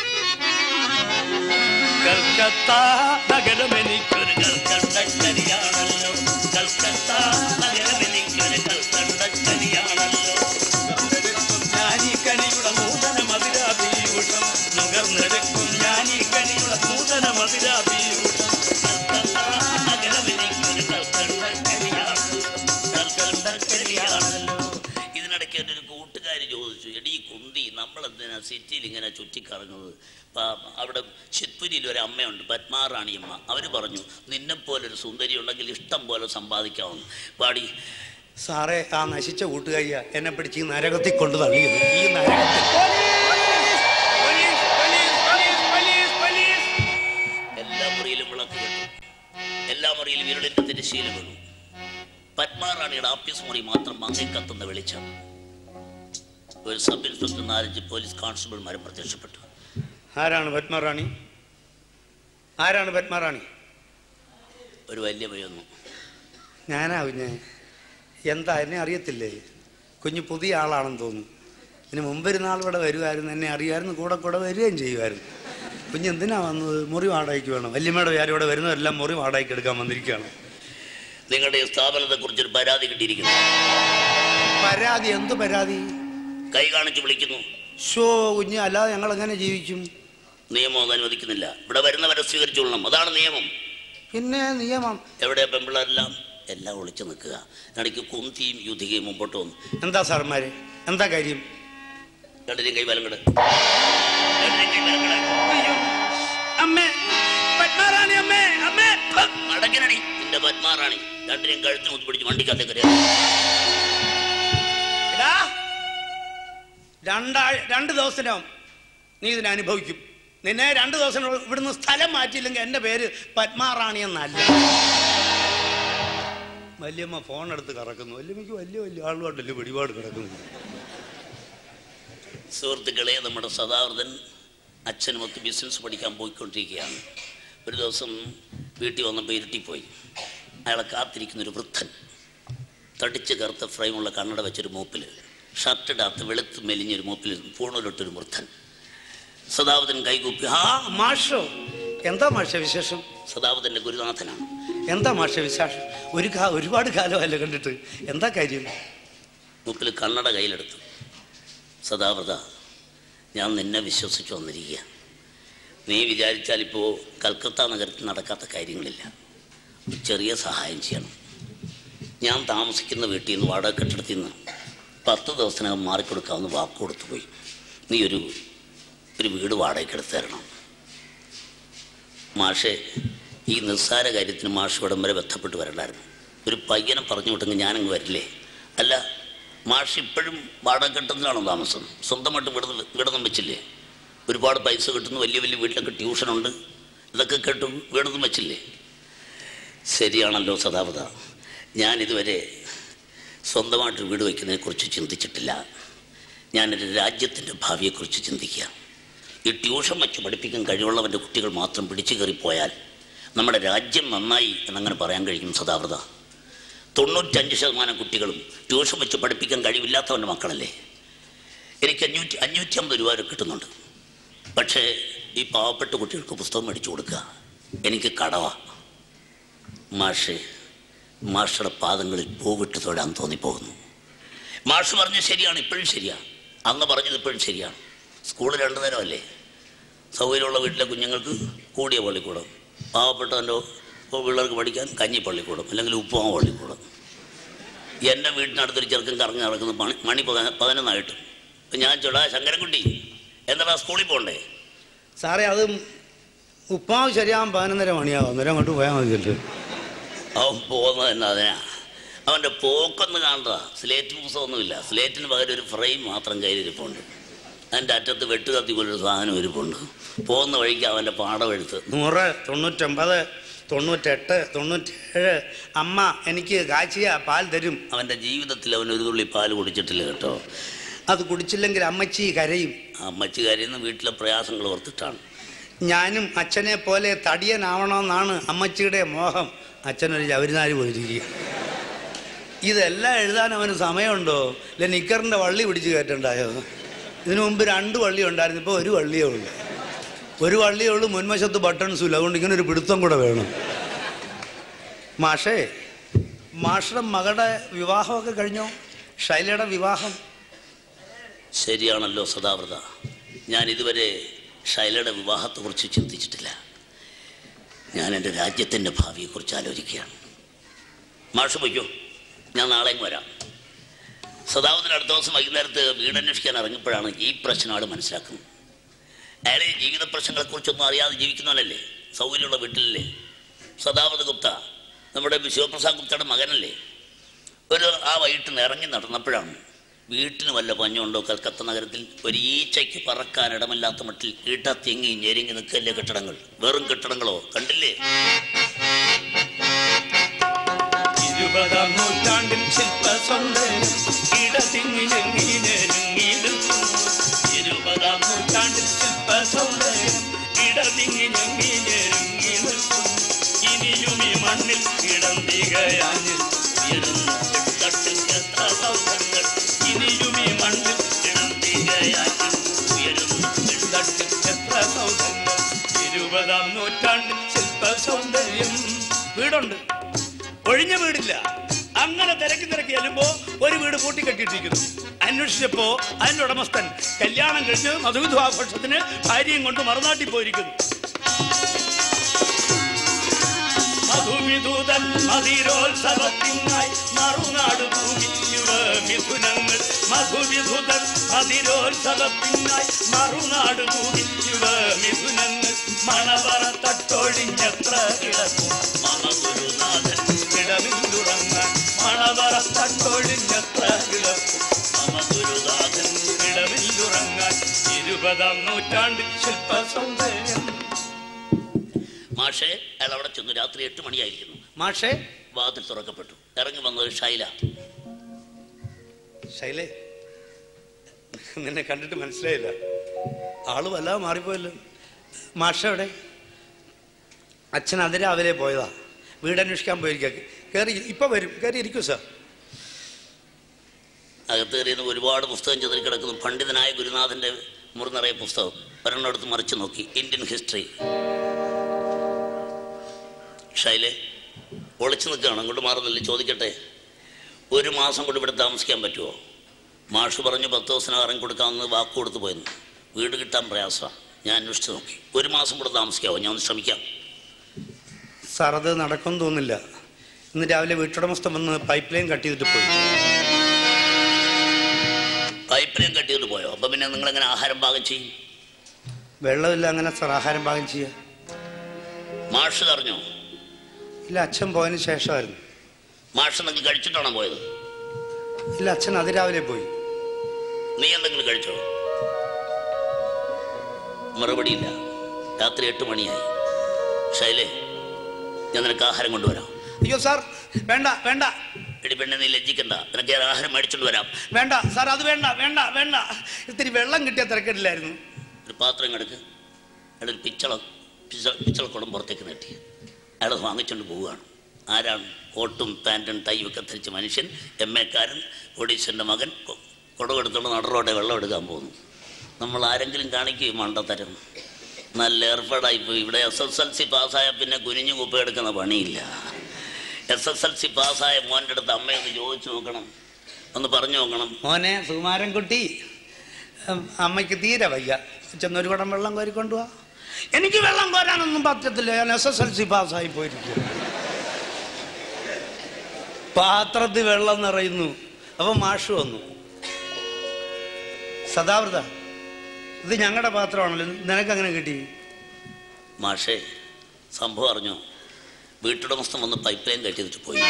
കൽക്കത്ത നഗരം എനിക്കൊരു കൽക്കണ്ടരിയാണല്ലോ, കൽക്കത്ത നഗരം എനിക്കൊരു കൽക്കണ്ടരിയാണല്ലോ. ഞാനീ കനിയുടെ നൂതന മധുരാപീയൂഷം നുകർന്നെടുക്കും, ഞാനീ കനിയുടെ നൂതന മധുരാപീയൂഷം. കൽക്കത്ത നഗരം എനിക്കൊരു കൽക്കണ്ടരിയാണല്ലോ, കൽക്കണ്ടരിയാണല്ലോ. ഇതിനിടയ്ക്ക് എൻ്റെ ഒരു കൂട്ടുകാരി ചോദിച്ചു, എടീ കുന്തി, നമ്മളെന്തിനാ സിറ്റിയിൽ ഇങ്ങനെ ചുറ്റിക്കറങ്ങുന്നത്? അവിടെ ചിത്പുരിയിൽ ഒരു അമ്മയുണ്ട്, പത്മാറാണിയമ്മ. അവർ പറഞ്ഞു, നിന്നെപ്പോലൊരു സുന്ദരി ഉണ്ടെങ്കിൽ ഇഷ്ടം പോലെ സമ്പാദിക്കാവുന്നു. പാടി. സാറേ, ആ നശിച്ച കൂട്ടുകാരിയ എന്നെ പിടിച്ച് ഈ നരകത്തിൽ കൊണ്ട് തള്ളിയത്. ഈ നരകത്തിൽ എല്ലാ മുറിയിലും വിളക്ക് കെട്ടു, എല്ലാ മുറിയിലും വിരളിന്റെ തിരശ്ശീല വീണു. പത്മാറാണിയുടെ ആഫീസ് മുറി മാത്രം മങ്ങി കത്തുന്ന വെളിച്ചം. ഒരു സബ് ഇൻസ്പെക്ടർ 4-5 പോലീസ് കോൺസ്റ്റബിൾമാരും പ്രത്യക്ഷപ്പെട്ടു. ആരാണ് പത്മറാണി? ആരാണ് പത്മറാണി? ഒരു വലിയ പയ്യൊന്നു. ഞാനാ കുഞ്ഞെ. എന്താ, എന്നെ അറിയത്തില്ലേ? കുഞ്ഞ് പുതിയ ആളാണെന്ന് തോന്നുന്നു. ഇതിന് മുമ്പൊരു നാൾ ഇവിടെ വരുമായിരുന്നു, എന്നെ അറിയാമായിരുന്നു, കൂടെ കൂടെ വരികയും ചെയ്യുമായിരുന്നു. കുഞ്ഞ് എന്തിനാ വന്നത്? മുറി വാടകയ്ക്ക് വേണം. വല്യമ്മയുടെ പേര് ഇവിടെ വരുന്നവരെല്ലാം മുറി വാടകയ്ക്ക് എടുക്കാൻ വന്നിരിക്കുകയാണ്. നിങ്ങളുടെ സ്ഥാപനത്തെ കുറിച്ചൊരു പരാതി കിട്ടിയിരിക്കുന്നു. പരാതി? എന്ത് പരാതി? കൈ കാണിച്ച് വിളിക്കുന്നു. ഷോ കുഞ്ഞ്, അല്ലാതെ ഞങ്ങൾ എങ്ങനെ ജീവിക്കും? നിയമം അത് അനുവദിക്കുന്നില്ല. ഇവിടെ വരുന്നവരെ സ്വീകരിച്ചോളണം, അതാണ് നിയമം. പിന്നെ നിയമം? എവിടെ പെമ്പിള്ളേരെല്ലാം എല്ലാം ഒളിച്ചു നിൽക്കുക. ഇടയ്ക്ക് കുന്തിയും യുധികയും മുമ്പോട്ട് വന്നു. എന്താ സാർമാരെ, എന്താ കാര്യം? രണ്ടിനും കൈ വലം കിട. അടക്കനടി നിന്റെ പത്മാറാണി. രണ്ടിനും കഴുത്തിന് കുത്തിപ്പിടിച്ച് വണ്ടിക്കകത്തേക്ക് കയറി. 2 ദിവസത്തിനകം നീ ഇതിനെ അനുഭവിക്കും. നിന്നെ 2 ദിവസം ഇവിടുന്ന് സ്ഥലം മാറ്റിയില്ലെങ്കിൽ എൻ്റെ പേര് പത്മാറാണി എന്നല്ല. വല്യമ്മ ഫോൺ എടുത്ത് കറക്കുന്നു. വല്യമ്മയ്ക്ക് വലിയ വലിയ ആളുമായിട്ടല്ലേ പിടിപാട് കിടക്കുന്നു. സുഹൃത്തുക്കളെ, നമ്മുടെ സദാവൃതൻ അച്ഛനുമൊത്ത് ബിസിനസ് പഠിക്കാൻ പോയിക്കൊണ്ടിരിക്കുകയാണ്. ഒരു ദിവസം വീട്ടിൽ വന്നപ്പോൾ ഇരുട്ടിപ്പോയി. അയാളെ കാത്തിരിക്കുന്നൊരു വൃദ്ധൻ, തടിച്ച് കറുത്ത ഫ്രെയിമുള്ള കണ്ണട വെച്ചൊരു മൂപ്പിൽ, ഷർട്ടിടാത്ത വെളുത്ത് മെലിഞ്ഞൊരു മൂപ്പിൽ പൂണൂരിട്ടൊരു വൃദ്ധൻ. സദാവൃതൻ കൈകൂപ്പി, ആ മാഷോ, എന്താ മാഷ വിശേഷം? സദാവൃതൻ്റെ ഗുരുനാഥനാണ്. എന്താ മാഷ വിശേഷം? ഒരുപാട് കാലമല്ല കണ്ടിട്ട്, എന്താ കാര്യം? മൂപ്പിൽ കണ്ണട കയ്യിലെടുത്തു. സദാവൃത, ഞാൻ നിന്നെ വിശ്വസിച്ച് വന്നിരിക്കുക. നീ വിചാരിച്ചാൽ ഇപ്പോൾ കൽക്കത്ത നഗരത്തിൽ നടക്കാത്ത കാര്യങ്ങളില്ല. ചെറിയ സഹായം ചെയ്യണം. ഞാൻ താമസിക്കുന്ന വീട്ടിൽ നിന്ന്, വാടക കെട്ടിടത്തിൽ നിന്ന് 10 ദിവസത്തിനകം മാറിക്കൊടുക്കാമെന്ന് വാക്ക് കൊടുത്തു പോയി. നീ ഒരു വീട് വാടകയ്ക്ക് എടുത്ത് തരണം. മാഷെ, ഈ നിസ്സാര കാര്യത്തിന് മാഷ് ഇവിടം വരെ ബന്ധപ്പെട്ട് വരണ്ടായിരുന്നു. ഒരു പയ്യനെ പറഞ്ഞു വിട്ടെങ്കിൽ ഞാനങ്ങ് വരില്ലേ? അല്ല, മാഷ് ഇപ്പോഴും വാടക കെട്ടുന്നതാണോ താമസം? സ്വന്തമായിട്ട് വീടൊന്നും വെച്ചില്ലേ? ഒരുപാട് പൈസ കിട്ടുന്നു, വലിയ വലിയ വീട്ടിലൊക്കെ ട്യൂഷനുണ്ട്, ഇതൊക്കെ കേട്ടും വീടൊന്നും വെച്ചില്ലേ? ശരിയാണല്ലോ സദാവൃത, ഞാനിതുവരെ സ്വന്തമായിട്ട് വീട് വയ്ക്കുന്നതിനെക്കുറിച്ച് ചിന്തിച്ചിട്ടില്ല. ഞാനൊരു രാജ്യത്തിൻ്റെ ഭാവിയെക്കുറിച്ച് ചിന്തിക്കുക. ഈ ട്യൂഷൻ വെച്ച് പഠിപ്പിക്കാൻ കഴിവുള്ളവൻ്റെ കുട്ടികൾ മാത്രം പിടിച്ചു കയറിപ്പോയാൽ നമ്മുടെ രാജ്യം നന്നായി എന്നങ്ങനെ പറയാൻ കഴിയും സദാവൃത. 95% കുട്ടികളും ട്യൂഷൻ വെച്ച് പഠിപ്പിക്കാൻ കഴിവില്ലാത്തവൻ്റെ മക്കളല്ലേ. എനിക്ക് 550 രൂപ വരെ കിട്ടുന്നുണ്ട്. പക്ഷേ ഈ പാവപ്പെട്ട കുട്ടികൾക്ക് പുസ്തകം മേടിച്ചു കൊടുക്കുക എനിക്ക് കടവാ. മാഷയുടെ പാദങ്ങളിൽ പൂവിട്ട് തൊടാൻ തോന്നിപ്പോകുന്നു. മാഷ് പറഞ്ഞത് ശരിയാണ്, ഇപ്പോഴും ശരിയാണ്. അന്ന് പറഞ്ഞത് ഇപ്പോഴും ശരിയാണ്. സ്കൂൾ 2 നേരമല്ലേ? സൗകര്യമുള്ള വീട്ടിലെ കുഞ്ഞുങ്ങൾക്ക് കൂടിയ പള്ളിക്കൂടം, പാവപ്പെട്ടവൻ്റെ പിള്ളേർക്ക് പഠിക്കാൻ കഞ്ഞി പള്ളിക്കൂടം, അല്ലെങ്കിൽ ഉപ്പുമാവ് പള്ളിക്കൂടം. എൻ്റെ വീട്ടിനടുത്തൊരു ചെറുക്കൻ കറങ്ങി നടക്കുന്ന മണി 11 ഇപ്പം ഞാൻ ചോടാ ശങ്കരൻകുട്ടി, എന്താ സ്കൂളിൽ പോകണ്ടേ? സാറേ, അത് ഉപ്പുമാവ് ശരിയാവാൻ 11:30 മണിയാവും. അന്നേരം അങ്ങോട്ട് പോയാൽ മതിയല്ലോ. അവൻ പോകുന്നത് തന്നെ അതിനാ. അവൻ്റെ പോക്കൊന്ന് കാണുക. സ്ലേറ്റ് പുസ്തകമൊന്നുമില്ല. സ്ലേറ്റിന് പകരം ഒരു ഫ്രെയിം മാത്രം കയ്യിലിരിപ്പുണ്ട്. അതിൻ്റെ അറ്റത്ത് വെട്ടുകത്തി പോലൊരു സാധനം ഇരിപ്പുണ്ട്. പോകുന്ന വഴിക്ക് അവൻ്റെ പാഠം എഴുത്ത് 100, 99, 98, 97. അമ്മ എനിക്ക് കാച്ചിയ പാൽ തരും. അവൻ്റെ ജീവിതത്തിൽ അവൻ ഒരു തുള്ളി പാൽ കുടിച്ചിട്ടില്ല കേട്ടോ. അത് കുടിച്ചില്ലെങ്കിൽ അമ്മച്ചി കരയും. അമ്മച്ചി കരയുന്ന വീട്ടിലെ പ്രയാസങ്ങൾ ഓർത്തിട്ടാണ്. ഞാനും അച്ഛനെ പോലെ തടിയനാവണമെന്നാണ് അമ്മച്ചിയുടെ മോഹം. അച്ഛനൊരു ചവരിനാരി പോയിരിക്കുക. ഇതെല്ലാം എഴുതാൻ അവന് സമയമുണ്ടോ? അല്ലെ നിക്കറിൻ്റെ വള്ളി പിടിച്ച് കയറ്റണ്ടായോ? ഇതിനു മുമ്പ് 2 വള്ളി ഉണ്ടായിരുന്നു, ഇപ്പോൾ 1 വള്ളിയേ ഉള്ളൂ. 1 വള്ളിയേ ഉള്ളൂ, മുൻവശത്ത് ബട്ടൺസും ഇല്ല. അതുകൊണ്ട് ഇങ്ങനെ ഒരു പിടുത്തം കൂടെ വേണം. മാഷയുടെ മകളുടെ വിവാഹമൊക്കെ കഴിഞ്ഞോ? ശൈലയുടെ വിവാഹം? ശരിയാണല്ലോ സദാവൃത, ഞാൻ ഇതുവരെ ശൈലയുടെ വിവാഹത്തെക്കുറിച്ച് ചിന്തിച്ചിട്ടില്ല. ഞാൻ എൻ്റെ രാജ്യത്തിൻ്റെ ഭാവിയെക്കുറിച്ച് ആലോചിക്കുകയാണ്. മാഷ് പോയിക്കോ, ഞാൻ നാളെ വരാം. സദാവൃതൻ അടുത്ത ദിവസം വൈകുന്നേരത്ത് വീടന്വേഷിക്കാൻ ഇറങ്ങിയപ്പോഴാണ് ഈ പ്രശ്നം ആൾ മനസ്സിലാക്കുന്നത്. അയാളെ ജീവിത പ്രശ്നങ്ങളെക്കുറിച്ചൊന്നും അറിയാതെ ജീവിക്കുന്നവനല്ലേ, സൗകര്യമുള്ള വീട്ടിലല്ലേ. സദാവൃത ഗുപ്ത നമ്മുടെ ശിവപ്രസാദ് ഗുപ്തയുടെ മകനല്ലേ. ആ വൈകിട്ട് ഇറങ്ങി നടന്നപ്പോഴാണ് വീട്ടിന് വല്ല പഞ്ഞുണ്ടോ കൽക്കത്ത നഗരത്തിൽ ഒരു ഈച്ചയ്ക്ക് പറക്കാനിടമില്ലാത്ത മട്ടിൽ ഇടത്തിങ്ങി ഞെരുങ്ങി നിൽക്കല്ലേ കെട്ടിടങ്ങൾ. വെറും കെട്ടിടങ്ങളോ കണ്ടില്ലേ? 20-ാം നൂറ്റാണ്ടിൽ ശില്പസൗന്ദര്യം ഇടതിങ്ങി ഞെരുങ്ങിയിടും തികയാഞ്ഞ് ഉയരുന്നു തട്ടിൽ എത്ര സൗധങ്ങൾ ഇനിയും ഈ മണ്ണിൽ ഇടം തികയാഞ്ഞ് ഉയരുന്നു തട്ടിൽ എത്ര സൗധങ്ങൾ 20-ാം നൂറ്റാണ്ടിൽ ശില്പ സൗന്ദര്യം. വീടുണ്ട്, ഒഴിഞ്ഞ വീടില്ല. അങ്ങനെ തിരക്കി ചെല്ലുമ്പോ ഒരു വീട് പൂട്ടിക്കെട്ടിയിട്ടിരിക്കുന്നു. അന്വേഷിച്ചപ്പോ അതിന്റെ ഉടമസ്ഥൻ കല്യാണം കഴിഞ്ഞ് മധുവിധുവാഘോഷത്തിന് ഭാര്യയും കൊണ്ട് മറുനാട്ടിൽ പോയിരിക്കുന്നു. മധുവിധൂതൻ മതിരോത്സവത്തിനായി മറുനാട് ഭൂമിയുവ മിഥുനങ്ങൾ. മധുവിധൂതൻ മതിരോത്സവത്തിനായി മറുനാട് ഭൂമിയുവ മിഥുനങ്ങൾ. മണവറ തട്ടൊഴിഞ്ഞത്ര കിടക്കും മമ ഗുരുനാഥൻ ഇടമില്ലുറങ്ങാൻ. മണവറ തട്ടൊഴിഞ്ഞത്ര കിടക്കും മമ ഗുരുനാഥൻ ഇടമില്ലുറങ്ങാൻ. 20-ാം നൂറ്റാണ്ടിൽ ശില്പ സൗന്ദര്യം. മാഷേ, അയാൾ അവിടെ ചെന്നു. രാത്രി 8 മണിയായിരിക്കുന്നു. മാഷേ, വാതിൽ തുറക്കപ്പെട്ടു. ഇറങ്ങി വന്നത് ഷൈല. ശൈലേ, നിന്നെ കണ്ടിട്ട് മനസ്സിലായില്ല. ആള് വല്ലാതെ മാറിപ്പോയല്ലോ. മാഷ എവിടെ? അച്ഛൻ അതിരാവിലെ പോയതാ. വീട് അന്വേഷിക്കാൻ പോയിരിക്കുക. കയറി ഇപ്പൊ വരും. കയറി ഇരിക്കൂ സാർ. അകത്ത് കയറിയെന്ന് ഒരുപാട് പുസ്തകം ചെതറി കിടക്കുന്നു. പണ്ഡിതനായ ഗുരുനാഥന്റെ മുറി നിറയെ പുസ്തകം. ഒരെണ്ണെടുത്ത് മറിച്ച് നോക്കി. Indian history. ഷൈലെ ഒളിച്ചു നിൽക്കുകയാണ്. അങ്ങോട്ട് മാറുന്നില്ല. ചോദിക്കട്ടെ, 1 മാസം കൊണ്ട് ഇവിടെ താമസിക്കാൻ പറ്റുമോ? മാഷ് പറഞ്ഞു 10 ദിവസം ഇറങ്ങി കൊടുക്കാമെന്ന് വാക്ക് കൊടുത്തു പോയെന്ന്. വീട് കിട്ടാൻ പ്രയാസമാണ്. ഞാൻ അന്വേഷിച്ച് നോക്കി. 1 മാസം കൂടെ താമസിക്കാമോ? ഞാൻ ഒന്ന് ശ്രമിക്കാം. സാർ, അത് നടക്കുമെന്ന് തോന്നില്ല. ഇന്ന് രാവിലെ വീട്ടുടമസ്ഥൻ വന്ന് പൈപ്പ് ലൈൻ കട്ട് ചെയ്തിട്ട് പോയി. പൈപ്പ് ലൈൻ കട്ട് ചെയ്തിട്ട് പോയോ? അപ്പം പിന്നെ നിങ്ങളെങ്ങനെ ആഹാരം പാകം ചെയ്യും? വെള്ളമില്ല. അങ്ങനെ സാർ ആഹാരം പാകം ചെയ്യാം? മാഷ് അറിഞ്ഞോ? ഇല്ല, അച്ഛൻ പോയതിന് ശേഷമായിരുന്നു. മാഷ് എന്തെങ്കിലും കഴിച്ചിട്ടാണോ പോയത്? ഇല്ല, അച്ഛൻ അതിരാവിലെ പോയി. നീ എന്തെങ്കിലും കഴിച്ചോ? മറുപടിയില്ല. രാത്രി 8 മണിയായി. ഷൈലേ, ഞാൻ നിനക്ക് ആഹാരം കൊണ്ടുവരാം. അയ്യോ സാർ, വേണ്ട വേണ്ട. എടി പെണ്ണെ, നീ ലജ്ജിക്കണ്ട. നിനക്ക് ആഹാരം മേടിച്ചോണ്ട് വരാം. വേണ്ട സാർ, അത് വേണ്ട വേണ്ട വേണ്ട. ഇത്തിരി വെള്ളം കിട്ടിയ തിരക്കിട്ടില്ലായിരുന്നു. ഒരു പാത്രം എടുക്ക്. അയാൾ ഒരു പിച്ചളക്കുളം പുറത്തേക്ക് നീട്ടി. അയാൾ വാങ്ങിച്ചുകൊണ്ട് പോവുകയാണ്. ആരാണ്? കോട്ടും പാൻറ്റും ടൈയും ഒക്കെ ധരിച്ച മനുഷ്യൻ, MA കാരൻ, ഒഡീഷൻ്റെ മകൻ. കുടവെടുത്തോണ്ട് നടറോടെ വെള്ളം എടുക്കാൻ പോകുന്നു. നമ്മൾ ആരെങ്കിലും കാണിക്കും മണ്ടത്തരം. നല്ല ഏർപ്പാടായിപ്പോയി. ഇവിടെ SSLC പാസ്സായ പിന്നെ കുനിഞ്ഞു കുപ്പ എടുക്കുന്ന പണിയില്ല. SSLC പാസ്സായ മോൻ്റെ അടുത്ത് അമ്മയൊന്ന് ചോദിച്ചു നോക്കണം, ഒന്ന് പറഞ്ഞു നോക്കണം. മോനെ സുകുമാരൻകുട്ടി, അമ്മയ്ക്ക് തീരെ വയ്യ, ചെന്നൊരു കുടം വെള്ളം കോരിക്കൊണ്ടുപോവാ. എനിക്ക് വെള്ളം കോരാനൊന്നും പറ്റത്തില്ല, ഞാൻ SSLC പാസ്സായി പോയിരിക്കും. പാത്രത്തിൽ വെള്ളം നിറയുന്നു. അപ്പൊ മാഷ് വന്നു. സദാവൃത, ഇത് ഞങ്ങളുടെ പാത്രമാണല്ലോ, നിനക്കങ്ങനെ കിട്ടി? മാഷേ, സംഭവം അറിഞ്ഞോ? വീട്ടുടമസ്ഥൻ വന്ന് പൈപ്പ് ലൈൻ കെട്ടിയിട്ട് പോയി.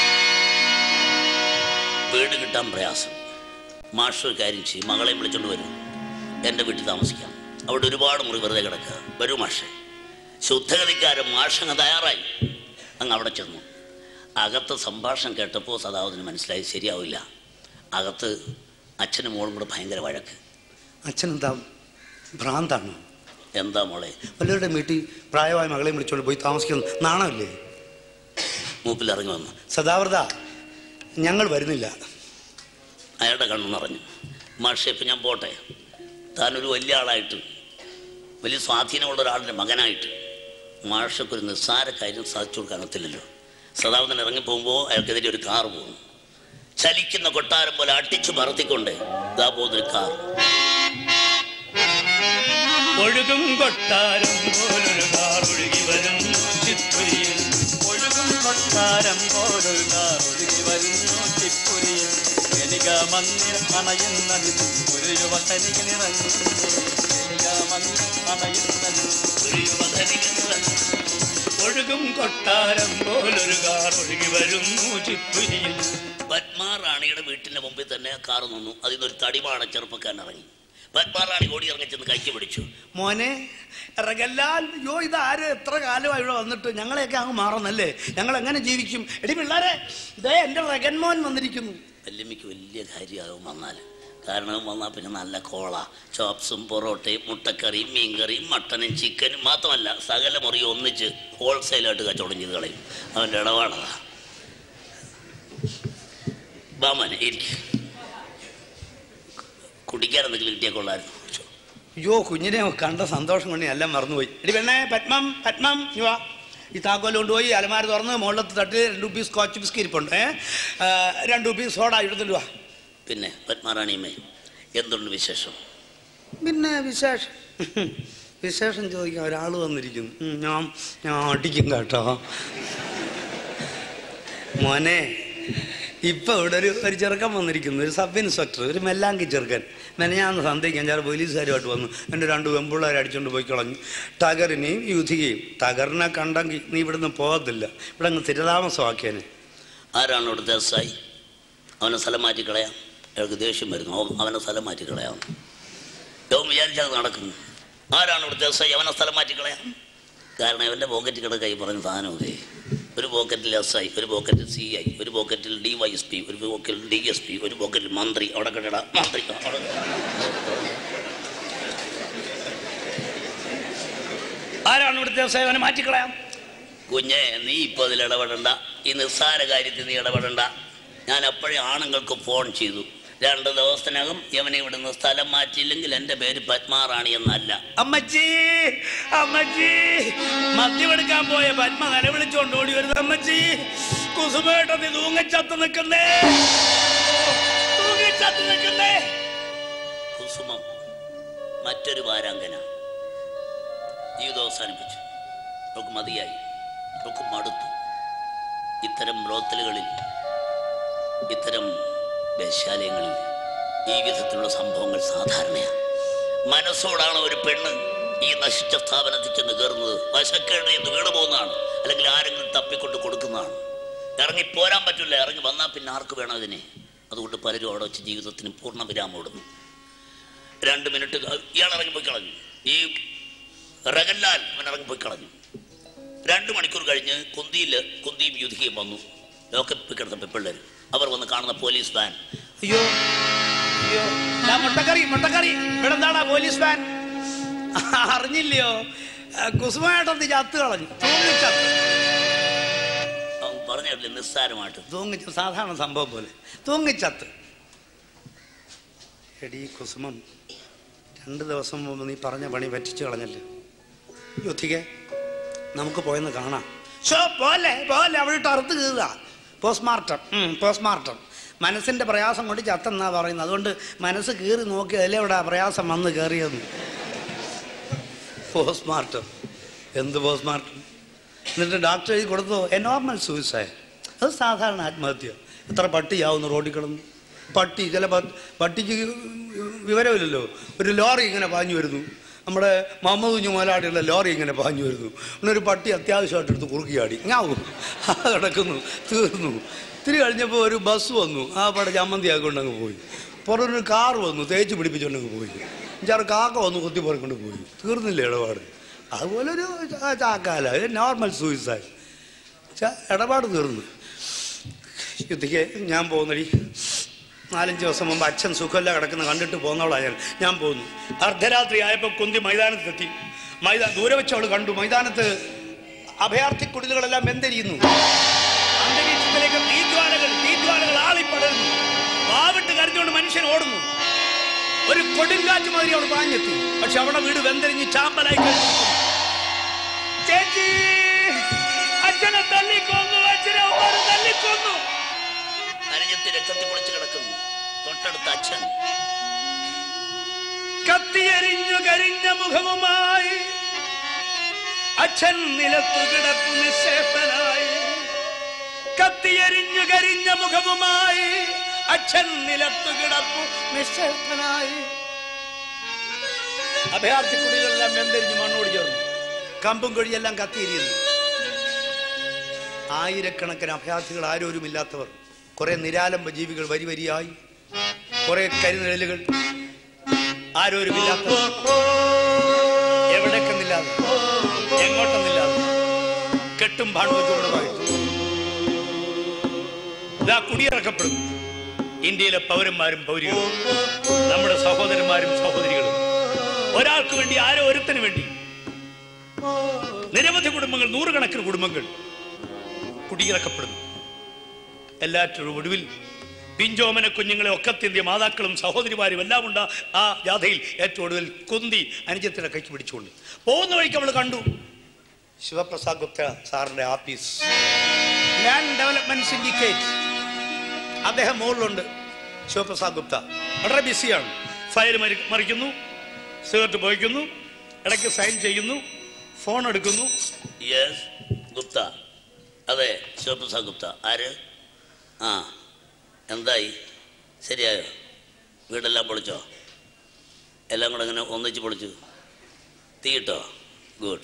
വീട് കിട്ടാൻ പ്രയാസം. മാഷ് ഒരു കാര്യം ചെയ്യും, മകളെയും വിളിച്ചോണ്ട് വരും. എൻ്റെ വീട്ടിൽ താമസിക്കാം. അവിടെ ഒരുപാട് മുറി വെറുതെ കിടക്കുക. വരൂ മാഷേ. ശുദ്ധഗതിക്കാരൻ മാഷങ്ങ് തയ്യാറായി. അങ്ങ് അവിടെ ചെന്നു. അകത്ത് സംഭാഷണം കേട്ടപ്പോൾ സദാവതിന് മനസ്സിലായി ശരിയാവില്ല. അകത്ത് അച്ഛനും മോളും കൂടെ ഭയങ്കര വഴക്ക്. അച്ഛനെന്താ ഭ്രാന്താണോ? എന്താ മോളെ? വല്ലവരുടെ വീട്ടിൽ പ്രായമായ മകളെയും വിളിച്ചോണ്ട് പോയി താമസിക്കുന്നു, നാണമില്ലേ? മൂപ്പിൽ ഇറങ്ങി വന്നു. സദാവൃത, ഞങ്ങൾ വരുന്നില്ല. അയാളുടെ കണ്ണു നിറഞ്ഞു. മാഷേ, ഇപ്പം ഞാൻ പോട്ടെ. താനൊരു വലിയ ആളായിട്ട്, വലിയ സ്വാധീനമുള്ള ഒരാളുടെ മകനായിട്ട് മാഷക്കൊരു നിസ്സാര കാര്യം സാധിച്ചു കൊടുക്കാനത്തില്ലല്ലോ. സദാവതൻ ഇറങ്ങിപ്പോകുമ്പോൾ അയാൾക്കെതിരെ ഒരു കാർ പോകുന്നു. ചലിക്കുന്ന കൊട്ടാരം പോലെ അടിച്ചു പറത്തിക്കൊണ്ട് ഇതാ പോകുന്നൊരു കാർ. ഒഴുകും കൊട്ടാരം പോലൊരു കാർ ഒഴുകി വരുന്നു ചിപ്പുരിയിൽ. ഒഴുകും കൊട്ടാരം പോലൊരു കാർ ഒഴുകി വരുന്നു ചിപ്പുരിയിൽ. എനിക മന്ദിരം അണയുന്നതിൽ ഒരു യുവതനികനിറങ്ങുന്നു. എനിക മന്ദിരം അണയുന്നതിൽ ഒരു യുവതനികനിറങ്ങുന്നു. ഒഴുകും കൊട്ടാരം പോലൊരു കാർ ഒഴുകി വരുന്നു ചിപ്പുരിയിൽ. പത്മാറാണിയുടെ വീട്ടിന്റെ മുമ്പിൽ തന്നെ കാർ നിന്നു. അതിൽ നിന്നൊരു തടിമാണ ചെറുപ്പക്കാരൻ ഇറങ്ങി. പത്മാറാണി ഓടി ഇറങ്ങി ചെന്ന് കൈക്ക് പിടിച്ചു. മോനെ ഇറങ്ങല്ലാൽ. യോ, ഇതാര്? എത്ര കാലമായി ഇവിടെ വന്നിട്ട് ഞങ്ങളെയൊക്കെ അങ്ങ് മാറുന്നല്ലേ? ഞങ്ങൾ എങ്ങനെ ജീവിക്കും? എടി പിള്ളേരെ, ഇതേ എൻ്റെ റഗൻ മോൻ വന്നിരിക്കുന്നു. വല്യമ്മയ്ക്ക് വലിയ കാര്യമാകും വന്നാൽ. കാരണം വന്നാൽ പിന്നെ നല്ല കോള, ചോപ്സും പൊറോട്ടയും മുട്ടക്കറിയും മീൻകറിയും മട്ടനും ചിക്കനും മാത്രമല്ല സകല മുറിയും ഒന്നിച്ച് ഹോൾസെയിലായിട്ട് കച്ചവടം ചെയ്ത് കളയും. അവൻ്റെ ഇടപാടാ. ബാമനെ ഇരിക്കും. കുടിക്കാൻ എന്തെങ്കിലും കിട്ടിയാൽ കൊള്ളായിരുന്നു. അയ്യോ, കുഞ്ഞിനെ കണ്ട സന്തോഷം കൊണ്ട് എല്ലാം മറന്നുപോയി. എടി പെണ്ണേ, പത്മം പത്മം വാ. ഈ താക്കോൽ കൊണ്ടുപോയി അലമാര തുറന്ന് മുകളിലത്തെ തട്ടിൽ 2 പീസ് സ്കോച്ച് ബിസ്കറ്റ് ഇരിപ്പുണ്ട്. 2 പീസ് സോഡ എടുത്തിട്ട് വാ. പിന്നെ പത്മാറാണിയമ്മേ, എന്തുണ്ട് വിശേഷം? പിന്നെ വിശേഷം ചോദിക്കാൻ ഒരാൾ വന്നിരിക്കുന്നു. ഞാൻ അടിക്കും കേട്ടോ മോനെ. ഇപ്പം ഇവിടെ ഒരു ചെറുക്കൻ വന്നിരിക്കുന്നു, ഒരു സബ് ഇൻസ്പെക്ടർ, ഒരു മെല്ലാങ്കി ചെറുക്കൻ. മെനഞ്ഞാന്ന് സന്ധ്യയ്ക്ക് 5-6 പോലീസുകാരുമായിട്ട് വന്നു. എൻ്റെ 2 വെമ്പിള്ളേർ അടിച്ചുകൊണ്ട് പോയി കളഞ്ഞു. ടഗറിനെയും യുധികയും. ടഗറിനെ കണ്ടെങ്കിൽ നീ ഇവിടുന്ന് പോകത്തില്ല, ഇവിടെ അങ്ങ് സ്ഥിരതാമസമാക്കിയേനെ. ആരാണ് ഇവിടുത്തെ എസ്.ഐ? അവനെ സ്ഥലം മാറ്റി കളയാം. അയാൾക്ക് ദേഷ്യം വരുന്നു. അവനെ സ്ഥലം മാറ്റി കളയാം. യവൻ വിചാരിച്ചത് നടക്കുന്നു. ആരാണ് ഇവിടുത്തെ എസ്.ഐ? അവനെ സ്ഥലം മാറ്റി കളയാം. കാരണം ഇവൻ്റെ പോക്കറ്റ് കിടക്കായി പറഞ്ഞ സാധനമൊക്കെ. ഒരു പോക്കറ്റിൽ എസ്.ഐ, ഒരു പോക്കറ്റിൽ CI, ഒരു പോക്കറ്റിൽ DYSP, ഒരു പോക്കറ്റിൽ DSP, ഒരു പോക്കറ്റിൽ മന്ത്രി. അവിടെ കിടട മന്ത്രി. ആരാണ് ഇവിടുത്തെ എസ്.ഐ? അവനെ മാറ്റിക്കളയാം. കുഞ്ഞെ, നീ ഇപ്പോൾ അതിൽ ഇടപെടണ്ട. ഈ നിസ്സാര കാര്യത്തിൽ നീ ഇടപെടണ്ട. ഞാൻ അപ്പോഴേ ആണുങ്ങൾക്ക് ഫോൺ ചെയ്തു. 2 ദിവസത്തിനകം ഇവനെ ഇവിടുന്ന് സ്ഥലം മാറ്റിയില്ലെങ്കിൽ എൻ്റെ പേര് പത്മാറാണി എന്നല്ല. അമ്മച്ചി അമ്മച്ചി, മദ്യമെടുക്കാൻ പോയ പത്മ നിലവിളിച്ചോണ്ട് ഓടി വരുന്നത്. അമ്മച്ചി, കുസുമേട്ടത്തി തൂങ്ങിച്ചത്ത് നിൽക്കുന്നേ. കുസുമം മറ്റൊരു വാരാങ്കന. ജീവിതം അവസാനിപ്പിച്ചു. നമുക്ക് മതിയായി, നമുക്ക് മടുത്തു. ഇത്തരം ബ്രോത്തലുകളിൽ, ഇത്തരം വേശ്യാലയങ്ങളിൽ ഈ വിധത്തിലുള്ള സംഭവങ്ങൾ സാധാരണയാണ്. മനസ്സോടാണ് ഒരു പെണ്ണ് ഈ നശിച്ച സ്ഥാപനത്തിൽ ചെന്ന് കയറുന്നത്. വശക്കേട് എന്ന് വീണ് പോകുന്നതാണ്, അല്ലെങ്കിൽ ആരെങ്കിലും തപ്പിക്കൊണ്ട് കൊടുക്കുന്നതാണ്. ഇറങ്ങിപ്പോരാൻ പറ്റില്ല. ഇറങ്ങി വന്നാൽ പിന്നെ ആർക്ക് വേണം ഇതിനെ? അതുകൊണ്ട് പലരും അവിടെ വെച്ച് ജീവിതത്തിന് പൂർണ്ണ വിരാമം ഇടുന്നു. 2 മിനിറ്റ് ഇയാൾ ഇറങ്ങിപ്പോയി കളഞ്ഞു. ഈ റഗൻലാൽ അവൻ ഇറങ്ങിപ്പോയി കളഞ്ഞു. 2 മണിക്കൂർ കഴിഞ്ഞ് കുന്തിയും യുധികയും വന്നു. ലോക്കപ്പിൽ കിടന്ന പിള്ളേർ. അവർ വന്ന് കാണുന്ന പോലീസ് വാൻ. അയ്യോ അയ്യോ, മുട്ടക്കറി ഇവിടെ എന്താടാ പോലീസ് വാൻ? അറിഞ്ഞില്ലയോ? കുസുമേട്ടത്തി ചത്ത് കളഞ്ഞു. തൂങ്ങിച്ചത്ത്. പറഞ്ഞില്ലേ, നിസ്സാരമായിട്ട് തൂങ്ങിച്ച സാധാരണ സംഭവം പോലെ തൂങ്ങിച്ചത്ത്. എടീ കുസുമം, 2 ദിവസം മുമ്പ് നീ പറഞ്ഞ പണി പറ്റിച്ചു കളഞ്ഞല്ലേ. യുദ്ധികെ, നമുക്ക് പോയെന്ന് കാണാം. പോലെ അവിടെ ഇട്ട് അറുത്ത് കീറുക. പോസ്റ്റ്മോർട്ടം. മനസ്സിൻ്റെ പ്രയാസം കൊണ്ട് ചത്തെന്നാ പറയുന്നത്. അതുകൊണ്ട് മനസ്സ് കീറി നോക്കി അതിലെ ഇവിടെ പ്രയാസം വന്ന് കയറിയെന്ന്. പോസ്റ്റ്മോർട്ടം. എന്ത് പോസ്റ്റ്മോർട്ടം? എന്നിട്ട് ഡോക്ടർ എഴുതി കൊടുത്തോ നോർമൽ സൂയിസൈഡ്. അത് സാധാരണ ആത്മഹത്യ. എത്ര പട്ടിയാവുന്നു റോഡിൽ കിടന്നു. ചില പട്ടിക്ക് വിവരമില്ലല്ലോ. ഒരു ലോറി ഇങ്ങനെ പാഞ്ഞു വരുന്നു. നമ്മുടെ മുഹമ്മദ് കുഞ്ഞു മുതലാളിയുള്ള ലോറി ഇങ്ങനെ പാഞ്ഞു വരുന്നു. ഒരു പട്ടി അത്യാവശ്യമായിട്ട് എടുത്ത് കുറുക്കിയാടി ഞാവും കിടക്കുന്നു. തീർന്നു. ഇത്തിരി കഴിഞ്ഞപ്പോൾ ഒരു ബസ് വന്നു. ആ പടം ചമ്മന്തിയാക്കൊണ്ടങ്ങ് പോയി. പുറത്തൊരു കാർ വന്നു, തേച്ച് പിടിപ്പിച്ചുകൊണ്ടങ്ങ് പോയി. 5-6 കാക്ക വന്നു, കൊത്തി പുറക്കൊണ്ട് പോയി. തീർന്നില്ല ഇടപാട്. അതുപോലൊരു ചാക്കാല. Normal suicide. ഇടപാട് തീർന്നു. യുദ്ധിക്ക് ഞാൻ പോകുന്നടി. 4-5 ദിവസം മുമ്പ് അച്ഛൻ സുഖമല്ല കിടക്കുന്ന കണ്ടിട്ട് പോന്നവളാണ് ഞാൻ പോകുന്നു. അർദ്ധരാത്രി ആയപ്പോൾ കുന്തി മൈതാനത്തെത്തി. ദൂരെ വെച്ച് അവൾ കണ്ടു. മൈതാനത്ത് അഭയാർത്ഥി കുടിലുകളെല്ലാം വെന്തെരിയുന്നു. അന്തരീക്ഷത്തിലേക്ക് തീജ്വാലകൾ ആളിപ്പടരുന്നു. വാവിട്ട് കരഞ്ഞുകൊണ്ട് മനുഷ്യൻ ഓടുന്നു. ഒരു കൊടുങ്കാറ്റ് മാതിരി അവൾ പാഞ്ഞെത്തി. പക്ഷെ അവളുടെ വീട് വെന്തെരിഞ്ഞ് ചാമ്പലായി കഴിഞ്ഞു. ചേച്ചി, അച്ഛനെ തല്ലിക്കൊന്നു. അച്ഛനെ തല്ലിക്കൊന്നു. നരഞ്ഞത്തിൽ രക്തത്തിൽ കുളിച്ച് കിടക്കുന്നു. തൊട്ടടുത്ത അച്ഛൻ. കത്തിയെരിഞ്ഞു കരിഞ്ഞ മുഖവുമായി അച്ഛൻ നിലത്തു കിടപ്പു നിശേഷനായി. കത്തിയെരിഞ്ഞു കരിഞ്ഞ മുഖവുമായി അച്ഛൻ നിലത്തു കിടപ്പു നിശേഷനായി. അഭയാർത്ഥി കുടികളെല്ലാം വെന്തെരിഞ്ഞ് മണ്ണോട് ചേർന്നു. കമ്പും കൊഴിയെല്ലാം കത്തിയെരിയുന്നു. ആയിരക്കണക്കിന് അഭയാർത്ഥികൾ, ആരോരുമില്ലാത്തവർ, കുറെ നിരാലംബ ജീവികൾ വരിയായി, കുറെ കരിനിഴലുകൾ, ആരോരുമില്ലാത്തവർ, എവിടേക്കെന്നില്ലാതെ, എങ്ങോട്ടെന്നില്ലാതെ, കെട്ടും ഭാണ്ഡവച്ചുകൊണ്ടുമായിട്ട് ഇതാ കുടിയിറക്കപ്പെടുന്നു. ഇന്ത്യയിലെ പൗരന്മാരും പൗരികളും, നമ്മുടെ സഹോദരന്മാരും സഹോദരികളും, ഒരാൾക്ക് വേണ്ടി, ആരോ ഒരുത്തിന് വേണ്ടി നിരവധി കുടുംബങ്ങൾ, 100 കണക്കിന് കുടുംബങ്ങൾ കുടിയിറക്കപ്പെടുന്നു. എല്ലാറ്റിനും ഒടുവിൽ ബിഞ്ചോമന കുഞ്ഞുങ്ങളെ ഒക്കത്തിന്ത്യ മാതാക്കളും സഹോദരിമാരും എല്ലാം ഉണ്ട് ആ ജാഥയിൽ. ഏറ്റവും ഒടുവിൽ കുന്തി അനുജത്തിനെ കൈക്ക് പിടിച്ചുകൊണ്ട് പോകുന്ന വഴിക്ക് നമ്മൾ കണ്ടു ശിവപ്രസാദ് ഗുപ്ത സാറിന്റെ ആഫീസ്, ലാൻഡ് ഡെവലപ്മെന്റ് സിൻഡിക്കേറ്റ്. അദ്ദേഹം മുകളിലുണ്ട്. ശിവപ്രസാദ് ഗുപ്ത വളരെ ബിസിയാണ്. ഫയൽ മറിക്കുന്നു, സിഗരറ്റ് പോയിക്കുന്നു, ഇടയ്ക്ക് സൈൻ ചെയ്യുന്നു, ഫോൺ എടുക്കുന്നു. യെസ് ഗുപ്ത, അതെ ശിവപ്രസാദ് ഗുപ്ത. ആര്? ആ, എന്തായി? ശരിയായോ? വീടെല്ലാം പൊളിച്ചോ? എല്ലാം കൂടെ ഇങ്ങനെ ഒന്നിച്ച് പൊളിച്ചു? തീയിട്ടോ? ഗുഡ്.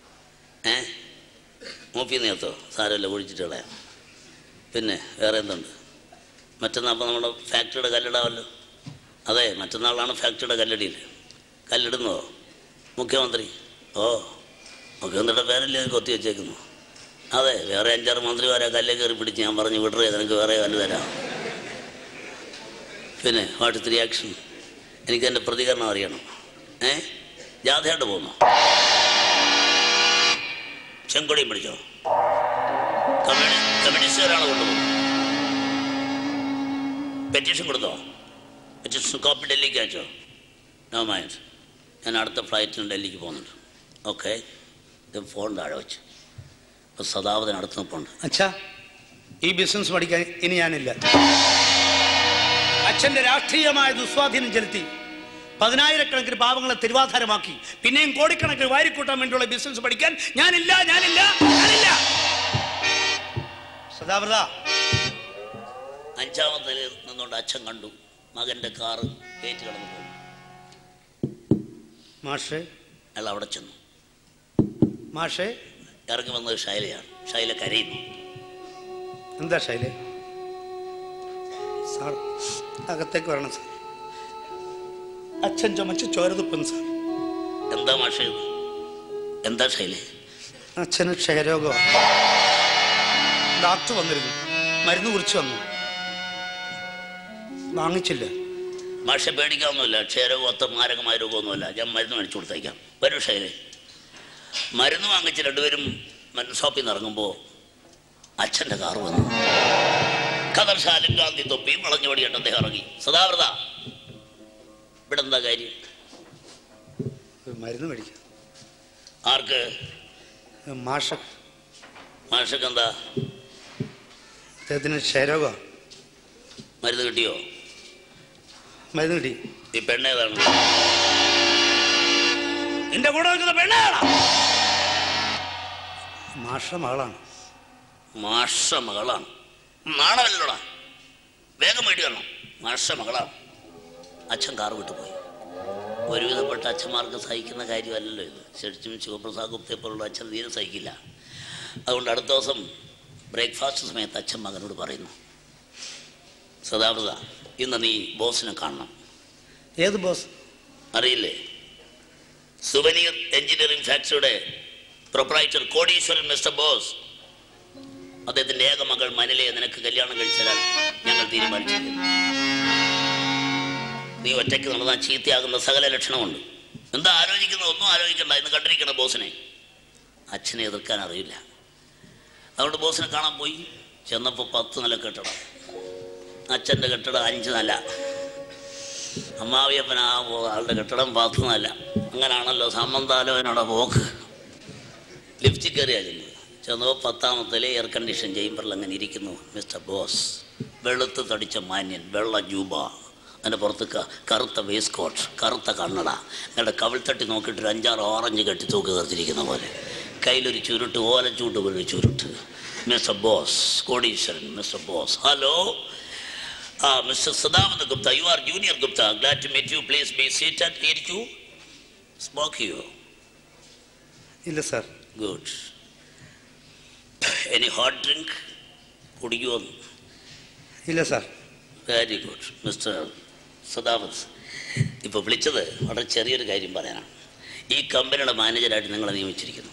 മൂപ്പി നേർത്തോ? സാരമല്ല, ഒഴിച്ചിട്ട് കളയാം. പിന്നെ വേറെ എന്തുണ്ട്? മറ്റന്നാൾ അപ്പോൾ നമ്മുടെ ഫാക്ടറിയുടെ കല്ലിടാമല്ലോ. അതെ, മറ്റന്നാളാണ് ഫാക്ടറിയുടെ കല്ലടിയിൽ. കല്ലിടുന്നോ മുഖ്യമന്ത്രി? ഓ, മുഖ്യമന്ത്രിയുടെ പേരല്ലേ കൊത്തി വെച്ചേക്കുന്നു. അതെ, വേറെ 5-6 മന്ത്രിമാരെ കല്ലേ കയറി പിടിച്ച് ഞാൻ പറഞ്ഞു വിടറേ, നിനക്ക് വേറെ കല്ല് തരാം. പിന്നെ വാട്ട് ഇസ് ദി റിയാക്ഷൻ? എനിക്കെൻ്റെ പ്രതികരണം അറിയണം. ജാഥയായിട്ട് പോകുന്നു. ചെങ്കൊടിയും പിടിച്ചോ? കമ്മ്യൂണിസ്റ്റുകാരാണ് കൊണ്ടുപോകുന്നത്. പെറ്റീഷൻ കൊടുത്തോ? പെറ്റീഷൻ കോപ്പി ഡൽഹിക്ക് അയച്ചോ? നോ മൈൻഡ്, ഞാൻ അടുത്ത ഫ്ലൈറ്റിന് ഡൽഹിക്ക് പോകുന്നുണ്ട്. ഓക്കെ, ഇത് ഫോൺ താഴെ വെച്ചു. ഇപ്പോൾ സദാവതൻ അടുത്ത് നിൽപ്പുണ്ട്. അച്ഛാ, ഈ ബിസിനസ് പഠിക്കാൻ ഇനി ഞാനില്ല. അച്ഛൻ്റെ രാഷ്ട്രീയമായ ദുസ്വാധീനം ചെലുത്തി 10,000-കണക്കിന് പാവങ്ങളെ തിരുവാധാരമാക്കി പിന്നെയും കോടിക്കണക്കിന് വാരിക്കൂട്ടാൻ വേണ്ടിയുള്ള ബിസിനസ് പഠിക്കാൻ ഞാനില്ല. സദാവൃത 5-ാമത്തെ നിന്നുകൊണ്ട് അച്ഛൻ കണ്ടു മകൻ്റെ കാറ് കയറ്റി കടന്നു പോകും. മാഷേ, അയാൾ അവിടെ ചെന്നു. മാഷേ, ഇറങ്ങി വന്നത് ഷൈലയാണ്. ഷൈല കരയുന്നു. എന്താ ഷൈല? സാർ അകത്തേക്ക് വരണം സാർ. അച്ഛൻ ചുമച്ച് ചോരതുപ്പൻ സാർ. എന്താ മാഷേ? എന്താ ഷൈലേ? അച്ഛന് ക്ഷയരോഗമാണ്. ഡോക്ടർ വന്നിരുന്നു, മരുന്ന് കുറിച്ച് വന്നു, വാങ്ങിച്ചില്ല. മാഷെ പേടിക്കാവുന്നില്ല. ക്ഷയരോഗം അത്ര മാരകമായ രോഗമൊന്നുമല്ല. ഞാൻ മരുന്ന് മേടിച്ചു കൊടുത്തേക്കാം. വരൂ ഷൈലേ. മരുന്ന് വാങ്ങിച്ച് രണ്ടുപേരും മരുന്ന് ഷോപ്പിൽ നിന്ന് ഇറങ്ങുമ്പോൾ അച്ഛൻ്റെ കാറ് വന്നു. കദർശാലും ഗാന്ധി തൊപ്പിയും വളഞ്ഞോടിയിട്ട് അദ്ദേഹം ഇറങ്ങി. സദാവൃത, ഇവിടെ എന്താ കാര്യം? മരുന്ന് മേടിക്കാം. ആർക്ക്? മാഷക്ക് എന്താ? അദ്ദേഹത്തിന് ക്ഷയരോഗമാണ്. മരുന്ന് കിട്ടിയോ? മരുന്ന് കിട്ടി. ഈ പെണ്ണേതാണ്? നിന്റെ കൂടെ നിൽക്കുന്ന പെണ്ണേതാ? മാഷ മകളാണ്. മാഷ മകളാണ്? നാണമല്ലോടാ. വേഗം വേണ്ടി വരണം. മാഷ മകളാണ്. അച്ഛൻ കാറ് വിട്ടുപോയി. ഒരുവിധപ്പെട്ട അച്ഛന്മാർക്ക് സഹിക്കുന്ന കാര്യമല്ലല്ലോ ഇത്. ശരിക്കും ശിവപ്രസാദ് ഗുപ്തയെ പോലുള്ള അച്ഛൻ തീരെ സഹിക്കില്ല. അതുകൊണ്ട് അടുത്ത ദിവസം ബ്രേക്ക്ഫാസ്റ്റ് സമയത്ത് അച്ഛൻ മകനോട് പറയുന്നു, സദാവൃത, ഇന്ന് നീ ബോസിനെ കാണണം. ഏത് ബോസ്? അറിയില്ലേ? സുവനീർ എഞ്ചിനീയറിംഗ് ഫാക്ടറിയുടെ പ്രൊപ്പറൈറ്റർ കോടീശ്വരൻ മിസ്റ്റർ ബോസ്. അദ്ദേഹത്തിൻ്റെ ഏക മകൾ മനിലയെ നിനക്ക് കല്യാണം കഴിച്ചാൽ ഞങ്ങൾ തീരുമാനിച്ചിരിക്കുന്നു. നീ ഒറ്റയ്ക്ക് നടന്നാൽ ചീത്തയാകുന്ന സകല ലക്ഷണമുണ്ട്. എന്താ ആലോചിക്കുന്നത്? ഒന്നും ആലോചിക്കണ്ട. ഇന്ന് കണ്ടിരിക്കണം ബോസിനെ. അച്ഛനെ എതിർക്കാൻ അറിയില്ല. അതുകൊണ്ട് ബോസിനെ കാണാൻ പോയി. ചെന്നപ്പോൾ 10 നില കെട്ടിടം. അച്ഛൻ്റെ കെട്ടിടം 5 നില. അമ്മാവിയപ്പൻ ആളുടെ കെട്ടിടം 10 നില. അങ്ങനാണല്ലോ സംബന്ധാലോചനയുടെ പോക്ക്. ലിഫ്റ്റിൽ കയറിയാൽ ചെന്നപ്പോൾ 10ാമത്തിലെ എയർ കണ്ടീഷൻ ചേമ്പറിൽ അങ്ങനെ ഇരിക്കുന്നു മിസ്റ്റർ ബോസ്. വെളുത്ത് തടിച്ച മാന്യൻ, വെള്ള ജൂബ, അതിൻ്റെ പുറത്ത് കറുത്ത വേസ്റ്റ് കോട്ട്, കറുത്ത കണ്ണട, ഞങ്ങളുടെ കവിൾത്തട്ടി നോക്കിയിട്ട് ഒരു 5-6 ഓറഞ്ച് കെട്ടി തൂക്കി കയറിച്ചിരിക്കുന്ന പോലെ, കയ്യിലൊരു ചുരുട്ട്, ഓലച്ചൂട്ട് ഒരു ചുരുട്ട്. മിസ്റ്റർ ബോസ്, കോടീശ്വരൻ mister Bose. Hello, mister Sadananda Gupta, you are junior Gupta. Glad to meet you. Please be seated. ഇരിക്കൂ. സ്മോക്ക് ചെയ്യോ? ഇല്ല sir. Good. Any hot drink കുടിക്കുമോ? ഇല്ല sir. Very good. Mister Sadavat, ഇപ്പോൾ വിളിച്ചത് വളരെ ചെറിയൊരു കാര്യം പറയാനാണ്. ഈ കമ്പനിയുടെ മാനേജരായിട്ട് നിങ്ങളെ നിയമിച്ചിരിക്കുന്നു.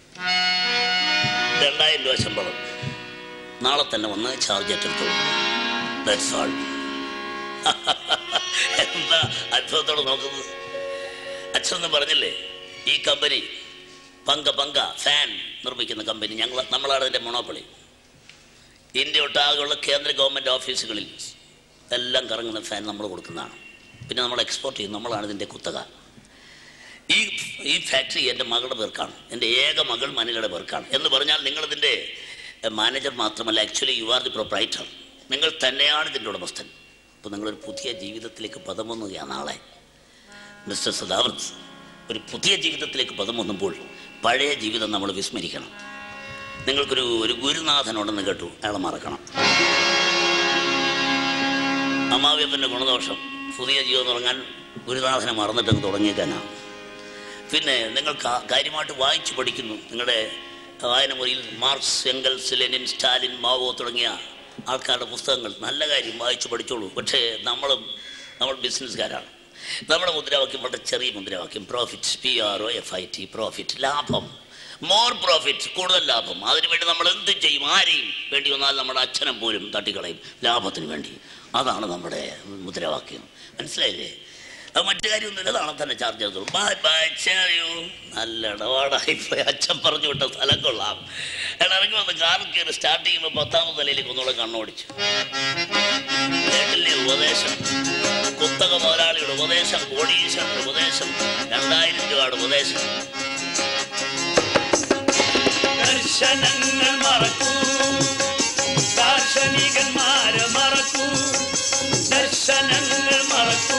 2000 രൂപ ശമ്പളം. നാളെ തന്നെ വന്ന് ചാർജ് ഏറ്റെടുത്തോളൂ. That's all. എന്താ അത്ഭുതത്തോടെ നോക്കുന്നത്? അച്ഛനൊന്നും പറഞ്ഞില്ലേ? ഈ കമ്പനി പങ്ക ഫാൻ നിർമ്മിക്കുന്ന കമ്പനി. നമ്മളാണ് അതിൻ്റെ മൊണോപ്പൊളി. ഇന്ത്യ ഒട്ടാകെയുള്ള കേന്ദ്ര ഗവൺമെൻറ് ഓഫീസുകളിൽ എല്ലാം കറങ്ങുന്ന ഫാൻ നമ്മൾ കൊടുക്കുന്നതാണ്. പിന്നെ നമ്മൾ എക്സ്പോർട്ട് ചെയ്യും, നമ്മളാണ് ഇതിൻ്റെ കുത്തക. ഈ ഫാക്ടറി എൻ്റെ മകളുടെ പേർക്കാണ്, എൻ്റെ ഏക മകൾ മനിലയുടെ പേർക്കാണ്. എന്ന് പറഞ്ഞാൽ നിങ്ങളിതിൻ്റെ മാനേജർ മാത്രമല്ല, actually you are the proprietor. നിങ്ങൾ തന്നെയാണ് ഇതിൻ്റെ ഉടമസ്ഥൻ. അപ്പോൾ നിങ്ങളൊരു പുതിയ ജീവിതത്തിലേക്ക് പദം വന്നുകയാണ് നാളെ. മിസ്റ്റർ സദാവർത്ത്, ഒരു പുതിയ ജീവിതത്തിലേക്ക് പദം വന്നുമ്പോൾ പഴയ ജീവിതം നമ്മൾ വിസ്മരിക്കണം. നിങ്ങൾക്കൊരു ഗുരുനാഥനുണ്ടെന്ന് കേട്ടു, അയാളെ മറക്കണം. അമ്മാവിയപ്പൻ്റെ ഗുണദോഷം പുതിയ ജീവിതം തുടങ്ങാൻ ഗുരുനാഥനെ മറന്നിട്ടങ്ങ് തുടങ്ങിയേക്കാനാണ്. പിന്നെ നിങ്ങൾ കാര്യമായിട്ട് വായിച്ചു പഠിക്കുന്നു. നിങ്ങളുടെ വായന മുറിയിൽ Marx, Engels, Lenin, Stalin, Mao തുടങ്ങിയ ആൾക്കാരുടെ പുസ്തകങ്ങൾ നല്ല കാര്യം വായിച്ചു പഠിച്ചോളൂ. പക്ഷേ നമ്മൾ ബിസിനസ്സുകാരാണ്. നമ്മുടെ മുദ്രാവാക്യം വളരെ ചെറിയ മുദ്രാവാക്യം, പ്രോഫിറ്റ്, PROFIT, പ്രോഫിറ്റ്, ലാഭം, മോർ പ്രോഫിറ്റ്, കൂടുതൽ ലാഭം. അതിനുവേണ്ടി നമ്മൾ എന്തും ചെയ്യും. ആരെയും വേണ്ടി വന്നാൽ നമ്മുടെ അച്ഛനെ പോലും തട്ടിക്കളയും ലാഭത്തിന് വേണ്ടി. അതാണ് നമ്മുടെ മുദ്രാവാക്യം. മനസ്സിലായില്ലേ? അത് മറ്റു കാര്യമൊന്നുമില്ല, നാളെ തന്നെ ചാർജ് ചെയ്തോളൂ. Bye bye, cheerio. നല്ല ഇടപാടായിപ്പോയി. അച്ഛൻ പറഞ്ഞു വിട്ട സ്ഥലം കൊള്ളാം. അയാൾ ഇറങ്ങി വന്ന് കാറിൽ കയറി സ്റ്റാർട്ട് ചെയ്യുമ്പോൾ 10ാമത്തെ നിലയിലേക്ക് ഒന്നുകൂടെ കണ്ണോടിച്ചു. കേട്ടില്ലേ ഉപദേശം? കുത്തക മുതലാളിയുടെ ഉപദേശം, കോടീശ്വരന്റെ ഉപദേശം, 2000 രൂപയുടെ ഉപദേശം. ദർശനങ്ങൾ മറക്കൂ, ദാർശനികന്മാരെ മറക്കൂ. ദർശനങ്ങൾ മറക്കൂ,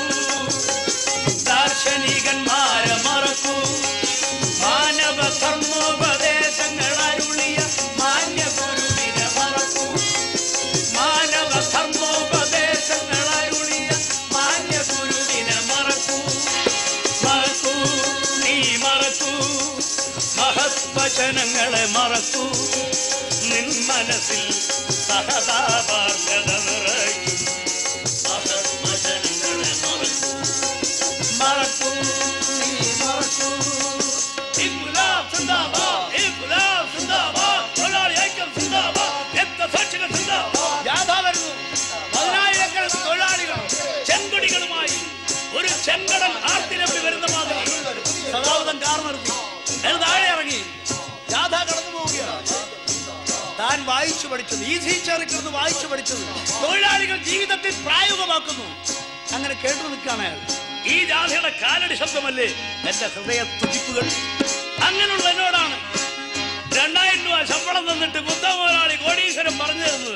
ദാർശനികന്മാരെ മറക്കൂ. മാനവ ധർമ്മോപദേശങ്ങൾ അരുളിയ മാന്യ ഗുരുവിനെ മറക്കൂ. മാനവ ധർമ്മോപദേശങ്ങൾ അരുളിയ മാന്യ ഗുരുവിനെ മറക്കൂ. മറക്കൂ, നീ മറക്കൂ. മഹത്വചനങ്ങളെ മറക്കൂ. നിൻ മനസ്സിൽ സഹതാപാർഗത നിറയും. മഹത്വചനങ്ങളെ മറക്കൂ. മറക്കൂ, നീ മറക്കൂ. ഇൻകുലാബ് സിന്ദാബാദ്, ഇൻകുലാബ് സിന്ദാബാദ്, തൊഴിലാളി ഐക്യം സിന്ദാബാദ്, രക്തസാക്ഷികൾ സിന്ദാബാദ്. ജാഥ വരുന്നു. 10,000 തൊഴിലാളികൾ ചെങ്കൊടികളുമായി ഒരു ചെങ്കടൽ ആർത്തിരമ്പി വരുന്ന മാതിരി സദാവതൻ കാർ നിർത്തി താഴെ ഇറങ്ങി ജാഥ കടന്നു പോവുകയാണ്. താൻ വായിച്ചു പഠിച്ചത്, ഈസി ചെറുക്കിരുന്ന് വായിച്ചു പഠിച്ചത് തൊഴിലാളികൾ ജീവിതത്തിൽ പ്രായോഗികമാക്കുന്നു. അങ്ങനെ കേട്ടു നിൽക്കുകയാണ് അയാൾ. ഈ ജാഥയുടെ കാലടി ശബ്ദമല്ലേ എന്റെ ഹൃദയ തുടിപ്പുകൾ? അങ്ങനെയുള്ള എന്നോടാണ് 2000 രൂപ ശമ്പളം തന്നിട്ട് മുത്തമുതലാളി കോടീശ്വരൻ പറഞ്ഞു തരുന്നത്.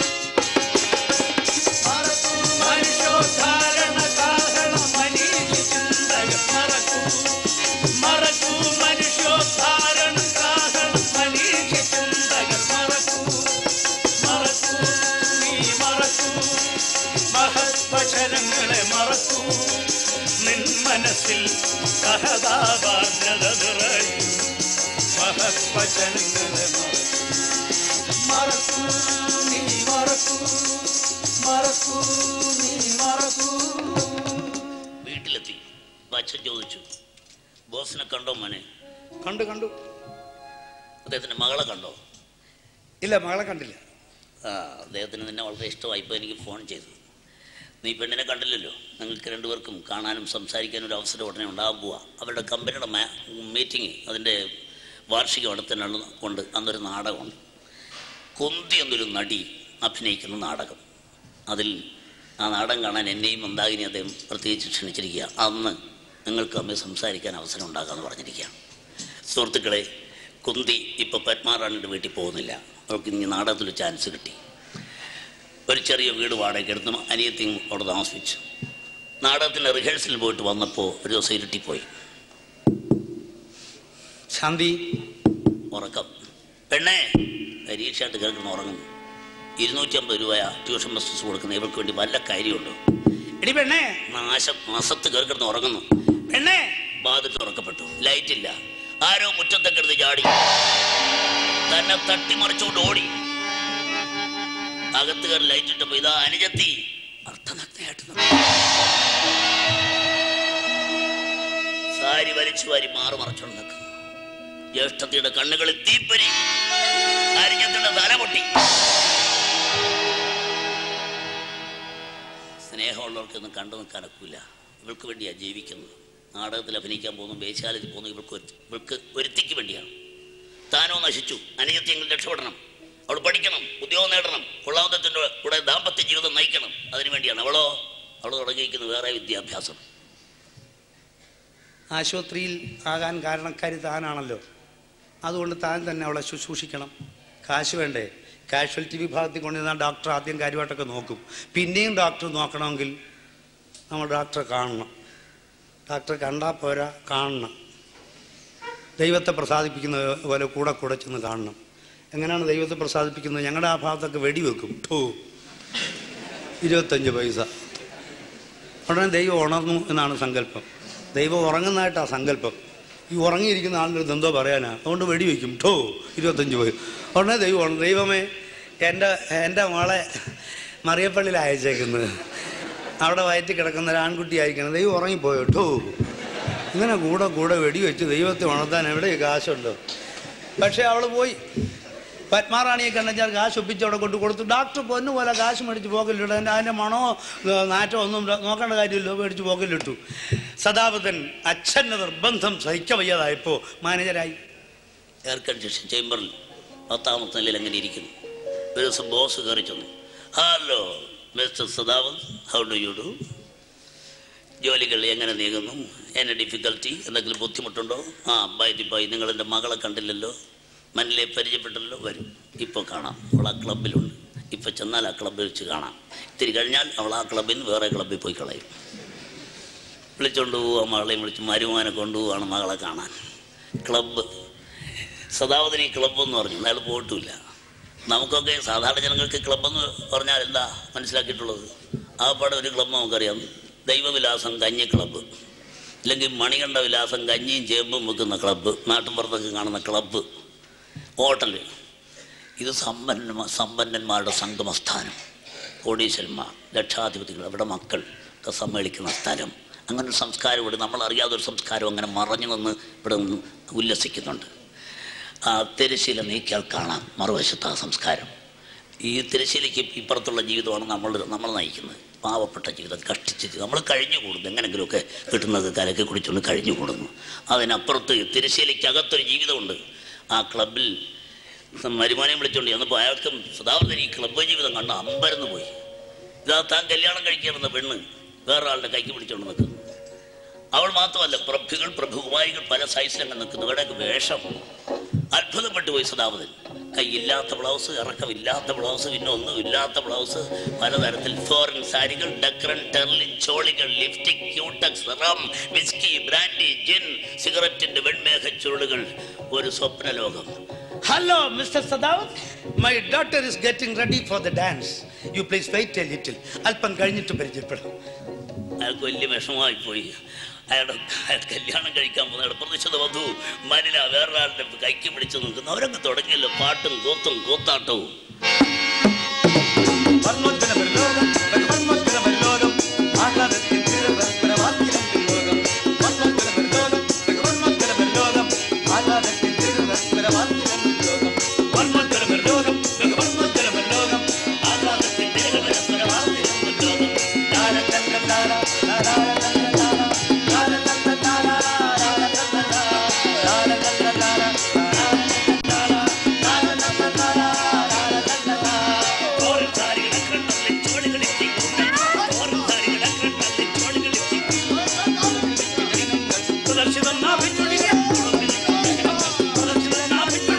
മറക്കൂ, മനുഷ്യോദ്ധാരണ കാരണം മനീഷ ചിന്തകൾ മറക്കൂ. മറക്കൂ, നീ മറക്കൂ. മഹത്വചനങ്ങളെ മറക്കൂ. നിൻ മനസ്സിൽ സഹതാപാർദ്രത നിറയും. മഹത്വചനങ്ങളെ മറക്കൂ, നീ മറക്കൂ. മറക്കൂ, നീ മറക്കൂ. വീട്ടിലെത്തി അച്ഛൻ ചോദിച്ചു, ബോസിനെ കണ്ടോ മോനെ? കണ്ടു. അദ്ദേഹത്തിൻ്റെ മകളെ കണ്ടോ? ഇല്ല, മകളെ കണ്ടില്ല. അദ്ദേഹത്തിന് നിന്നെ വളരെ ഇഷ്ടമായിപ്പോൾ എനിക്ക് ഫോൺ ചെയ്തു. നീ പെണ്ണിനെ കണ്ടില്ലല്ലോ. നിങ്ങൾക്ക് രണ്ടുപേർക്കും കാണാനും സംസാരിക്കാനും ഒരു അവസരം ഉടനെ ഉണ്ടാകാൻ പോവാ. അവരുടെ കമ്പനിയുടെ മീറ്റിംഗ്, അതിൻ്റെ വാർഷികം അടുത്തന്നെ കൊണ്ട് അന്നൊരു നാടകമുണ്ട്. കുന്തി എന്നൊരു നടി അഭിനയിക്കുന്ന നാടകം. അതിൽ ആ നാടകം കാണാൻ എന്നെയും മന്ദാകിനി അദ്ദേഹം പ്രത്യേകിച്ച് ക്ഷണിച്ചിരിക്കുക. അന്ന് നിങ്ങൾക്ക് തമ്മിൽ സംസാരിക്കാൻ അവസരം ഉണ്ടാകാമെന്ന് പറഞ്ഞിരിക്കുകയാണ്. സുഹൃത്തുക്കളെ, കുന്തി ഇപ്പോൾ പത്മാറാണിയുടെ വീട്ടിൽ പോകുന്നില്ല. അവർക്ക് ഇനി നാടകത്തിൽ ചാൻസ് കിട്ടി. ഒരു ചെറിയ വീട് വാടകയ്ക്ക് എടുത്തും അനിയത്തിയും അവിടെ താമസിച്ചു. നാടകത്തിൻ്റെ റിഹേഴ്സലിൽ പോയിട്ട് വന്നപ്പോൾ ഒരു ദിവസം ഇരുട്ടിപ്പോയി. ശാന്തി ഉറക്കം. പെണ്ണേ, പരീക്ഷയായിട്ട് കേൾക്കുന്ന ഉറങ്ങുന്നു. 250 രൂപ ട്യൂഷൻ ബസ് കൊടുക്കുന്ന ഇവർക്ക് വേണ്ടി വല്ല കാര്യമുണ്ടോ? എടി പെണ്ണേ, മാസത്ത് കേൾക്കിടന്ന് ഉറങ്ങുന്നു. പെണ്ണേ, ബാധിട്ട് ഉറക്കപ്പെട്ടു. ലൈറ്റില്ല. ആരോ മുറ്റത്തൊക്കെ എടുത്ത് ചാടി തന്നെ തട്ടിമറിച്ചുകൊണ്ട് ഓടി. അകത്ത് കയറി ലൈറ്റ് ഇട്ടപ്പോ ഇതാ അനുജത്തി അർത്ഥനഗ്നയായിട്ട് സാരി വലിച്ചു വാരി മാറുമറച്ചോണ്ട് നിൽക്കുന്നു. ജ്യേഷ്ഠത്തിയുടെ കണ്ണുകളിൽ തീപ്പരി. അനുജത്തിയുടെ തല പൊട്ടി. സ്നേഹമുള്ളവർക്കൊന്നും കണ്ടു നിൽക്കാനൊക്കില്ല. ഇവൾക്ക് വേണ്ടിയാണ് ജീവിക്കുന്നത്. നാടകത്തിൽ അഭിനയിക്കാൻ പോകുന്നു, വേശ്യാലയത്തിൽ പോകുന്നു. ഇവൾക്ക് ഒരുത്തിക്ക് വേണ്ടിയാണ്. താനോ നശിച്ചു. അനുജത്തിയെങ്കിലും രക്ഷപ്പെടണം. അവൾ പഠിക്കണം, ഉദ്യോഗം നേടണം, കൊള്ളാവുന്നതിൻ്റെ കൂടെ ദാമ്പത്യ ജീവിതം നയിക്കണം. അതിനുവേണ്ടിയാണ് അവൾ തുടങ്ങിയിരിക്കുന്നത് വേറെ വിദ്യാഭ്യാസം. ആശുപത്രിയിൽ ആകാൻ കാരണക്കാരി താനാണല്ലോ, അതുകൊണ്ട് താൻ തന്നെ അവളെ ശുശ്രൂഷിക്കണം. കാശ് വേണ്ടേ? കാഷ്വാലിറ്റി വിഭാഗത്തിൽ കൊണ്ടുവന്നാൽ ഡോക്ടർ ആദ്യം കാര്യമായിട്ടൊക്കെ നോക്കും. പിന്നെയും ഡോക്ടർ നോക്കണമെങ്കിൽ നമ്മൾ ഡോക്ടറെ കാണണം. ഡോക്ടറെ കണ്ടാൽ പോരാ, കാണണം. ദൈവത്തെ പ്രസാദിപ്പിക്കുന്ന പോലെ കൂടെ കൂടെ ചെന്ന് കാണണം. എങ്ങനെയാണ് ദൈവത്തെ പ്രസാദിപ്പിക്കുന്നത്? ഞങ്ങളുടെ ആ ഭാഗത്തൊക്കെ വെടിവെക്കും. 25 പൈസ. ഉടനെ ദൈവം ഉണർന്നു എന്നാണ് സങ്കല്പം. ദൈവം ഉറങ്ങുന്നതായിട്ടാണ് സങ്കല്പം. ഈ ഉറങ്ങിയിരിക്കുന്ന ആളിൻ്റെ അടുത്ത് എന്തോ പറയാനാ, അതുകൊണ്ട് വെടിവെക്കും. 25 പൈസ. ഉടനെ ദൈവമേ എൻ്റെ മോളെ മറിയപ്പള്ളിയിൽ അയച്ചേക്കുന്നത്, അവിടെ വയറ്റിൽ കിടക്കുന്ന ഒരു ആൺകുട്ടി അയക്കണം. ദൈവം ഉറങ്ങിപ്പോയോ? ഇങ്ങനെ കൂടെ കൂടെ വെടിവെച്ച് ദൈവത്തെ ഉണർത്താൻ എവിടെ കാശുണ്ടോ? പക്ഷേ അവൾ പോയി. പത്മാറാണിയെ കണ്ടെച്ചാൽ കാശ് ഒപ്പിച്ച് അവിടെ കൊടുത്തു. ഡോക്ടർ പൊന്നു പോലെ കാശ് മേടിച്ച് പോക്കലിട്ടു. അതിൻ്റെ മണോ നാറ്റോ ഒന്നും നോക്കേണ്ട കാര്യമില്ലോ, മേടിച്ച് പോക്കലിട്ടു. സദാപതൻ അച്ഛൻ്റെ നിർബന്ധം സഹിക്കവയ്യാതായപ്പോൾ മാനേജരായി. എയർ കണ്ടീഷൻ ചേംബറിൽ 10ാമത്തെ നിലയിൽ അങ്ങനെ ഇരിക്കുന്നു. ഒരു ദിവസം ബോസ് കയറി ചെന്നു. Hello mister Sadavat, how do you do? ജോലികൾ എങ്ങനെ നീങ്ങുന്നു? എന്നെ ഡിഫിക്കൽറ്റി, എന്തെങ്കിലും ബുദ്ധിമുട്ടുണ്ടോ? ബൈ നിങ്ങൾ എൻ്റെ മകളെ കണ്ടില്ലല്ലോ, മനലിയെ പരിചയപ്പെട്ടല്ലോ. വരും, ഇപ്പോൾ കാണാം. അവൾ ആ ക്ലബിലുണ്ട്. ഇപ്പോൾ ചെന്നാൽ ആ ക്ലബ്ബിൽ വെച്ച് കാണാം. ഇത്തിരി കഴിഞ്ഞാൽ അവൾ ആ ക്ലബിൽ നിന്ന് വേറെ ക്ലബ്ബിൽ പോയി കളയും. വിളിച്ചുകൊണ്ട് പോവുക, മകളെയും വിളിച്ച് മരുമാനെ കൊണ്ടുപോവാണ് മകളെ കാണാൻ. ക്ലബ്ബ് സദാവതിന് ഈ ക്ലബ്ബെന്ന് പറഞ്ഞു. അയാൾ പോയിട്ടില്ല. നമുക്കൊക്കെ സാധാരണ ജനങ്ങൾക്ക് ക്ലബ്ബെന്ന് പറഞ്ഞാൽ എന്താ മനസ്സിലാക്കിയിട്ടുള്ളത്? ആ പാടെ ഒരു ക്ലബ്ബ് നമുക്കറിയാം, ദൈവവിലാസം കഞ്ഞി ക്ലബ്ബ്, അല്ലെങ്കിൽ മണികണ്ഠ വിലാസം കഞ്ഞിയും ചേമ്പും വെക്കുന്ന ക്ലബ്ബ്, നാട്ടിൻപുറത്തൊക്കെ കാണുന്ന ക്ലബ്ബ്, ഹോട്ടൽ. ഇത് സമ്പന്നന്മാരുടെ സംഗമസ്ഥാനം, കോടീശ്വരന്മാർ, ലക്ഷാധിപതികൾ, അവിടെ മക്കൾ ഒക്കെ സമ്മേളിക്കുന്ന സ്ഥലം. അങ്ങനെ ഒരു സംസ്കാരം ഇവിടെ, നമ്മളറിയാതൊരു സംസ്കാരം അങ്ങനെ മറഞ്ഞു നിന്ന് ഇവിടെ നിന്ന് ഉല്ലസിക്കുന്നുണ്ട്. ആ തിരശ്ശീല നീക്കിയാൽ കാണാം മറുവശത്ത് ആ സംസ്കാരം. ഈ തിരശ്ശീലയ്ക്ക് ഇപ്പുറത്തുള്ള ജീവിതമാണ് നമ്മൾ നയിക്കുന്നത്. പാവപ്പെട്ട ജീവിതം, കഷ്ടിച്ച് നമ്മൾ കഴിഞ്ഞുകൂടുന്നു, എങ്ങനെങ്കിലുമൊക്കെ കിട്ടുന്നത് കലക്കി കുടിച്ചുകൊണ്ട് കഴിഞ്ഞുകൂടുന്നു. അതിനപ്പുറത്ത് തിരശ്ശീലയ്ക്കകത്തൊരു ജീവിതമുണ്ട്. ആ ക്ലബിൽ മരുമാനെയും വിളിച്ചുകൊണ്ട് ചെന്നപ്പോൾ അയാൾക്കും സദാവതൻ ഈ ക്ലബ്ബ് ജീവിതം കണ്ട് അമ്പരന്ന് പോയി. ഇതാ താൻ കല്യാണം കഴിക്കാറുന്ന പെണ്ണ് വേറൊരാളുടെ കൈക്ക് പിടിച്ചുകൊണ്ട് നിൽക്കുന്നു. അവൾ മാത്രമല്ല, പ്രഭുകുമാരികൾ പല സൈസിലങ്ങ് നിൽക്കുന്നു. ഇവിടെയൊക്കെ വേഷം. അത്ഭുതപ്പെട്ടു പോയി സദാവതൻ. കൈയില്ലാത്ത ബ്ലൗസ്, ഇറക്കമില്ലാത്ത ബ്ലൗസ്, പിന്നെ ഒന്നുമില്ലാത്ത ബ്ലൗസ്, പലതരത്തിൽ ഫോറിൻ സാരികൾ, ഡക്രൻ, ടെർലിൻ, ചോളികൾ, lipstick, Cutex, rum, whisky, brandy, gin, സിഗരറ്റിന്റെ വെൺമേഘ ചുരുളുകൾ. ഒരു സ്വപ്നലോകം. Hello, Mr. Sadawat. My daughter is getting ready for the dance. You please wait a little. അല്പം കഴിഞ്ഞിട്ട് പരിചയപ്പെടാം. അയാൾക്ക് വലിയ വിഷമമായി പോയി. അയാൾ കല്യാണം കഴിക്കാൻ പോകുന്ന പ്രതിഷേധ വധു മനില വേറൊരാളുടെ കൈക്ക് പിടിച്ചു നിൽക്കുന്നു. അവരൊക്കെ തുടങ്ങിയല്ലോ പാട്ടും കൂത്തും കൂത്താട്ടവും. പ്രദർശനം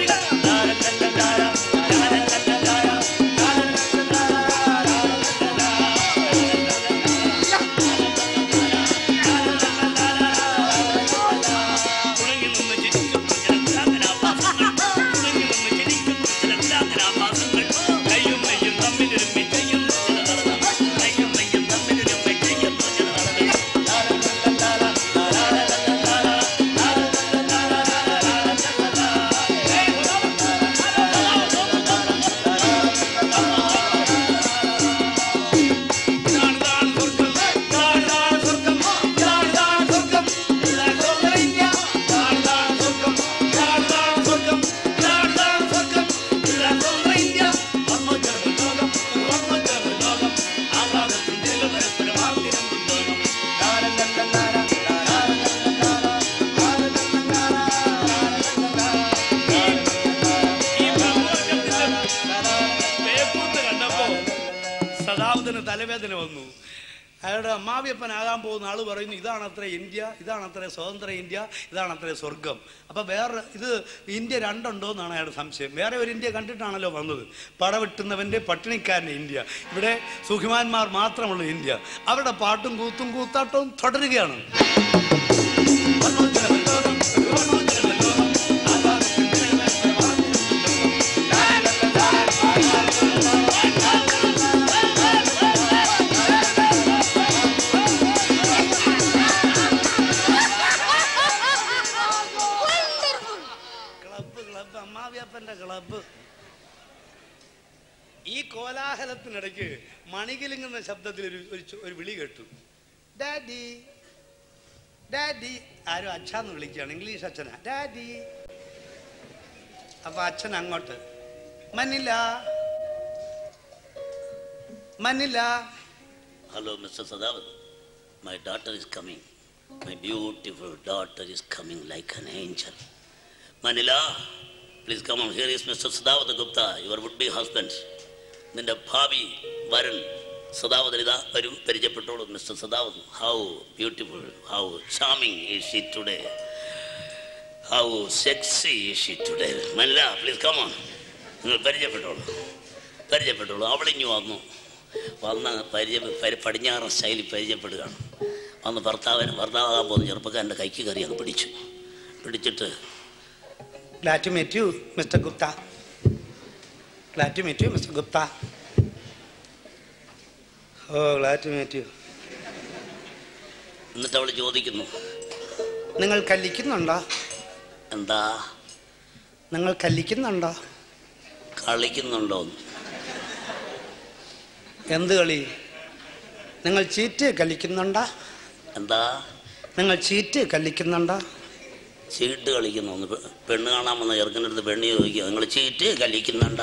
തലവേദന വന്നു. അയാളുടെ അമ്മാവിയപ്പനാകാൻ പോകുന്ന ആൾ പറയുന്നു, ഇതാണത്രേ ഇന്ത്യ, ഇതാണത്രേ സ്വതന്ത്ര ഇന്ത്യ, ഇതാണത്രേ സ്വർഗം. അപ്പം വേറെ ഇത് ഇന്ത്യ രണ്ടുണ്ടോ എന്നാണ് അയാളുടെ സംശയം. വേറെ ഒരു ഇന്ത്യ കണ്ടിട്ടാണല്ലോ വന്നത്. പടവെട്ടുന്നവൻ്റെ പട്ടിണിക്കാരൻ്റെ ഇന്ത്യ, ഇവിടെ സുഖിമാന്മാർ മാത്രമുള്ള ഇന്ത്യ. അവരുടെ പാട്ടും കൂത്തും കൂത്താട്ടവും തുടരുകയാണ്. ക്ലബ്ബ്. ഈ കോലാഹലത്തിനിടയ്ക്ക് മണികിലുങ്ങുന്ന ശബ്ദത്തിൽ ഒരു വിളി കേട്ടു. Daddy daddy. ആരും അച്ഛന്ന് വിളിക്കുകയാണ്, ഇംഗ്ലീഷ് അച്ഛനാ. ഡാഡി. അപ്പൊ അച്ഛൻ അങ്ങോട്ട്, Manila Manila. Hello mister Sadavat, my daughter is coming. My beautiful daughter is coming like an angel. Manila, please come on. Here is Mr. Sadavath Gupta, your would-be husband. നിന്റെ ഭാവി വരൻ സദാവതനിത വരും, പരിചയപ്പെട്ടോളൂ. Mister Sadavat, how beautiful, how charming is she today, how sexy is she today. Manila, please come on. നിങ്ങൾ പരിചയപ്പെട്ടോളൂ. അവളിഞ്ഞു വന്ന് പടിഞ്ഞാറൻ സ്റ്റൈലിൽ പരിചയപ്പെടുകയാണ്. വന്ന് ഭർത്താവാകാൻ പോകുന്ന ചെറുപ്പക്കാരൻ്റെ കൈക്ക് കയറി അങ്ങ് പിടിച്ചിട്ട് Glad to meet you, Mr. Gupta. Glad to meet you, Mr. Gupta. Oh, glad to meet you. എന്നിട്ട് അവൾ ചോദിക്കുന്നു, നിങ്ങൾ കല്ലിക്കുന്നുണ്ടോ? എന്താ? നിങ്ങൾ കല്ലിക്കുന്നുണ്ടോ? കളിക്കുന്നുണ്ടോ? എന്ത് കളി? നിങ്ങൾ ചീറ്റ് കല്ലിക്കുന്നുണ്ടോ? എന്താ? നിങ്ങൾ ചീറ്റ് കല്ലിക്കുന്നുണ്ടോ? ചീട്ട് കളിക്കുന്നു. ഒന്ന് പെണ്ണ് കാണാൻ വന്ന ചെറുക്കൻ്റെ അടുത്ത് പെണ്ണ് ചോദിക്കുക, നിങ്ങൾ ചീറ്റ് കളിക്കുന്നുണ്ടോ?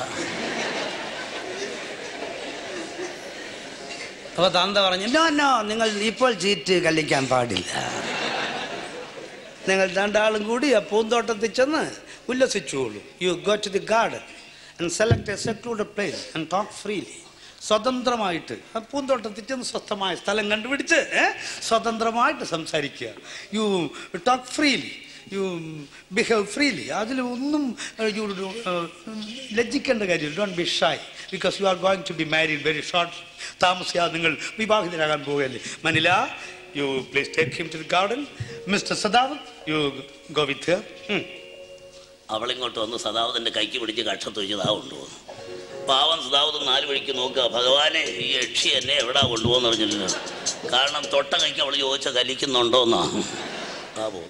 അപ്പോൾ താന്ത പറഞ്ഞു, നോ, നിങ്ങൾ ഇപ്പോൾ ചീറ്റ് കളിക്കാൻ പാടില്ല. നിങ്ങൾ രണ്ടാളും കൂടി ആ പൂന്തോട്ടത്തിൽ ചെന്ന് ഉല്ലസിച്ചോളൂ. You go to the garden and select a secluded place and talk freely. സ്വതന്ത്രമായിട്ട് ആ പൂന്തോട്ടത്തിൽ ചെന്ന് സ്വസ്ഥമായ സ്ഥലം കണ്ടുപിടിച്ച് സ്വതന്ത്രമായിട്ട് സംസാരിക്കുക. You talk freely, you behave freely. അതിൽ ഒന്നും ലജ്ജിക്കേണ്ട കാര്യം. Don't be shy, because you are going to be married very short. താമസിയാതെ നിങ്ങൾ വിവാഹിതരാകാൻ പോവുകയല്ലേ. Manila, you please take him to the garden. Mister Sadavat, you go with here. അവളിങ്ങോട്ട് വന്ന് സദാവതിൻ്റെ കൈക്ക് പിടിച്ച് കക്ഷത്ത് വെച്ച് താ കൊണ്ടുപോകുന്നു. പാവം സദാവത് 4 വഴിക്ക് നോക്കുക, ഭഗവാനെ ഈ യക്ഷി എന്നെ എവിടാ കൊണ്ടുപോകുന്ന പറഞ്ഞില്ല. കാരണം തൊട്ട കൈക്ക് അവൾ ചോദിച്ച കലിക്കുന്നുണ്ടോന്നാ പോകുന്നു.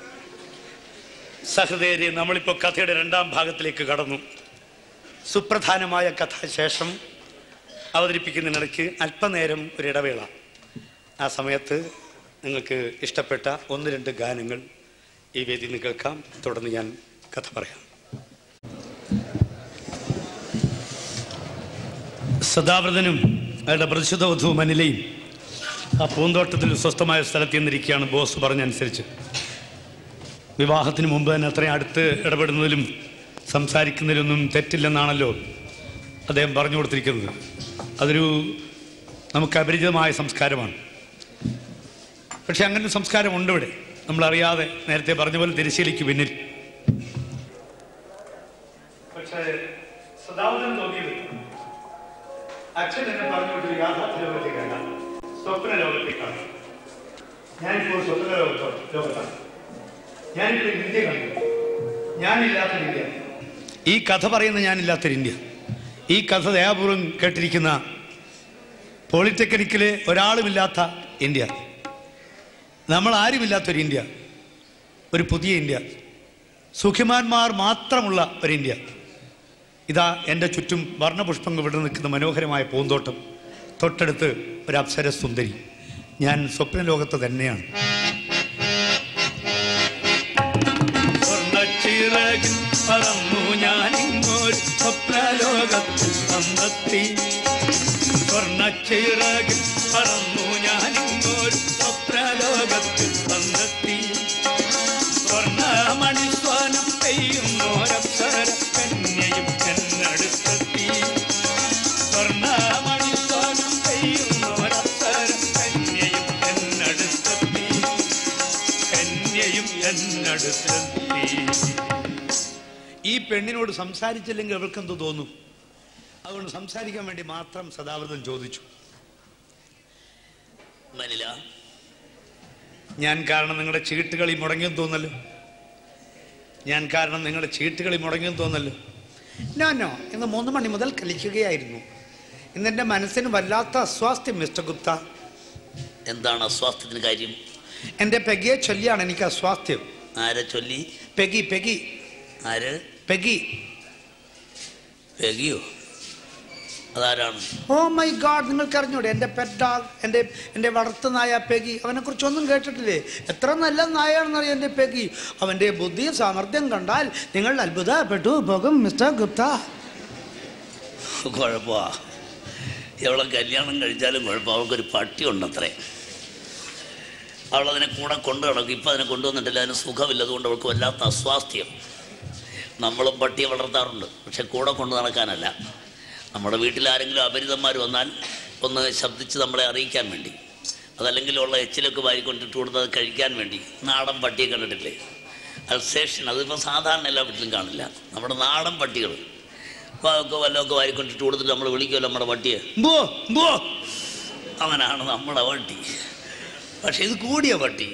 സഹൃദയരെ, നമ്മളിപ്പോൾ കഥയുടെ 2ാം ഭാഗത്തിലേക്ക് കടന്നു. സുപ്രധാനമായ കഥാശേഷം അവതരിപ്പിക്കുന്നതിനിടയ്ക്ക് അല്പനേരം ഒരിടവേള. ആ സമയത്ത് നിങ്ങൾക്ക് ഇഷ്ടപ്പെട്ട 1-2 ഗാനങ്ങൾ ഈ വേദിയിൽ നിന്ന് കേൾക്കാം. തുടർന്ന് ഞാൻ കഥ പറയാം. സദാവ്രതനും അയാളുടെ പ്രതിശുദ്ധ വധു മനിലയും ആ പൂന്തോട്ടത്തിൽ സ്വസ്ഥമായ സ്ഥലത്ത് ചെന്നിരിക്കുകയാണ്. ബോസ് പറഞ്ഞനുസരിച്ച് വിവാഹത്തിന് മുമ്പ് തന്നെ അത്രയും അടുത്ത് ഇടപെടുന്നതിലും സംസാരിക്കുന്നതിലൊന്നും തെറ്റില്ലെന്നാണല്ലോ അദ്ദേഹം പറഞ്ഞു കൊടുത്തിരിക്കുന്നത്. അതൊരു നമുക്ക് അപരിചിതമായ സംസ്കാരമാണ്. പക്ഷെ അങ്ങനെ സംസ്കാരമുണ്ട് ഇവിടെ. നമ്മളറിയാതെ നേരത്തെ പറഞ്ഞ പോലെ തിരശ്ശീലയ്ക്ക് പിന്നിൽ. പക്ഷേ സദാവതൻ നോക്കിയത് അച്ഛൻ എന്നെ പറഞ്ഞു വിട്ടൊരു യാഥാർത്ഥ്യ ലോകത്തേക്കല്ല, സ്വപ്ന ലോകത്തേക്കാണ്. ഞാനിപ്പോൾ സ്വപ്ന ലോകത്താണ്. ഞാനിപ്പോൾ ഇന്ത്യ കണ്ടു. ഞാനില്ലാത്തൊരു ഇന്ത്യ. ഈ കഥ പറയുന്ന ഞാനില്ലാത്തൊരു ഇന്ത്യ. ഈ കഥ ദയാപൂർവം കേട്ടിരിക്കുന്ന പോളിടെക്നിക്കിലെ ഒരാളുമില്ലാത്ത ഇന്ത്യ, നമ്മൾ ആരുമില്ലാത്തൊരു ഇന്ത്യ, ഒരു പുതിയ ഇന്ത്യ, സുഖിമാന്മാർ മാത്രമുള്ള ഒരു ഇന്ത്യ. ഇതാ എൻ്റെ ചുറ്റും വർണ്ണപുഷ്പങ്ങൾ വിടർന്നു നിൽക്കുന്ന മനോഹരമായ പൂന്തോട്ടം, തൊട്ടടുത്ത് ഒരു അപ്സര സുന്ദരി. ഞാൻ സ്വപ്നലോകത്ത് തന്നെയാണ്. സ്വർണ്ണച്ചിറകിൽ പറന്നു ഞാനിങ്ങോരു സ്വപ്നലോകത്തിൽ വന്നെത്തി. സ്വർണ്ണച്ചിറകിൽ പറന്നു ഞാനിങ്ങോരു സ്വപ്നലോകത്തിൽ വന്നെത്തി. സ്വർണ്ണമണിസ്വാനം പെയ്യുന്നോരപ്സര കന്യയും എന്നടുത്തെത്തി. സ്വർണ്ണമണിസ്വാനം പെയ്യും എന്നടുത്തെത്തി. ഈ പെണ്ണിനോട് സംസാരിച്ചില്ലെങ്കിൽ അവൾക്കെന്ത് തോന്നും? അതുകൊണ്ട് സംസാരിക്കാൻ വേണ്ടി മാത്രം സദാവൃതൻ ചോദിച്ചു. മനില, ഞാൻ കാരണം നിങ്ങളുടെ ചീട്ടുകളി മുടങ്ങിയെന്ന് തോന്നല്ലോ. ഞാൻ കാരണം നിങ്ങളുടെ ചീട്ടുകളി മുടങ്ങിയെന്ന് തോന്നല്ലോ. നോ, ഇന്ന് 3 മണി മുതൽ കളിക്കുകയായിരുന്നു. ഇന്നെൻ്റെ മനസ്സിന് വല്ലാത്ത അസ്വാസ്ഥ്യം മിസ്റ്റർ ഗുപ്ത. എന്താണ് അസ്വാസ്ഥ്യത്തിന് കാര്യം? എൻ്റെ പെഗിയെ ചൊല്ലിയാണ് എനിക്ക് അസ്വാസ്ഥ്യം. ആരെ ചൊല്ലി? പെഗി. ആര്? പെഗി. പെഗിയോ? അതാരാണ്? ഓ മൈ ഗാഡ്, നിങ്ങൾക്ക് അറിഞ്ഞൂടെ? എൻ്റെ പെറ്റ് ഡോഗ്, എൻ്റെ വളർത്തു നായ പെഗി. അവനെ കുറിച്ചൊന്നും കേട്ടിട്ടില്ലേ? എത്ര നല്ല നായാണെന്നറിയാം എൻ്റെ പെഗി. അവൻ്റെ ബുദ്ധിയും സാമർഥ്യം കണ്ടാൽ നിങ്ങൾ അത്ഭുതപ്പെട്ടു പോകും മിസ്റ്റർ ഗുപ്ത. കുഴപ്പമാ, എവളെ കല്യാണം കഴിച്ചാലും കുഴപ്പം. അവൾക്കൊരു പട്ടി ഉണ്ടത്രേ. അവളതിനെ കൂടെ കൊണ്ടു കിടക്കും. ഇപ്പം അതിനെ കൊണ്ടുവന്നിട്ടില്ല. അതിന് സുഖമില്ല. അതുകൊണ്ട് അവൾക്ക് വല്ലാത്ത അസ്വാസ്ഥ്യം. നമ്മളും പട്ടിയെ വളർത്താറുണ്ട്, പക്ഷെ കൂടെ കൊണ്ടു നടക്കാനല്ല. നമ്മുടെ വീട്ടിൽ ആരെങ്കിലും അപരിതന്മാർ വന്നാൽ ഒന്ന് ശബ്ദിച്ച് നമ്മളെ അറിയിക്കാൻ വേണ്ടി, അതല്ലെങ്കിൽ ഉള്ള എച്ചിലൊക്കെ വാരിക്കൊണ്ടിട്ട് കൊടുത്തത് കഴിക്കാൻ വേണ്ടി. നാടൻ പട്ടിയെ കണ്ടിട്ടില്ലേ? അൽസേഷൻ. അതിപ്പോൾ സാധാരണ എല്ലാ വീട്ടിലും കാണില്ല. നമ്മുടെ നാടൻ പട്ടികൾ അപ്പോൾ വല്ലതൊക്കെ വാരിക്കൊണ്ടിട്ട് കൊടുത്തിട്ട് നമ്മൾ വിളിക്കുമല്ലോ നമ്മുടെ പട്ടിയെ, ബോ. അവനാണ് നമ്മുടെ പട്ടി. പക്ഷെ ഇത് കൂടിയ പട്ടി.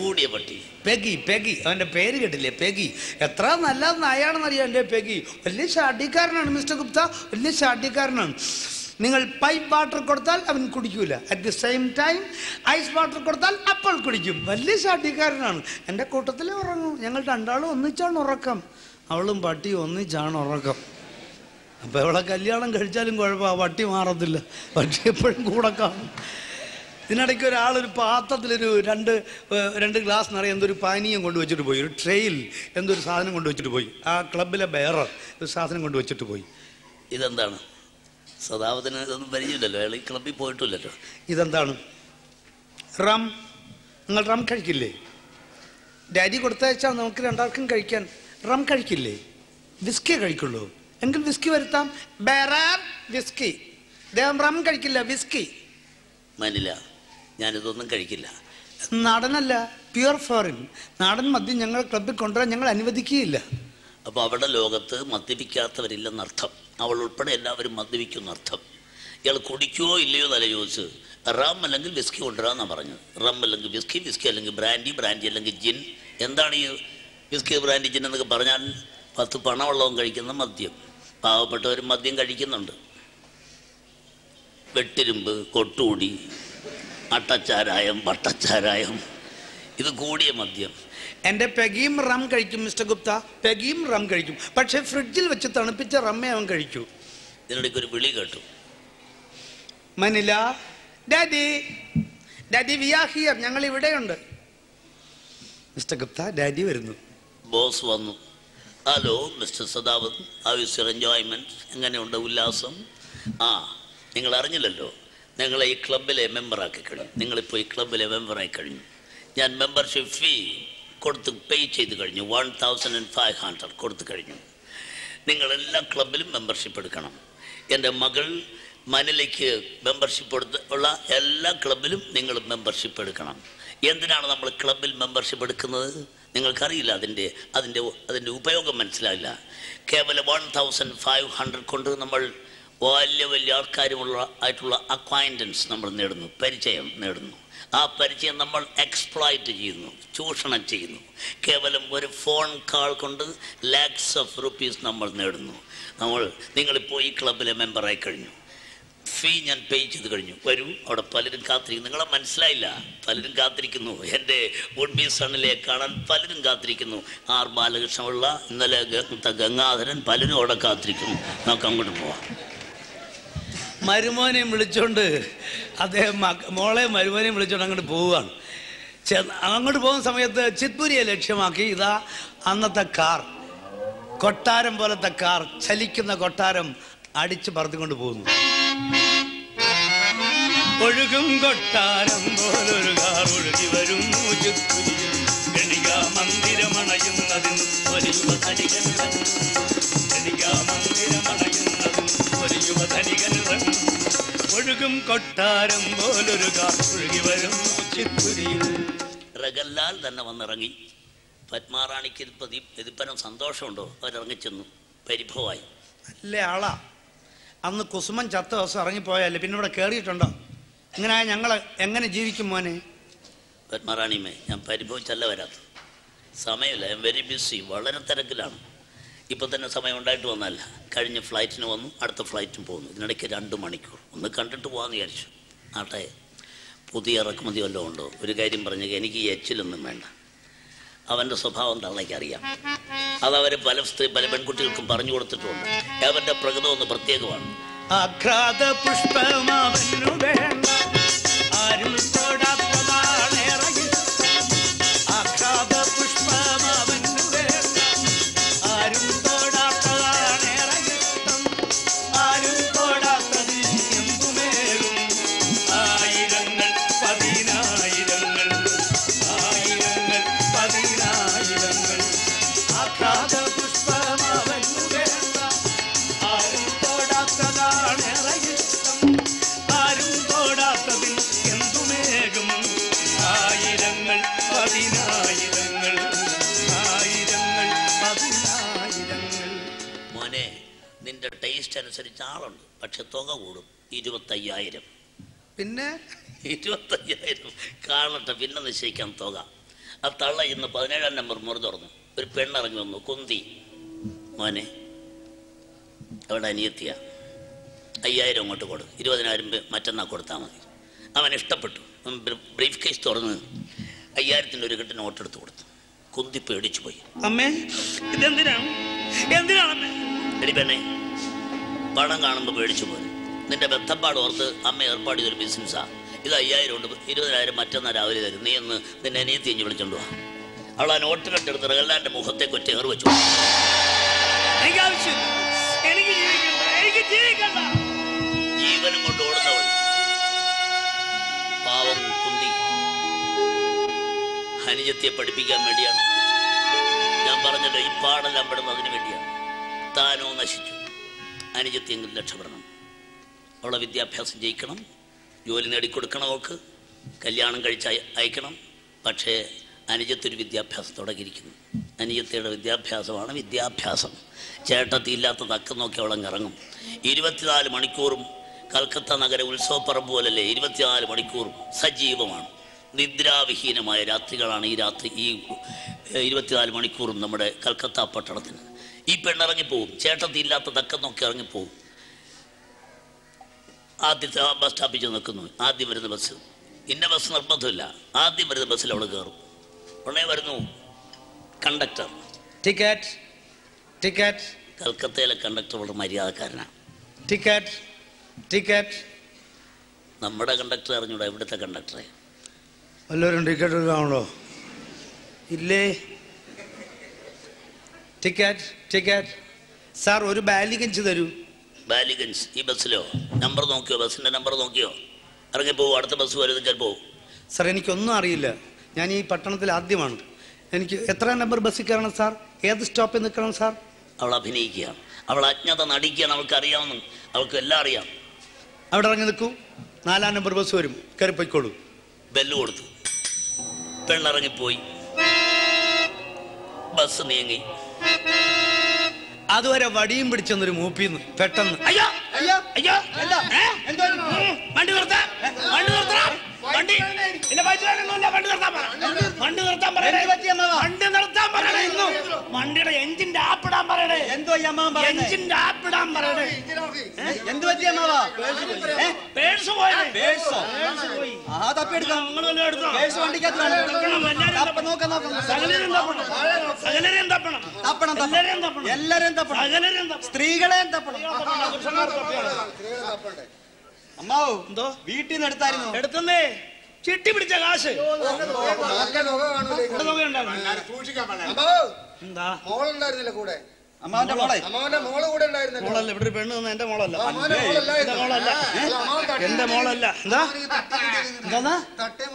പെഗി. അവൻ്റെ പേര് കേട്ടില്ലേ? പെഗി. എത്ര നല്ല നായാണെന്നറിയാം എൻ്റെ പെഗി. വലിയ ഷാഡിക്കാരനാണ് മിസ്റ്റർ ഗുപ്ത, വലിയ ഷാഡിക്കാരനാണ്. നിങ്ങൾ പൈപ്പ് വാട്ടർ കൊടുത്താൽ അവൻ കുടിക്കൂല. At the same time ice water കൊടുത്താൽ അപ്പോൾ കുടിക്കും. വലിയ ഷാഡിക്കാരനാണ്. എൻ്റെ കൂട്ടത്തിലേ ഉറങ്ങും. ഞങ്ങൾ രണ്ടാളും ഒന്നിച്ചാണ് ഉറക്കം. അവളും പട്ടിയും ഒന്നിച്ചാണ് ഉറക്കം. അപ്പോൾ അവളെ കല്യാണം കഴിച്ചാലും കുഴപ്പമാണ്, പട്ടി മാറത്തില്ല. പട്ടി എപ്പോഴും കൂടെ കാണും. ഇതിനിടയ്ക്ക് ഒരാളൊരു പാത്രത്തിലൊരു രണ്ട് ഗ്ലാസ് നിറയെ എന്തൊരു പാനീയം കൊണ്ടുവച്ചിട്ട് പോയി. ഒരു ട്രെയിൽ എന്തൊരു സാധനം കൊണ്ടുവച്ചിട്ട് പോയി. ആ ക്ലബിലെ ബെയറർ ഒരു സാധനം കൊണ്ടുവച്ചിട്ട് പോയി. ഇതെന്താണ്? സദാവത്തിന് ഇതൊന്നും പരിചയമില്ലല്ലോ. അയാൾ ഈ ക്ലബിൽ പോയിട്ടില്ലല്ലോ. ഇതെന്താണ്? റം. നിങ്ങൾ റം കഴിക്കില്ലേ? ഡാഡി കൊടുത്തയച്ചാൽ നമുക്ക് രണ്ടാൾക്കും കഴിക്കാൻ. റം കഴിക്കില്ലേ? വിസ്കി കഴിക്കുള്ളൂ. എങ്കിൽ വിസ്കി വരുത്താം. Bearer whisky. അദ്ദേഹം റം കഴിക്കില്ല, വിസ്കി. മനില, ഞാനിതൊന്നും കഴിക്കില്ല. നാടനല്ല, പ്യുവർ ഫോറിൻ. നാടൻ മദ്യം ഞങ്ങൾ ക്ലബിൽ കൊണ്ടുവരാൻ ഞങ്ങൾ അനുവദിക്കുകയില്ല. അപ്പോൾ അവിടെ ലോകത്ത് മദ്യപിക്കാത്തവരില്ലെന്നർത്ഥം. അവൾ ഉൾപ്പെടെ എല്ലാവരും മദ്യപിക്കുന്നർത്ഥം. ഇയാൾ കുടിക്കുവോ ഇല്ലയോ എന്നല്ല ചോദിച്ചു. റം അല്ലെങ്കിൽ വിസ്കി കൊണ്ടുവരാമെന്നാണ് പറഞ്ഞത്. റം അല്ലെങ്കിൽ വിസ്കി, വിസ്കി അല്ലെങ്കിൽ ബ്രാൻഡി, ബ്രാൻഡി അല്ലെങ്കിൽ ജിൻ. എന്താണ് ഈ വിസ്കി, ബ്രാൻഡി, ജിൻ എന്നൊക്കെ പറഞ്ഞാൽ 10 പണമുള്ളവൻ കഴിക്കുന്ന മദ്യം. പാവപ്പെട്ടവരും മദ്യം കഴിക്കുന്നുണ്ട്. വെട്ടിരുമ്പ്, കൊട്ടുകൂടി, അട്ടച്ചാരായം, വട്ടച്ചാരായം, ഇത് കൂടിയ മദ്യം. എൻ്റെ പെഗിയും റം കഴിക്കും മിസ്റ്റർ ഗുപ്ത. പെഗിയും റം കഴിക്കും. പക്ഷെ ഫ്രിഡ്ജിൽ വെച്ച് തണുപ്പിച്ച റമ്മേ അവൻ കഴിക്കൂ. ഇതിനിടയ്ക്ക് ഒരു വിളി കേട്ടു. Manila, daddy we are here. ഞങ്ങൾ ഇവിടെയുണ്ട്. മിസ്റ്റർ ഗുപ്ത, ഡാഡി വരുന്നു. ബോസ് വന്നു. Hello mister Sadavat, how is your enjoyment? എങ്ങനെയുണ്ട് ഉല്ലാസം? നിങ്ങൾ അറിഞ്ഞില്ലല്ലോ, നിങ്ങളെ ഈ ക്ലബിലെ മെമ്പറാക്കി കഴിഞ്ഞു. നിങ്ങളിപ്പോൾ ഈ ക്ലബിലെ മെമ്പറായി കഴിഞ്ഞു. ഞാൻ മെമ്പർഷിപ്പ് ഫീ കൊടുത്ത് പേ ചെയ്ത് കഴിഞ്ഞു. 1500 കൊടുത്തു കഴിഞ്ഞു. നിങ്ങളെല്ലാ ക്ലബിലും മെമ്പർഷിപ്പ് എടുക്കണം. എൻ്റെ മകൾ മനിലയ്ക്ക് മെമ്പർഷിപ്പ് ഉള്ള എല്ലാ ക്ലബിലും നിങ്ങൾ മെമ്പർഷിപ്പ് എടുക്കണം. എന്തിനാണ് നമ്മൾ ക്ലബിൽ മെമ്പർഷിപ്പ് എടുക്കുന്നത്? നിങ്ങൾക്കറിയില്ല. അതിൻ്റെ ഉപയോഗം മനസ്സിലായില്ല. കേവലം 1500 കൊണ്ട് നമ്മൾ വലിയ ആയിട്ടുള്ള അക്വൈൻറ്റൻസ് നമ്മൾ നേടുന്നു, പരിചയം നേടുന്നു. ആ പരിചയം നമ്മൾ എക്സ്പ്ലോയിറ്റ് ചെയ്യുന്നു, ചൂഷണം ചെയ്യുന്നു. കേവലം ഒരു ഫോൺ കാൾ കൊണ്ട് ലാക്സ് ഓഫ് റുപ്പീസ് നമ്മൾ നേടുന്നു. നിങ്ങളിപ്പോൾ ഈ ക്ലബിലെ മെമ്പറായി കഴിഞ്ഞു. ഫീ ഞാൻ പേ ചെയ്ത് കഴിഞ്ഞു. വരൂ, അവിടെ പലരും കാത്തിരിക്കുന്നു. നിങ്ങളെ മനസ്സിലായില്ല, പലരും കാത്തിരിക്കുന്നു. എൻ്റെ വുഡ് ബി സണ്ണിലെ കാണാൻ പലരും കാത്തിരിക്കുന്നു. ആർ ബാലകൃഷ്ണപിള്ള, ഇന്നലെ ഗംഗാധരൻ, പലരും അവിടെ കാത്തിരിക്കുന്നു. നമുക്ക് അങ്ങോട്ട് പോവാം. മരുമോനെയും വിളിച്ചോണ്ട് അദ്ദേഹം മരുമോനെയും വിളിച്ചോണ്ട് അങ്ങോട്ട് പോവുകയാണ്. അങ്ങോട്ട് പോകുന്ന സമയത്ത് ചിത്പുരിയെ ലക്ഷ്യമാക്കി ഇതാ അന്നത്തെ കാർ, കൊട്ടാരം പോലത്തെ കാർ, ചലിക്കുന്ന കൊട്ടാരം അടിച്ച് പറത്തിക്കൊണ്ട് പോകുന്നു. ഒഴുകും കൊട്ടാരം പോലൊരു കാർ ഒഴുകി വരുന്നു ചിത്പുരിയിൽ. ഗണികാ മന്ദിരമണയുന്നതിൻ ഒരു യുവധനികൻ, ഗണികാ മന്ദിരമണയുന്നതിൻ ഒരു യുവധനികൻ. ഒഴുകും കൊട്ടാരം പോലൊരു കാർ ഒഴുകി വരുന്നു ചിത്പുരിയിൽ. റഗല്ലാൽ തന്നെ വന്നിറങ്ങി. പത്മാറാണിക്ക് ഇതിപ്പനം സന്തോഷമുണ്ടോ? അവരിറങ്ങിച്ചെന്നു പരിഭവമായി. നല്ല ആളാ. അന്ന് കുസുമൻ ചത്ത ദിവസം ഇറങ്ങിപ്പോയല്ലേ, പിന്നെ ഇവിടെ കയറിയിട്ടുണ്ടോ? ഇങ്ങനെ ഞങ്ങൾ എങ്ങനെ ജീവിക്കും മോനെ? പത്മാറാണിയമ്മേ, ഞാൻ പരിഭവിച്ചല്ല വരാത്തത്. സമയമില്ല, ഐ എം വെരി ബിസി, വളരെ തിരക്കിലാണ്. ഇപ്പം തന്നെ സമയം ഉണ്ടായിട്ട് വന്നല്ല. കഴിഞ്ഞ ഫ്ലൈറ്റിന് വന്നു, അടുത്ത ഫ്ലൈറ്റിന് പോകുന്നു. ഇതിനിടയ്ക്ക് 2 മണിക്കൂർ ഒന്ന് കണ്ടിട്ട് പോകാമെന്ന് വിചാരിച്ചു. ആട്ടെ, പുതിയ ഇറക്കുമതി വല്ലതും ഉണ്ടോ? ഒരു കാര്യം പറഞ്ഞെങ്കിൽ എനിക്ക് ഈ എച്ചിലൊന്നും വേണ്ട. അവൻ്റെ സ്വഭാവം തള്ളയ്ക്കറിയാം. അതവർ പല പെൺകുട്ടികൾക്കും പറഞ്ഞു കൊടുത്തിട്ടുണ്ട്. അവൻ്റെ പ്രകൃതം ഒന്ന് പ്രത്യേകമാണ്. ആഘ്രാത പുഷ്പമാവന്നു വേണ്ട, ആരും തൊടാത്തതാണ് ആഘ്രാത പുഷ്പമാവന്നു വേണ്ട, ആരും തൊടാത്തതാണ് ആരും തൊടാത്തത് എന്തുമേലും ആയിരങ്ങൾ പതിനായിരങ്ങൾ, ആയിരങ്ങൾ പതിനായിരങ്ങൾ. ആഘ്രാത പുഷ്പമാവന്നു വേണ്ട, ആരും തൊടാത്തതാണ് ആരും തൊടാത്തതിൽ എന്തുമേകും ആയിരങ്ങൾ പതിനായിരങ്ങൾ, ആയിരങ്ങൾ പതിനായിരങ്ങൾ. മോനെ, നിന്റെ ടേസ്റ്റ് അനുസരിച്ച് ആളുണ്ട്, പക്ഷെ തുക കൂടും. 25,000. പിന്നെ 25,000 കാണട്ടെ, പിന്നെ നിശ്ചയിക്കാൻ തുക. ആ തള്ള ഇന്ന് 17-ാം നമ്പർ മുറി തുറന്നു. ഒരു പെണ്ണിറങ്ങി വന്നു, കുന്തി. മോനെ, അവിടെ അനിയത്തിയ 5,000 അങ്ങോട്ട് കൊടു, 20,000 മറ്റന്നാൾ കൊടുത്താൽ മതി. അവൻ ഇഷ്ടപ്പെട്ടു. ബ്രീഫ് കേസ് തുറന്ന് 5,000-ൻ്റെ ഒരു കെട്ട് നോട്ട് എടുത്ത് കൊടുത്തു. കുന്തി പേടിച്ചു പോയി. അമ്മേ, ഇതെന്തിനാണ്? എന്തിനാണമ്മേ? എടി പെണ്ണെ, പണം കാണുമ്പോൾ പേടിച്ചു പോയി. നിന്റെ ബന്ധപ്പാട് ഓർത്ത് അമ്മ ഏർപ്പാട് ചെയ്തൊരു ബിസിനസ്സാണ്. ഇത് 5,000 ഉണ്ട്, 20,000 മറ്റന്നാൾ രാവിലെ തരും. നീ എന്ന് നിന്നെ അനിയത്തി എഞ്ഞ് വിളിച്ചോണ്ട് പോവാ. അവൾ ആ നോട്ട് കെട്ടെടുത്ത് റഹ്ലാന്റെ മുഖത്തേക്ക് ഒറ്റ ഏറ് വെച്ചു. എനിക്ക് ആവശ്യമില്ല, എനിക്ക് ജീവിക്കണ്ട, എനിക്ക് ജീവിക്കണ്ട. ജീവനും കൊണ്ട് ഓടുന്നവൾ പാവം കുന്തി അനുജത്തിയെ പഠിപ്പിക്കാൻ വേണ്ടിയാണ്. ഞാൻ പറഞ്ഞല്ലോ, ഈ പാടെല്ലാം പെടുന്നത് അതിനു വേണ്ടിയാണ്. താനോ നശിച്ചു, അനുജത്തിയെങ്കിലും രക്ഷപ്പെടണം. അവളെ വിദ്യാഭ്യാസം ജയിക്കണം, ജോലി നേടിക്കൊടുക്കണം, അവൾക്ക് കല്യാണം കഴിച്ച് അയക്കണം. പക്ഷേ അനുജത്തൊരു വിദ്യാഭ്യാസം തുടങ്ങിയിരിക്കുന്നു. അനുജത്തിയുടെ വിദ്യാഭ്യാസമാണ് വിദ്യാഭ്യാസം. ചേട്ടത്തിയില്ലാത്ത തക്കം നോക്കി അവളങ്ങിറങ്ങും. 24 മണിക്കൂറും കൽക്കത്ത നഗര ഉത്സവപ്പറമ്പ് പോലല്ലേ, 24 മണിക്കൂറും സജീവമാണ്. നിദ്രാവിഹീനമായ രാത്രികളാണ് ഈ 24 മണിക്കൂറും നമ്മുടെ കൽക്കത്ത പട്ടണത്തിന്. ഈ പെണ്ണിറങ്ങിപ്പോവും, ചേട്ടത്തിയില്ലാത്ത തക്കം നോക്കി ഇറങ്ങിപ്പോവും. ആദ്യത്തെ ബസ് സ്റ്റോപ്പിൽ നിൽക്കുന്നു. ആദ്യം വരുന്ന ബസ്, ഇന്ന ബസ് നിർബന്ധമില്ല, ആദ്യം വരുന്ന ബസ്സിൽ അവൾ കയറും. ഉടനെ വരുന്നു കണ്ടക്ടർ. Ticket, ticket. കൽക്കത്തയിലെ കണ്ടക്ടർ വളരെ മര്യാദക്കാരനാണ്. Ticket, ticket. നമ്മുടെ കണ്ടക്ടർ അറിഞ്ഞൂടാ, ഇവിടുത്തെ കണ്ടക്ടറെ. വല്ലവരും ടിക്കറ്റ് എടുക്കാണല്ലോ? ഇല്ലേ? Ticket, ticket. സാർ, ഒരു ബാലിഗഞ്ച് തരൂ. ബാലിഗഞ്ച് ഈ ബസ്സിലോ? നമ്പർ നോക്കിയോ? ബസ്സിൻ്റെ നമ്പർ നോക്കിയോ? ഇറങ്ങിപ്പോവും, അടുത്ത ബസ് വരുന്നത് ചിലപ്പോൾ. സാർ, എനിക്കൊന്നും അറിയില്ല. ഞാൻ ഈ പട്ടണത്തിൽ ആദ്യമാണ്. എനിക്ക് എത്ര നമ്പർ ബസ്സിൽ കയറണം സാർ? ഏത് സ്റ്റോപ്പിൽ നിൽക്കണം സാർ? അവൾ അഭിനയിക്കുകയാണ്, അവൾ അജ്ഞത നടിക്കുകയാണ്. അവൾക്ക് അറിയാവുന്ന, അവൾക്ക് എല്ലാം അറിയാം. അവിടെ ഇറങ്ങി നിൽക്കൂ, 4-ാം നമ്പർ ബസ് വരും, കയറി പോയിക്കോളൂ. ബെല്ല് കൊടുത്തു, പെണ്ണിറങ്ങിപ്പോയി. ബസ് നീങ്ങി. അതുവരെ വടിയും പിടിച്ചെന്നൊരു മൂപ്പിന്ന് പെട്ടെന്ന് അയ്യോ അയ്യോ അയ്യോ എന്താ വണ്ടി നിർത്താൻ, വണ്ടി നിർത്താൻ, വണ്ടി എന്റെ പൈസൊന്നുമില്ല, വണ്ടി നിർത്താൻ പറ, വണ്ടി നിർത്താൻ പറയണേ, വണ്ടി നിർത്താൻ പറയണേ. ഇന്നും വണ്ടിയുടെ എഞ്ചിന്റെ ആപ്പിടാൻ പറയണേ. എന്തോ ഈ അമ്മാവൻ പറയുന്നേ? എഞ്ചിന്റെ ആപ്പിടാൻ പറയണേ. എന്ത് പറ്റി അമ്മാവാ? പേഴ്സ് പോയത്. പേഴ്സോ? പോയി. ആ തപ്പിയെടുക്കാം. നിങ്ങളെല്ലാം എടുത്തോ? പേഴ്സ് വണ്ടിക്കകത്ത് വേണം. നോക്കാം നോക്കാം. സകലരെയും തപ്പണം, സകലരെയും തപ്പണം, തപ്പണം എല്ലാരെയും തപ്പണം, എല്ലാരെയും തപ്പണം, സകലരെയും തപ്പണം, സ്ത്രീകളെയും തപ്പണം. അമ്മാവോ എന്തോ വീട്ടിൽ നിന്ന് എടുത്തായിരുന്നു? എടുത്തേ, ചിട്ടി പിടിച്ച കാശ്. എന്താ മോളുണ്ടായിരുന്നില്ല കൂടെ? അമ്മാവന്റെ മോളെ? അമ്മാവന്റെ മോള് കൂടെ ഉണ്ടായിരുന്നില്ല. മോളല്ല, ഇവിടെ ഒരു പെണ്ണ് നിന്ന് എന്റെ മോളല്ല, മോളല്ല, മോളല്ല, എന്റെ മോളല്ല. എന്താ എന്താ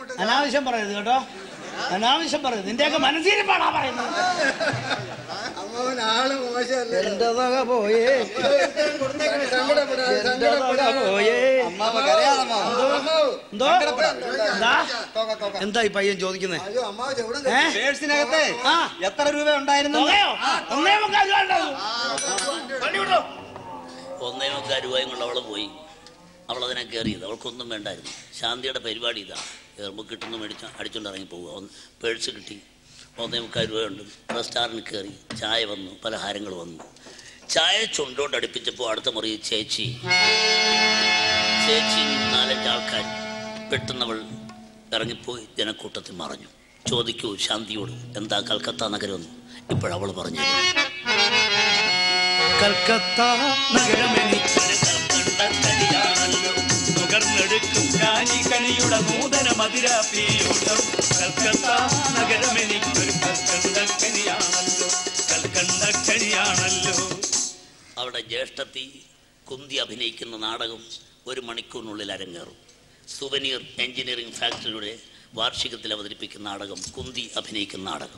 അനാവശ്യം പറയരുത് കേട്ടോ, അനാവശ്യം പറയരുത്. നിന്റെയൊക്കെ മനസ്സിരിപ്പാടാ പറയുന്നത്. അവൻ ആള് മോശമല്ലേ. എന്റെ വക പോയേ, സങ്കടപ്പെടാതെ, എന്റെ വക പോയേ. അമ്മാവ് കരയാതെ അമ്മാവ്. അമ്മാവ്. എന്തോ എന്താ എന്താ ഈ പയ്യൻ ചോദിക്കുന്നേ? അയ്യോ അമ്മാവ് ചെവിടും പേഴ്സിനകത്തെ ആ. എത്ര രൂപ ഉണ്ടായിരുന്നു? തുകയോ? 1.25 രൂപ ഉണ്ടാവും. വണ്ടി വിടോ. 1.25 രൂപയും കൊണ്ട് അവള് പോയി. അവളതിനെ കയറിയത്, അവൾക്കൊന്നും വേണ്ടായിരുന്നു. ശാന്തിയുടെ പരിപാടി ഇതാ, എറുമ്പ് കിട്ടുന്ന മേടിച്ച് അടിച്ചുകൊണ്ട് ഇറങ്ങി പോവുക. പേഴ്സ് കിട്ടി, 1.25 രൂപയുണ്ട്. റെസ്റ്റോറൻറ്റിൽ കയറി, ചായ വന്നു, പലഹാരങ്ങൾ വന്നു. ചായ ചുണ്ടോണ്ട് അടുപ്പിച്ചപ്പോൾ അടുത്ത മുറി ചേച്ചി 4-5 ആൾക്കാർ. പെട്ടെന്നവൾ ഇറങ്ങിപ്പോയി, ജനക്കൂട്ടത്തിൽ മറഞ്ഞു. ചോദിക്കൂ ശാന്തിയോട്, എന്താ കൽക്കത്ത നഗരം? ഇപ്പോഴവൾ പറഞ്ഞു, കൽക്കത്ത നഗരമെനിക്കൊരു കൽക്കണ്ടക്കനിയാണല്ലോ, നുകർന്നെടുക്കും രാജിക്കനിയുടെ നൂതന മധുരാപ്പിയൂട്ടം. കൽക്കത്ത നഗരമെനിക്കൊരു കൽക്കണ്ടക്കനിയാണല്ലോ, കൽക്കണ്ടക്കനിയാണല്ലോ. അവിടെ ജ്യേഷ്ഠത്തി കുന്തി അഭിനയിക്കുന്ന നാടകം 1 മണിക്കൂറിനുള്ളിൽ അരങ്ങേറും. സുവനീർ എഞ്ചിനീയറിംഗ് ഫാക്ടറിയുടെ വാർഷികത്തിൽ അവതരിപ്പിക്കുന്ന നാടകം, കുന്തി അഭിനയിക്കുന്ന നാടകം.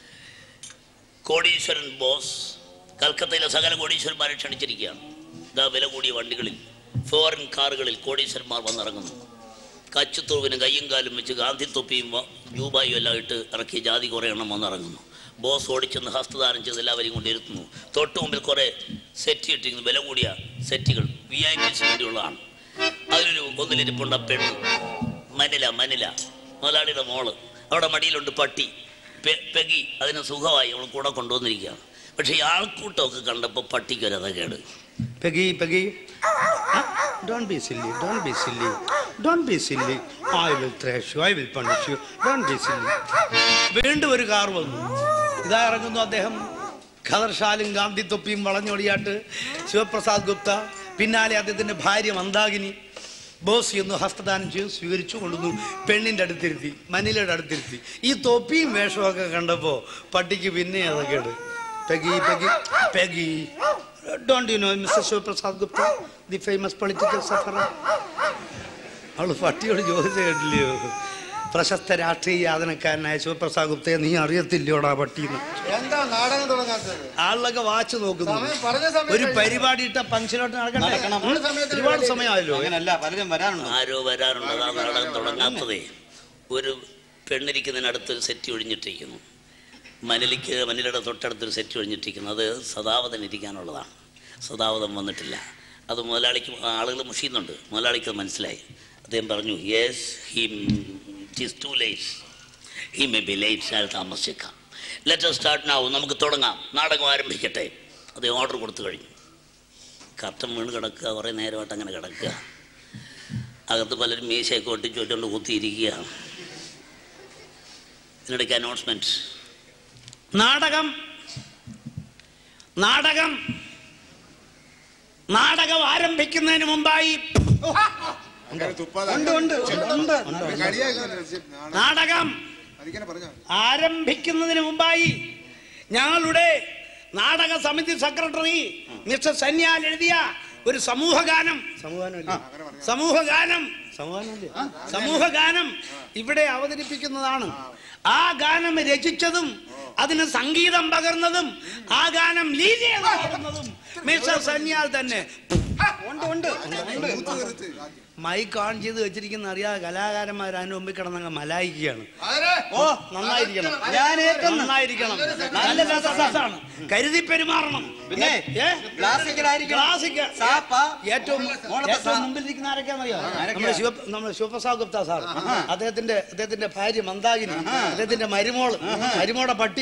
കോടീശ്വരൻ ബോസ് കൽക്കത്തയിലെ സകല കോടീശ്വരന്മാരെ ക്ഷണിച്ചിരിക്കുകയാണ്. ഇതാ വില കൂടിയ വണ്ടികളിൽ, ഫോറിൻ കാറുകളിൽ കോടീശ്വരന്മാർ വന്നിറങ്ങുന്നു. കച്ചുത്തുറുവിന് കയ്യും കാലും വെച്ച് ഗാന്ധി തൊപ്പിയും രൂപായും എല്ലാം ഇട്ട് ഇറക്കിയ ജാതി കുറേ എണ്ണം വന്നിറങ്ങുന്നു. ബോസ് ഓടിച്ചെന്ന് ഹസ്തദാനം ചെയ്ത് എല്ലാവരെയും കൊണ്ടിരുത്തുന്നു. തൊട്ട് മുമ്പിൽ കുറേ സെറ്റ് ഇട്ടിരിക്കുന്നു, വില കൂടിയ സെറ്റുകൾ, VIP വേണ്ടിയുള്ളതാണ്. അതിലൊരു ഒന്നിലിരിപ്പുണ്ട് പെണ്ണ്, മനില മുതലാളിയുടെ മോള്. അവിടെ മടിയിലുണ്ട് പട്ടി പെഗി. അതിന് സുഖമായി അവൾ കൂടെ കൊണ്ടുവന്നിരിക്കുകയാണ്. പക്ഷേ ഈ ആൾക്കൂട്ടമൊക്കെ കണ്ടപ്പോൾ പട്ടിക്കൊരത കേട്. Peggy don't be silly, don't be silly, don't be silly. I will thrash you, I will punish you, don't be silly. വീണ്ടും ഒരു കാർ വന്നു. ഇതാ ഇറങ്ങുന്നു അദ്ദേഹം, ഖദർശാലും ഗാന്ധി തൊപ്പിയും വളഞ്ഞോടിയാട്ട് ശിവപ്രസാദ് ഗുപ്ത, പിന്നാലെ അദ്ദേഹത്തിൻ്റെ ഭാര്യ മന്ദാകിനി. ബോസ് എന്ന് ഹസ്തദാനം ചെയ്ത് സ്വീകരിച്ചു കൊണ്ടുവന്നു. പെണ്ണിൻ്റെ അടുത്തിരുത്തി, മനിലയുടെ അടുത്തിരുത്തി. ഈ തൊപ്പിയും വേഷമൊക്കെ കണ്ടപ്പോൾ പട്ടിക്ക് പിന്നെ അതൊക്കെയാണ്. Peggy don't you know mister Shivaprasad Gupta, the famous political sufferer? അവള് പട്ടിയോട് ചോദിച്ചു കേട്ടില്ലയോ, പ്രശസ്ത രാഷ്ട്രീയ യാതനക്കാരനായ ശിവപ്രസാദ് ഗുപ്തയെ നീ അറിയത്തില്ലയോടാ പട്ടിന്ന്? എന്താ നാടകം തുടങ്ങാത്തത്? ആളിലൊക്കെ വാച്ച് നോക്കുന്നു. പറഞ്ഞ സമയം ഒരു പരിപാടി ഇട്ട ഫംഗ്ഷനോട്ട് നടക്കണ്ടേ? ഒരുപാട് സമയമായല്ലോ. അങ്ങനല്ല, പലരും വരാനുണ്ട്. ആരോ വരാറുണ്ട്. ആ നാടകം തുടങ്ങാത്തതേ. ഒരു പെണ്ണിരിക്കുന്നതിനടുത്തൊരു സെറ്റ് ഒഴിഞ്ഞിട്ടിരിക്കുന്നു. മനിലയുടെ തൊട്ടടുത്തൊരു സെറ്റ് ഒഴിഞ്ഞിട്ടിരിക്കുന്നു. അത് സദാവതൻ ഇരിക്കാനുള്ളതാണ്. സദാവതൻ വന്നിട്ടില്ല. അത് മുതലാളിക്ക്, ആളുകൾ മുഷിയുന്നുണ്ട്. മുതലാളിക്ക് മനസ്സിലായി. അദ്ദേഹം പറഞ്ഞു, yes it is too late, he may be late, അയാൾ താമസിച്ചേക്കാം. ലെറ്റ് us start now, നമുക്ക് തുടങ്ങാം, നാടകം ആരംഭിക്കട്ടെ. അദ്ദേഹം ഓർഡർ കൊടുത്തു കഴിഞ്ഞു. കർട്ടൻ വീണ് കിടക്കുക, കുറേ നേരമായിട്ട് അങ്ങനെ കിടക്കുക. അകത്ത് പലരും മീശയൊക്കെ ഒട്ടിച്ച് വെച്ചുകൊണ്ട് കുത്തിയിരിക്കുകയാണ്. ഇതിനിടയ്ക്ക് അനൗൺസ്മെൻറ്റ്. നാടകം ആരംഭിക്കുന്നതിന് മുമ്പായി ഞങ്ങളുടെ നാടക സമിതി സെക്രട്ടറി മിസ്റ്റർ സന്യാൽ എഴുതിയ ഒരു സമൂഹഗാനം ഇവിടെ അവതരിപ്പിക്കുന്നതാണ്. ആ ഗാനം രചിച്ചതും അതിന് സംഗീതം പകർന്നതും ആ ഗാനം ലീലയാകുന്നതും മിസ്റ്റർ സന്യാൽ തന്നെ. മൈക്ക് ഓൺ ചെയ്ത് വെച്ചിരിക്കുന്ന അറിയാതെ കലാകാരന്മാർ അതിന് മുമ്പിൽ കിടന്നങ്ങ് മലായിക്കുകയാണ്. ഓ നന്നായിരിക്കണം, നല്ല രസമാണ്, കരുതി പെരുമാറണം. പിന്നെ ഏറ്റവും മുമ്പിലിരിക്കുന്ന ആരൊക്കെയാണെന്നറിയോ? നമ്മുടെ ശിവപ്രസാദ് ഗുപ്ത സാർ, അദ്ദേഹത്തിന്റെ ഭാര്യ മന്ദാകിനി, അദ്ദേഹത്തിന്റെ മരുമോടെ പട്ടി.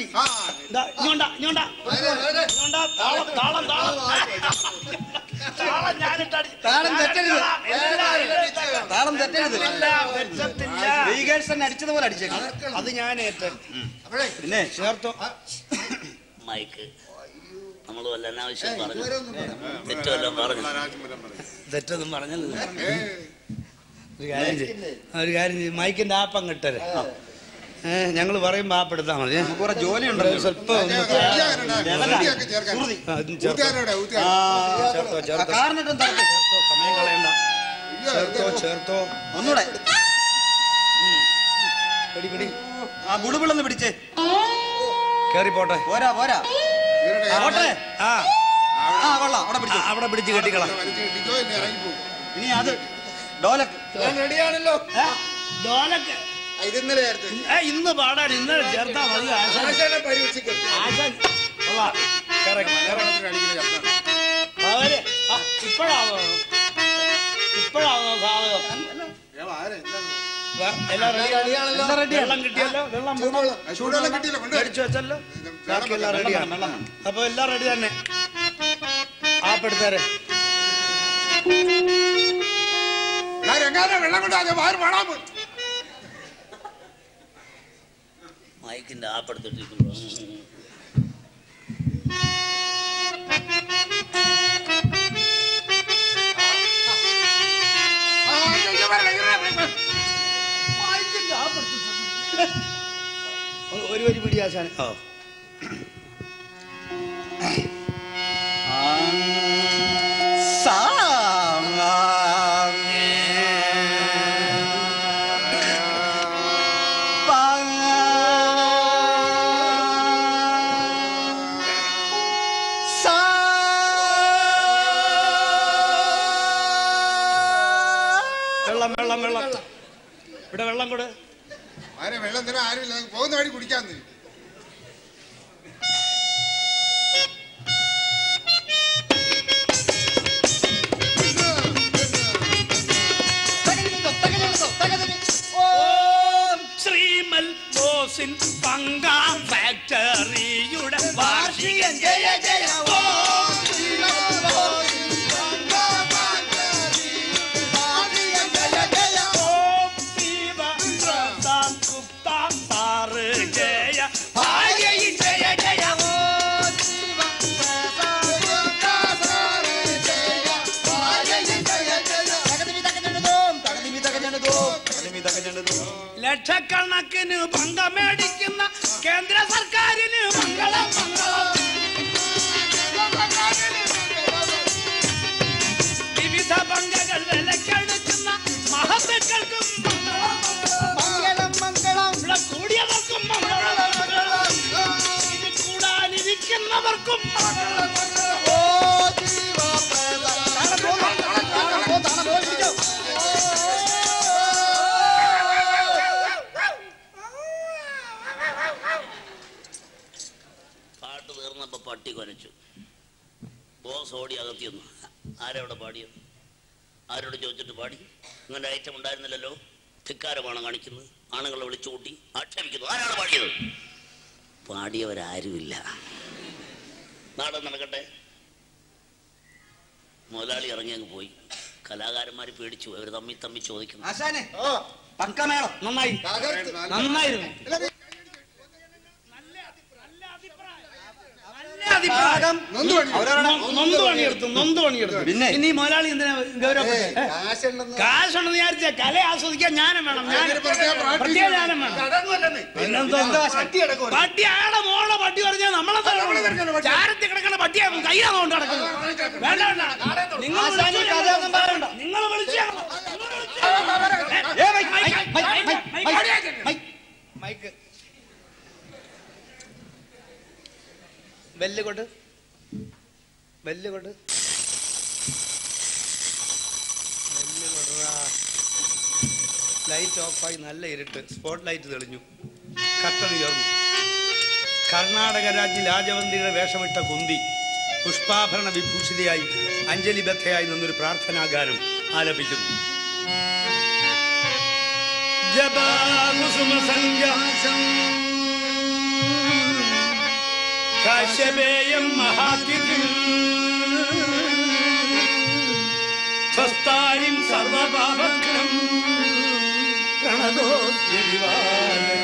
അടിച്ചതുപോലെ അടിച്ചേക്കാം. അത് ഞാൻ ഏറ്റു. പിന്നെ ചേർത്തോ മൈക്ക് നമ്മൾ വല്ല അനാവശ്യം പറഞ്ഞു, തെറ്റെല്ലാം പറഞ്ഞു. തെറ്റൊന്നും പറഞ്ഞല്ലോ. ഒരു കാര്യം ചെയ്യും, മൈക്കിന്റെ ആപ്പം കിട്ടരെ. ഞങ്ങൾ പറയുമ്പോ ആപ്പെടുത്താ മതി. കുറെ ജോലിയുണ്ട്. സ്വല്പം സമയം കളയണ്ട. ചേർത്തോ ഒന്നൂടെ. പിടി ആ ബുളുബിളൊന്ന് പിടിച്ചേ. കേറി പോട്ടെ. പോരാ. ഓട്ടെ ആ ആ കൊള്ളാം അവിടെ പിടിച്ചു അവിടെ പിടിച്ച് കെട്ടിക്കളാം. ഇനി അത് ഡോലക്ക് റെഡിയാണല്ലോ. ഡോലക്ക് ഇത് ഇന്നലെ ചേർത്ത്. ഇന്ന് പാടാൻ ഇന്നലെ ചേർത്താ മതി. ആശാനെ പരീക്ഷിക്കട്ടെ. ഇപ്പോഴാണോ സാധകം? എല്ലാം റെഡിയാണല്ലോ. വെള്ളം കിട്ടിയല്ലോ. വെള്ളം ചൂടുവെള്ളം കിട്ടിയില്ല. മേടിച്ചു വെച്ചല്ലോ. ബാക്കി എല്ലാം റെഡിയാണ്. അപ്പൊ എല്ലാം റെഡി തന്നെ. ആപ്പെടുത്തേരെ വെള്ളം കൊണ്ടാ വാര് പാടാൻ മയക്കിന്റെ ആപ്പെടുത്തിട്ടിരിക്കുന്നു. ഒരു വരി പിടിയാശാൻ. ഓ വെള്ളം വെള്ളം വെള്ളം ഇവിടെ വെള്ളം കൂടെ. വെള്ളം തരാൻ ആരുമില്ല. പോകുന്ന വഴി കുടിക്കാന്ന്. ശ്രീമൽ ബോസിൻ പങ്കാ ഫാക്ടറിയുടെ വാർഷികം ജയ ജയ. ലക്ഷക്കണക്കിന് പങ്ക മേടിക്കുന്ന കേന്ദ്ര സർക്കാരിന് മംഗളം മംഗളം. വിവിധ പങ്കകൾ വിലക്കെടുക്കുന്ന മഹത്തുക്കൾക്കും മംഗളം മംഗളം. ഇവിടെ കൂടിയവർക്കും മംഗളം മംഗളം. ഇത് കൂടാനിരിക്കുന്നവർക്കും മംഗളം മംഗളം. പട്ടി കൊനച്ചു. ബോസ് ഓടി അകത്തിയൊന്നു. ആരവിടെ പാടിയത്? ആരോട് ചോദിച്ചിട്ട് പാടി? ഇങ്ങനെ ഐറ്റം ഉണ്ടായിരുന്നില്ലല്ലോ. ധിക്കാരമാണ് കാണിക്കുന്നത്. ആണുങ്ങളെ വിളിച്ചു കൂട്ടി ആക്ഷേപിക്കുന്നു. ആരാണ് പാടിയത്? പാടിയവരാരുമില്ല. നാടകം നടക്കട്ടെ. മുതലാളി ഇറങ്ങി അങ്ങ് പോയി. കലാകാരന്മാർ പേടിച്ചു. അവർ തമ്മി ചോദിക്കുന്നു. നന്നായി നന്നായിരുന്നു. പിന്നെ ഇനി മുതലാളി എന്തിനാ കാശുണ്ടെന്ന് വിചാരിച്ച കല ആസ്വദിക്കാൻ ജ്ഞാനം വേണം. പ്രത്യേക ജ്ഞാനം വേണം. പട്ടി അയാളുടെ മോളെ പട്ടി പറഞ്ഞാൽ നമ്മളെ ചാരത്തി കിടക്കണ പട്ടിയാകും കയ്യിലാണ് കൊണ്ട് കിടക്കുന്നത്. വേണ്ട വേണ്ട നിങ്ങൾ വിളിച്ച മൈക്ക് വെല്ലുകൊണ്ട് ലൈറ്റ് ഓഫായി. നല്ല ഇരുട്ട്. സ്പോട്ട് ലൈറ്റ് തെളിഞ്ഞു. കട്ടൻ ഉയർന്നു. കർണാടക രാജ്യ രാജവന്തിയുടെ വേഷമിട്ട കുന്തി പുഷ്പാഭരണ വിഭൂഷിതയായി അഞ്ജലിബദ്ധയായി നിന്നൊരു പ്രാർത്ഥനാഗാനം ആലപിക്കുന്നു. കാശ്യപേയം മഹാത്മ്യം സ്വസ്ഥാരിം സർവപാപഘ്നം പ്രണതോസ്തിവാരം.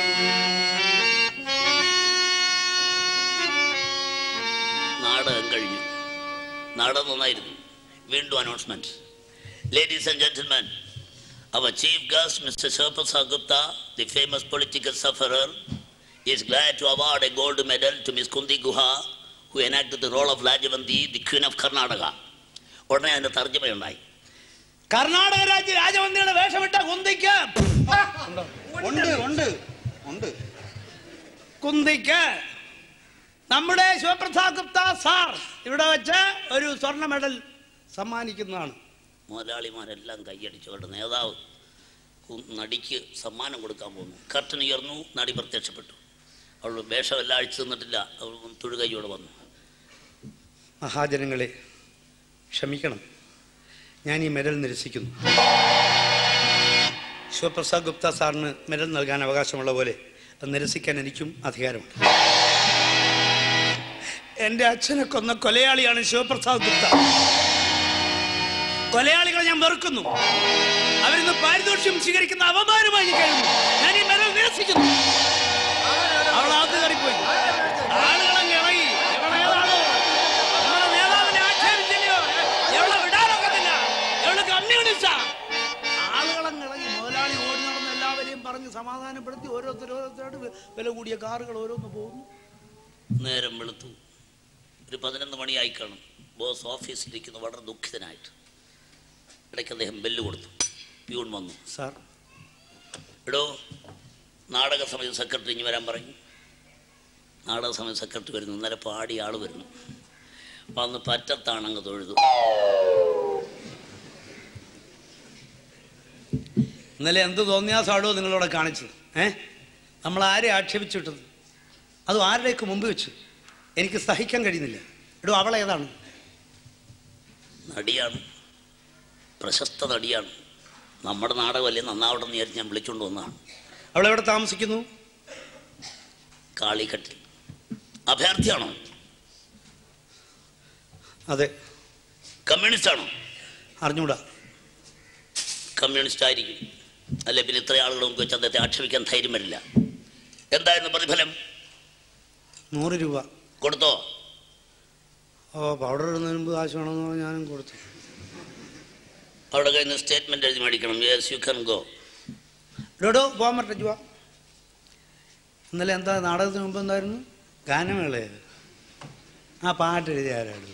നാടകം കഴിഞ്ഞു. നാടകം നന്നായിരുന്നു. വീണ്ടും announcement. Ladies and gentlemen, our chief guest Mr. Shirprasad Gupta, the famous political sufferer, is glad to award a gold medal to Miss Kundi Guha, who enacted the role of Lajavanti, the Queen of Karnataka. ഉടനെ അതിന്റെ തർജ്ജമയുണ്ടായി. കർണാടക രാജ്യ രാജവന്തിയുടെ വേഷമിട്ട കുന്തിക്ക് കുന്തിക്ക് നമ്മുടെ ശിവപ്രസാദ് ഗുപ്ത സാർ ഇവിടെ വെച്ച് ഒരു സ്വർണ്ണ മെഡൽ സമ്മാനിക്കുന്നതാണ്. മുതലാളിമാരെല്ലാം കൈയടിച്ചവരുടെ നേതാവ് നടിക്ക് സമ്മാനം കൊടുക്കാൻ പോകുന്നു. കർട്ടൻ ഉയർന്നു, നടി പ്രത്യക്ഷപ്പെട്ടു. അവൾ വേഷമെല്ലാം അഴിച്ചു തന്നിട്ടില്ല, അവൾ തൊഴുകൈയോടെ വന്നു. മഹാജനങ്ങളെ ക്ഷമിക്കണം, ഞാൻ ഈ മെഡൽ നിരസിക്കുന്നു. ശിവപ്രസാദ് ഗുപ്ത സാറിന് മെഡൽ നൽകാൻ അവകാശമുള്ള പോലെ അത് നിരസിക്കാൻ എനിക്കും അധികാരമുണ്ട്. എൻ്റെ അച്ഛനെ കൊന്ന കൊലയാളിയാണ് ശിവപ്രസാദ് ഗുപ്ത. കൊലയാളികളെ ഞാൻ വെറുക്കുന്നു. അവരിന്ന് പാരിതോഷ്യം സ്വീകരിക്കുന്ന അപമാനമായി കഴിയുന്നു. ഞാൻ ഈ മെഡൽ നിരസിക്കുന്നു. അവൾ ആദ്യം കയറിപ്പോയി. ആളുകളങ്ങ് ഇറങ്ങി. എവളേതാണോ നമ്മുടെ നേതാവിനെ ആക്ഷേപിച്ചില്ലയോ, എവളെ വിടാനൊക്കത്തില്ല, എവള് കമ്മ്യൂണിസ്റ്റാ. ആളുകളങ്ങ് ഇറങ്ങി. മുതലാളി ഓടി നടന്ന് എല്ലാവരെയും പറഞ്ഞ് സമാധാനപ്പെടുത്തി ഓരോരുത്തരോരോരുത്തരോട് വില കൂടിയ കാറുകൾ ഓരോന്ന് പോകുന്നു. നേരം വെളുത്തു. ഒരു 11 മണിയായി കാണും. ബോസ് ഓഫീസിലിരിക്കുന്നു വളരെ ദുഃഖിതനായിട്ട്. ഇടയ്ക്ക് അദ്ദേഹം ബെല്ല് കൊടുത്തു. പ്യൂൺ വന്നു. സാർ, എടോ, നാടക സമിതി സെക്രട്ടറി ഇനി വരാൻ പറഞ്ഞു. നാടക സമിതി സെക്രട്ടറി വരുന്നു. ഇന്നലെ പാടി ആൾ വരുന്നു. വന്ന് പറ്റത്താണങ്ങ് തൊഴുതു. ഇന്നലെ എന്ത് തോന്നിയാസാടോ നിങ്ങളോട് കാണിച്ചത്? നമ്മൾ ആരെ ആക്ഷേപിച്ചിട്ടത്? അതും ആരുടെയൊക്കെ മുമ്പ് വെച്ച് എനിക്ക് സഹിക്കാൻ കഴിയുന്നില്ല. എടോ, അവളേതാണ്? നടിയാണ്, പ്രശസ്ത നടിയാണ്. നമ്മുടെ നാടകമല്ലേ നന്നാവട്ടെ എന്ന് വിചാരിച്ച് ഞാൻ വിളിച്ചുകൊണ്ട് വന്നതാണ്. അവളെവിടെ താമസിക്കുന്നു? കാളിക്കട്ടിൽ. അഭയാർത്ഥിയാണോ? അതെ. കമ്മ്യൂണിസ്റ്റാണോ? അറിഞ്ഞൂടാ. കമ്മ്യൂണിസ്റ്റ് ആയിരിക്കും. അല്ലെ പിന്നെ ഇത്ര ആളുകൾ മുമ്പ് വെച്ച് അദ്ദേഹത്തെ ആക്ഷേപിക്കാൻ ധൈര്യം വരില്ല. എന്തായിരുന്നു പ്രതിഫലം? 100 രൂപ. കൊടുത്തോ? പൗഡർ ഇടുന്നതിന് മുമ്പ് കാശ് വേണമെന്ന് പറഞ്ഞാൽ ഞാനും കൊടുത്തു. അവിടെ കഴിഞ്ഞ് സ്റ്റേറ്റ്മെന്റ് എഴുതി മേടിക്കണം. Yes you can go. ഡോഡോ പോകാൻ പറ്റുക. ഇന്നലെ എന്താ നാടകത്തിന് മുമ്പ് എന്തായിരുന്നു? ഗാനമേളയത്. ആ പാട്ട് എഴുതിയ ആരാണ്?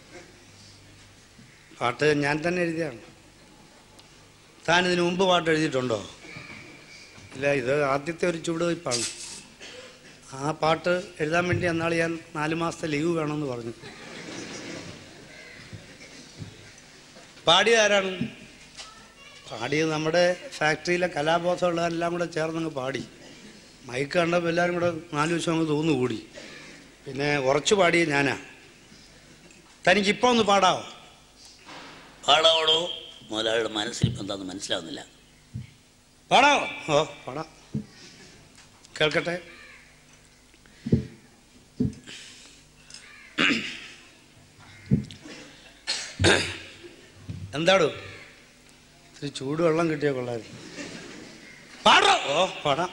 പാട്ട് ഞാൻ തന്നെ എഴുതിയാണ്. താൻ ഇതിനു മുമ്പ് പാട്ട് എഴുതിയിട്ടുണ്ടോ? ഇല്ല, ഇത് ആദ്യത്തെ ഒരു ചുവടുവയ്പ്പാണ്. ആ പാട്ട് എഴുതാൻ വേണ്ടി അന്നാൾ ഞാൻ 4 മാസത്തെ ലീവ് വേണമെന്ന് പറഞ്ഞു. പാടിയത് ആരാണ്? പാടിയത് നമ്മുടെ ഫാക്ടറിയിലെ കലാബോധമുള്ളവരെല്ലാം കൂടെ ചേർന്നങ്ങ് പാടി. മൈക്ക് കണ്ടപ്പോൾ എല്ലാവരും കൂടെ 4 ദിവസം അങ്ങ് തോന്നുകൂടി. പിന്നെ കുറച്ച് പാടിയത് ഞാനാ. തനിക്കിപ്പോൾ ഒന്ന് പാടാവോ? പാടാവോടോ? മുതലാളിയുടെ മനസ്സിലിപ്പോൾ എന്താണെന്ന് മനസ്സിലാവുന്നില്ല. പാടാവോ? ഓ, പാടാം. കേൾക്കട്ടെ. എന്താടോ? ഇത്തിരി ചൂടുവെള്ളം കിട്ടിയ കൊള്ളായിരുന്നു. പാടോ? ഓ, പാടാം.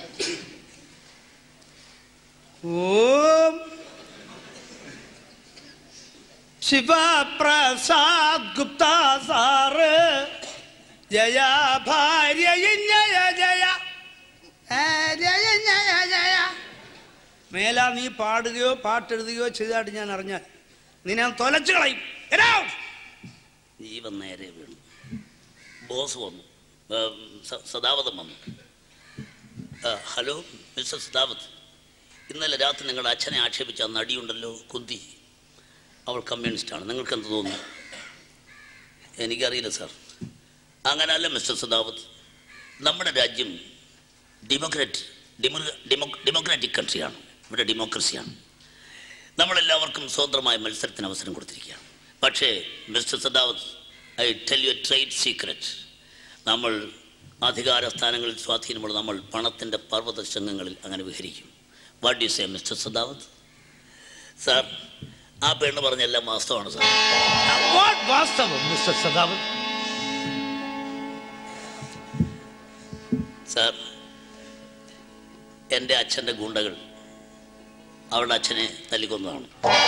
ഓം ശിവപ്രസാദ് ഗുപ്ത സാറ് ജയ ഭാര്യ ജയ ജയ ജയ ജയ ജയ. മേലാ നീ പാടുകയോ പാട്ടെഴുതുകയോ ചെയ്തായിട്ട് ഞാൻ അറിഞ്ഞാൽ നീ ഞാൻ തൊലച്ചു കളയും. ജീവൻ നേരെ വീണു. ബോസ് വന്നു. സദാവതം വന്നു. ഹലോ മിസ്റ്റർ സദാവത്, ഇന്നലെ രാത്രി നിങ്ങളുടെ അച്ഛനെ ആക്ഷേപിച്ച നടിയുണ്ടല്ലോ, കുന്തി, അവൾ കമ്മ്യൂണിസ്റ്റാണ്. നിങ്ങൾക്ക് എന്ത് തോന്നുന്നു? എനിക്കറിയില്ല സാർ. അങ്ങനല്ല മിസ്റ്റർ സദാവത്, നമ്മുടെ രാജ്യം ഡെമോക്രാറ്റിക് കൺട്രിയാണ്. ഇവിടെ ഡെമോക്രസിയാണ്. നമ്മളെല്ലാവർക്കും സ്വതന്ത്രമായ മത്സരത്തിന് അവസരം കൊടുത്തിരിക്കുകയാണ്. പക്ഷേ mister Sadavat, I tell you a trade secret. നമ്മൾ അധികാര സ്ഥാനങ്ങളിൽ സ്വാധീനമുള്ള നമ്മൾ പണത്തിൻ്റെ പർവ്വത ശൃംഗങ്ങളിൽ അങ്ങനെ വിഹരിക്കും. What you say mister Sadavat? Sir, ആ പെണ്ണ് പറഞ്ഞ എല്ലാം വാസ്തവമാണ് സാർ. വാസ്തവം മിസ്റ്റർ സദാവത്? സാർ, എൻ്റെ അച്ഛൻ്റെ ഗുണ്ടകൾ അവളുടെ അച്ഛനെ തല്ലിക്കൊന്നതാണ്.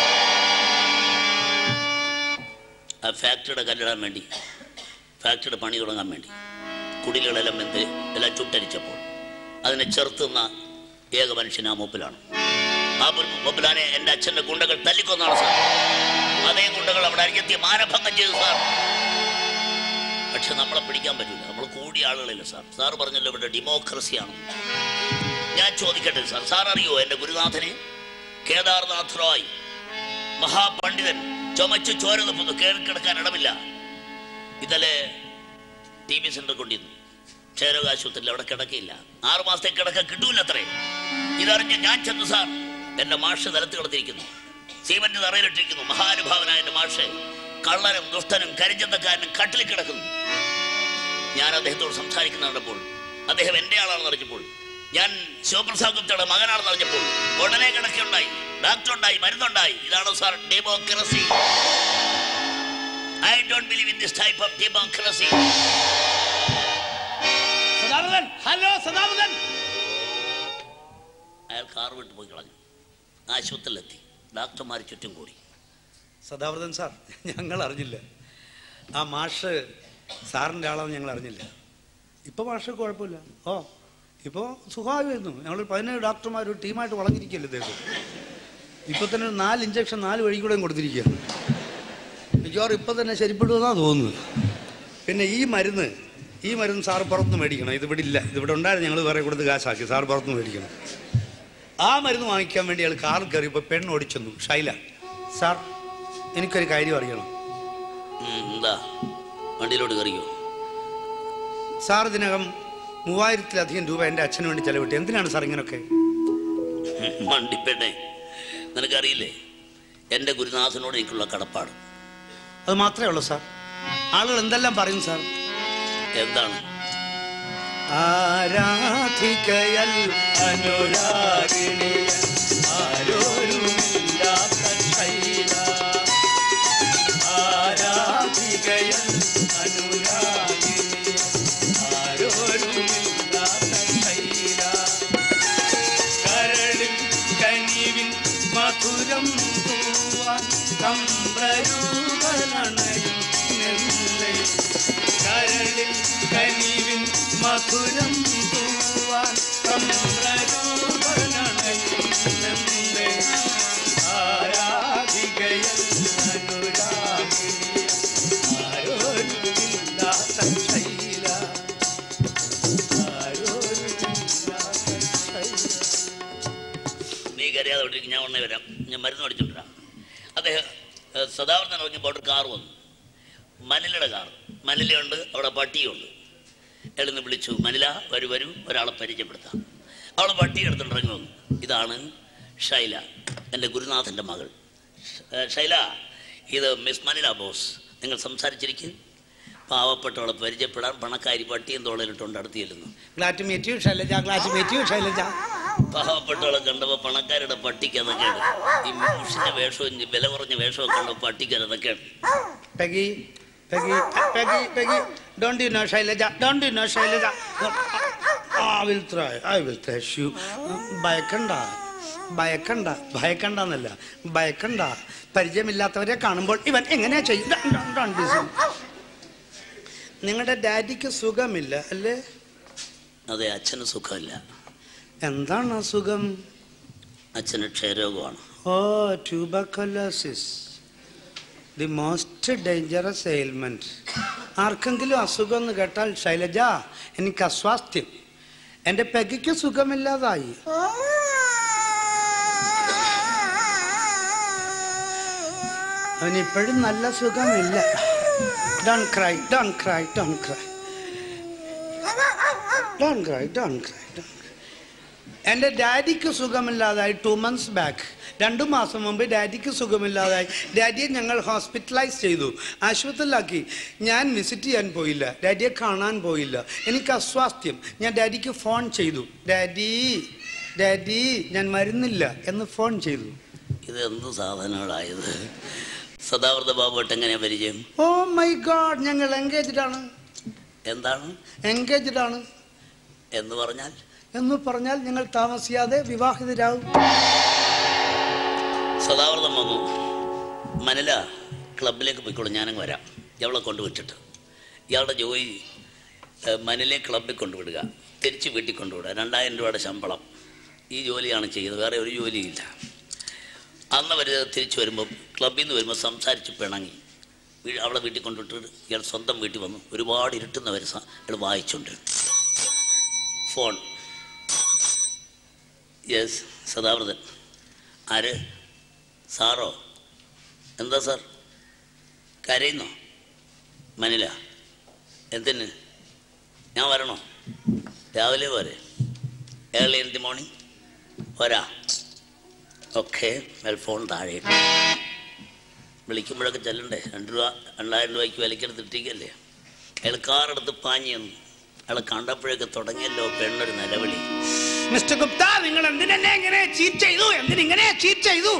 ആ ഫാക്ടറിയുടെ കല്ലിടാൻ വേണ്ടി, ഫാക്ടറിയുടെ പണി തുടങ്ങാൻ വേണ്ടി കുടിലുകളെല്ലാം എല്ലാം ചുട്ടരിച്ചപ്പോൾ അതിനെ ചെറുത്തുന്ന ഏക മനുഷ്യൻ ആ മൂപ്പിലാണ്. ആ മൂപ്പിലാനെ എൻ്റെ അച്ഛൻ്റെ ഗുണ്ടകൾ തല്ലിക്കൊന്നാണ് സാർ. അതേ ഗുണ്ടകൾ അവിടെ അരിഞ്ഞെത്തിയ മാനഭംഗം ചെയ്തു സാർ. പക്ഷെ നമ്മളെ പിടിക്കാൻ പറ്റില്ല. നമ്മൾ കൂടിയ ആളുകളില്ല സാർ. സാർ പറഞ്ഞല്ലോ ഇവിടെ ഡെമോക്രസിയാണ്. ഞാൻ ചോദിക്കട്ടെ സാർ, സാർ അറിയോ എൻ്റെ ഗുരുനാഥനെ? കേദാർനാഥ് റോയ്, മഹാപണ്ഡിതൻ, ചുമച്ചു ചോര തുപ്പുന്നു, കിടക്കാൻ ഇടമില്ല. ഇന്നലെ TB സെന്റർ കൊണ്ടിരുന്നു, ക്ഷയരോഗ ആശുപത്രിയിൽ. അവിടെ കിടക്കയില്ല, 6 മാസത്തേക്ക് കിടക്ക കിട്ടൂല അത്രേ. ഇതറിഞ്ഞ് ഞാൻ ചെന്നു, സാർ എന്റെ മാഷ് നിലത്ത് കിടത്തിരിക്കുന്നു, സീമന്റ് തറയിലിട്ടിരിക്കുന്നു. മഹാനുഭാവനായ എന്റെ മാഷ് കള്ളനും ദുഷ്ടനും കരിഞ്ചന്തക്കാരനും കട്ടിലിൽ കിടക്കുന്നു. ഞാൻ അദ്ദേഹത്തോട് സംസാരിക്കുന്ന കണ്ടപ്പോൾ, അദ്ദേഹം എന്റെ ആളാണെന്ന് അറിഞ്ഞപ്പോൾ, ഞാൻ ശിവപ്രസാദ് ഗുപ്തയുടെ മകനാണെന്ന് അറിഞ്ഞപ്പോൾ ഉടനെ കിടക്കുണ്ടായി, ഡോക്ടറുണ്ടായി, മരുന്നുണ്ടായി. ഇതാണ് sir democracy. I don't believe in this type of democracy. Sadanandan, hello Sadanandan. അയാൾ കാർ വിട്ട് പോയി കളഞ്ഞു. ആശുപത്രിയിലെത്തി, ഡോക്ടർമാർ ചുറ്റും കൂടി. സദാവൃതൻ സാർ, ഞങ്ങൾ അറിഞ്ഞില്ല. ആ മാഷ് സാറിൻ്റെ ആളാണെന്ന് ഞങ്ങൾ അറിഞ്ഞില്ല. ഇപ്പോൾ മാഷ് കുഴപ്പമില്ല. ഓ, ഇപ്പോൾ സുഖമായി വരുന്നു. ഞങ്ങൾ 17 ഡോക്ടർമാർ ഒരു ടീമായിട്ട് വളഞ്ഞിരിക്കുകയല്ലേ ഇദ്ദേഹം. ഇപ്പോൾ തന്നെ 4 ഇഞ്ചക്ഷൻ 4 വഴി കൂടെയും കൊടുത്തിരിക്കുകയാണ്. മിക്കവാറും ഇപ്പം തന്നെ ശരിപ്പെടുമെന്നാണ് തോന്നുന്നത്. പിന്നെ ഈ മരുന്ന് സാറ് പുറത്തുനിന്ന് മേടിക്കണം. ഇതിവിടെ ഇല്ല, ഇതിവിടെ ഉണ്ടായിരുന്നു, ഞങ്ങൾ വേറെ കൊടുത്ത് കാശാക്കി. സാറ് പുറത്തുനിന്ന് മേടിക്കണം. ആ മരുന്ന് വാങ്ങിക്കാൻ വേണ്ടി അയാൾ കാറിൽ കയറിയപ്പോൾ പെണ്ണ് ഓടിച്ചെന്നു. ഷൈല, സാർ എനിക്കൊരു കാര്യം അറിയണം. എന്താ? വണ്ടിയിലോട്ട് കയറിയോ? സാർ ഇതിനകം 3000-ലധികം രൂപ എൻ്റെ അച്ഛന് വേണ്ടി ചെലവിട്ടു. എന്തിനാണ് സാർ ഇങ്ങനൊക്കെ? മണ്ടിപ്പെണ്ണേ, നിനക്കറിയില്ലേ എൻ്റെ ഗുരുനാഥനോട് എനിക്കുള്ള കടപ്പാട്? അത് മാത്രമേ ഉള്ളൂ സാർ. ആളുകൾ എന്തെല്ലാം പറയും സാർ? എന്താണ്? ആരാധികയൽ അനുരാഗിണിയൽ ആരോരുമില്ലാത്ത ശൈല, ആരാധികയൽ അനുരാഗിണിയൽ ആരോരുമില്ലാത്ത ശൈല, കരളിൽ കനിവിൻ മധുരം തൂവാൻ കമ്പ്രരൂപനണയും നെല്ലെ, കരളിൽ കനിവിൻ മധുരം തൂവാൻ കമ്പ്രരൂപനണയും നെല്ലെ, ആരാധികയൽ അനുരാഗിണിയൽ ആരോരുമില്ലാത്ത ശൈല, ആരോരുമില്ലാത്ത ശൈല. നീ കരയാതെ വിട്ടിരിക്കും, ഞാൻ ഉടനെ വരാം. ഞാൻ മരുന്ന് മേടിച്ചിട്ടില്ല. അദ്ദേഹം സദാവർദ്ധൻ ഇറങ്ങിയപ്പോൾ അവിടെ കാർ വന്നു, മനിലയുടെ കാർ. മനിലയുണ്ട്, അവിടെ പട്ടിയുണ്ട്. എഴുന്ന് വിളിച്ചു, മനില വരൂ വരൂ, ഒരാളെ പരിചയപ്പെടുത്താം. അവളെ പട്ടി എടുത്തുകൊണ്ട് ഇറങ്ങി വന്നു. ഇതാണ് ഷൈല, എൻ്റെ ഗുരുനാഥൻ്റെ മകൾ. ഷൈല, ഇത് മിസ് മനില ബോസ്. നിങ്ങൾ സംസാരിച്ചിരിക്കും. പാവപ്പെട്ടവളെ പരിചയപ്പെടാൻ പണക്കാരി പട്ടിയും തോളലിട്ടുണ്ട് അടുത്ത് ചെല്ലുന്നു. Glad to meet you, Shailaja. Glad to meet you, Shailaja. പാവപ്പെട്ടവളെ കണ്ടപ്പോൾ പണക്കാരുടെ പട്ടിക്ക് അതൊക്കെയാണ്. ഈ മുഷിന്റെ വേഷവും വില കുറഞ്ഞ വേഷവും കണ്ടപ്പോൾ പട്ടിക്ക് അതൊക്കെയാണ്. Peggy, Peggy, Peggy, Peggy. Don't you know Shailaja? Don't you know Shailaja? I will try. I will thrash you. ഭയക്കണ്ട എന്നല്ല, ഭയക്കണ്ട. പരിചയമില്ലാത്തവരെ കാണുമ്പോൾ ഇവൻ എങ്ങനെയാ ചെയ്യും? നിങ്ങളുടെ ഡാഡിക്ക് സുഖമില്ല അല്ലേ? അതെ, അച്ഛന് സുഖമില്ല. എന്താണ് അസുഖം? അച്ഛന് ക്ഷയരോഗമാണ്. ഓ, tuberculosis, the most dangerous ailment. ആർക്കെങ്കിലും അസുഖം എന്ന് കേട്ടാൽ, ശൈലജ എനിക്ക് അസ്വാസ്ഥ്യം, എൻ്റെ പെഗയ്ക്ക് സുഖമില്ലാതായി. അവനിപ്പോഴും നല്ല സുഖമില്ല. Don't cry, don't cry, don't cry. Don't cry, don't cry, don't cry. എൻ്റെ ഡാഡിക്ക് സുഖമില്ലാതായി 2 months ബാക്ക്. 2 മാസം മുമ്പ് ഡാഡിക്ക് സുഖമില്ലാതായി. ഡാഡിയെ ഞങ്ങൾ ഹോസ്പിറ്റലൈസ് ചെയ്തു, ആശുപത്രിയിലാക്കി. ഞാൻ വിസിറ്റ് ചെയ്യാൻ പോയില്ല, ഡാഡിയെ കാണാൻ പോയില്ല. എനിക്ക് അസ്വാസ്ഥ്യം. ഞാൻ ഡാഡിക്ക് ഫോൺ ചെയ്തു, ഡാഡി ഡാഡി ഞാൻ മരുന്നില്ല എന്ന് ഫോൺ ചെയ്തു. ഇത് എന്ത് സാധനങ്ങളായത്? സദാവൃത ബാബുട്ട് എങ്ങനെയാ പരിചയം? ഓ മൈ ഗോഡ്, ഞങ്ങൾ എൻഗേജ്ഡ് ആണ്. എന്താണ് എൻഗേജ്ഡ് ആണ് എന്ന് പറഞ്ഞാൽ ഞങ്ങൾ താമസിയാതെ വിവാഹിതരാകും. സദാവൃതം വന്നു. മനില ക്ലബിലേക്ക് പോയിക്കോളൂ, ഞാനങ്ങ് വരാം. ഇവളെ കൊണ്ടുവിട്ടിട്ട് ഇയാളുടെ ജോലി മനിലെ ക്ലബിൽ കൊണ്ടുവിടുക, തിരിച്ച് വീട്ടിൽ കൊണ്ടുവിടുക. 2000 രൂപയുടെ ശമ്പളം. ഈ ജോലിയാണ് ചെയ്യുന്നത്, വേറെ ഒരു ജോലിയില്ല. അന്ന് അവർ തിരിച്ചു വരുമ്പം ക്ലബിൽ നിന്ന് വരുമ്പോൾ സംസാരിച്ച് പിണങ്ങി അവളെ വീട്ടിൽ കൊണ്ടുവിട്ടിട്ട് ഇയാൾ സ്വന്തം വീട്ടിൽ വന്നു. ഒരുപാട് ഇരുട്ടുന്നവർ ഇയാൾ വായിച്ചുണ്ട്. ഫോൺ. യെസ്, സദാവൃതൻ. ആര്? സാറോ? എന്താ സാർ കരയുന്നോ? മനില എന്തിന്? ഞാൻ വരണോ? രാവിലെ പോരെ? ഏർലി ഇൻ ദി മോർണിംഗ് പോരാ? ഓക്കെ. ഫോൺ താഴെ വിളിക്കുമ്പോഴൊക്കെ ചെല്ലണ്ടേ? 2 രൂപ 2000 രൂപയ്ക്ക് വിലക്കെടുത്തിട്ടേക്കല്ലേ. അയാൾ കാറെടുത്ത് പാഞ്ഞു വന്നു. അയാളെ കണ്ടപ്പോഴൊക്കെ തുടങ്ങിയല്ലോ പെണ്ണൊരു നിലവിളി. മിസ്റ്റർ ഗുപ്ത, നിങ്ങൾ എന്തിനെന്നെ ഇങ്ങനെ ചീറ്റ് ചെയ്തു? എന്തിനിങ്ങനെ ചീറ്റ് ചെയ്തു?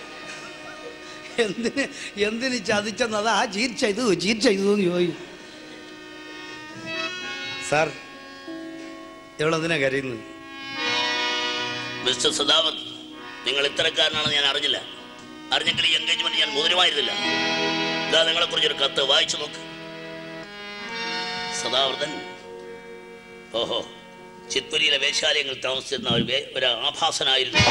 എന്തിന് ചതിച്ചെന്നത്? ആ ചീറ്റ് ചെയ്തു എന്ന് ചോദിച്ചു. സാർ എവളെന്തിനാ കരയുന്നത്? മിസ്റ്റർ സദാവത്, നിങ്ങൾ ഇത്തരക്കാരനാണെന്ന് ഞാൻ അറിഞ്ഞില്ല. അറിഞ്ഞെങ്കിൽ ഈ എൻഗേജ്മെന്റ് ഞാൻ മോതിരമായിരുന്നില്ല. ഇതാ നിങ്ങളെ കുറിച്ചൊരു കത്ത്, വായിച്ചു നോക്ക്. സദാവർദ്ധൻ, ഓഹോ, ചിത്പുരിയിലെ വേശ്യാലയങ്ങളിൽ താമസിച്ചിരുന്ന ഒരു ആഭാസനായിരുന്നു.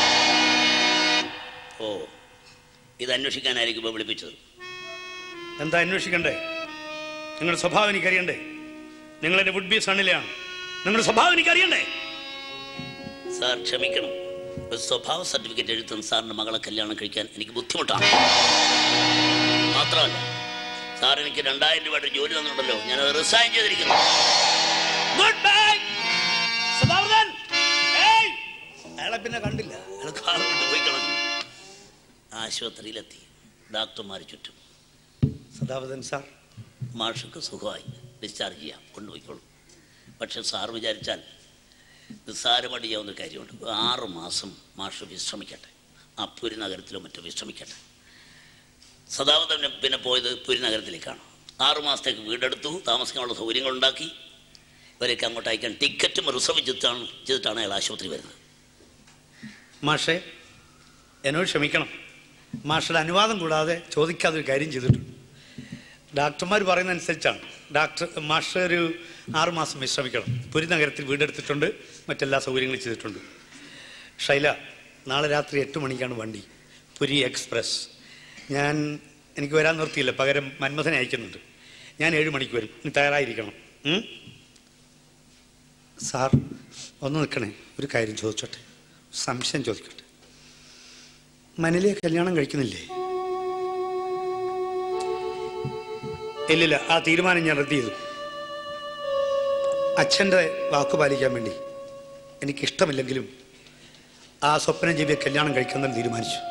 ഓ, ഇത് അന്വേഷിക്കാനായിരിക്കും ഇപ്പോൾ വിളിപ്പിച്ചത്. എന്താ അന്വേഷിക്കണ്ടേ? നിങ്ങളുടെ സ്വഭാവം എനിക്കറിയണ്ടേ? നിങ്ങളെന്റെ വുഡ് ബി സണ്ണിലെയാണ്. നിങ്ങളുടെ സ്വഭാവം എനിക്കറിയണ്ടേ? സാർ ക്ഷമിക്കണം, ഒരു സ്വഭാവ സർട്ടിഫിക്കറ്റ് എഴുത്തുന്ന സാറിന്റെ മകളെ കല്യാണം കഴിക്കാൻ എനിക്ക് ബുദ്ധിമുട്ടാണ്. മാത്രമല്ല സാർ എനിക്ക് 2000 രൂപയുടെ ജോലി തന്നിട്ടുണ്ടല്ലോ, ഞാനത് റിസൈൻ ചെയ്തിരിക്കുന്നു. Goodbye Sadavardhan. അയാളെ പിന്നെ കണ്ടില്ല. അയാൾ കാറ് കൊണ്ട് പോയി കളഞ്ഞു. ആശുപത്രിയിലെത്തി. ഡോക്ടർമാർ ചുറ്റും. സദാവർദ്ധൻ സാർ, മാഷക്ക് സുഖമായി, ഡിസ്ചാർജ് ചെയ്യാം, കൊണ്ടുപോയിക്കോളും. പക്ഷെ സാർ വിചാരിച്ചാൽ നിസ്സാരമായിട്ട് ചെയ്യാവുന്ന കാര്യമുണ്ട്. 6 മാസം മാഷ് വിശ്രമിക്കട്ടെ, ആ പുരി നഗരത്തിലോ മറ്റോ വിശ്രമിക്കട്ടെ. സദാവതൻ പിന്നെ പോയത് പുരി നഗരത്തിലേക്കാണ്. 6 മാസത്തേക്ക് വീടെടുത്തു, താമസിക്കാനുള്ള സൗകര്യങ്ങളുണ്ടാക്കി. ഇവരെയൊക്കെ അങ്ങോട്ട് അയക്കാൻ ടിക്കറ്റും റിസർവ് ചെയ്തിട്ടാണ് അയാൾ ആശുപത്രി വരുന്നത്. മാഷെ, എന്നോട് ക്ഷമിക്കണം. മാഷയുടെ അനുവാദം കൂടാതെ ചോദിക്കാതെ ഒരു കാര്യം ചെയ്തിട്ടുണ്ട്. ഡോക്ടർമാർ പറയുന്നതനുസരിച്ചാണ്. മാഷ് ഒരു 6 മാസം വിശ്രമിക്കണം. പുരി നഗരത്തിൽ വീടെടുത്തിട്ടുണ്ട്, മറ്റെല്ലാ സൗകര്യങ്ങളും ചെയ്തിട്ടുണ്ട്. ഷൈല, നാളെ രാത്രി 8 മണിക്കാണ് വണ്ടി, പുരി എക്സ്പ്രസ്. എനിക്ക് വരാൻ നിർത്തിയില്ല, പകരം മന്മഥനെ അയക്കുന്നുണ്ട്. ഞാൻ 7 മണിക്ക് വരും, നീ തയ്യാറായിരിക്കണം. സാർ ഒന്ന് നിൽക്കണേ, ഒരു കാര്യം ചോദിച്ചോട്ടെ, സംശയം ചോദിക്കട്ടെ. മനിലെ കല്യാണം കഴിക്കുന്നില്ലേ? ഇല്ലില്ല, ആ തീരുമാനം ഞാൻ റദ്ദ് ചെയ്തു. അച്ഛൻ്റെ വാക്ക് പാലിക്കാൻ വേണ്ടി എനിക്കിഷ്ടമില്ലെങ്കിലും ആ സ്വപ്നജീവിയെ കല്യാണം കഴിക്കാൻ തീരുമാനിച്ചു.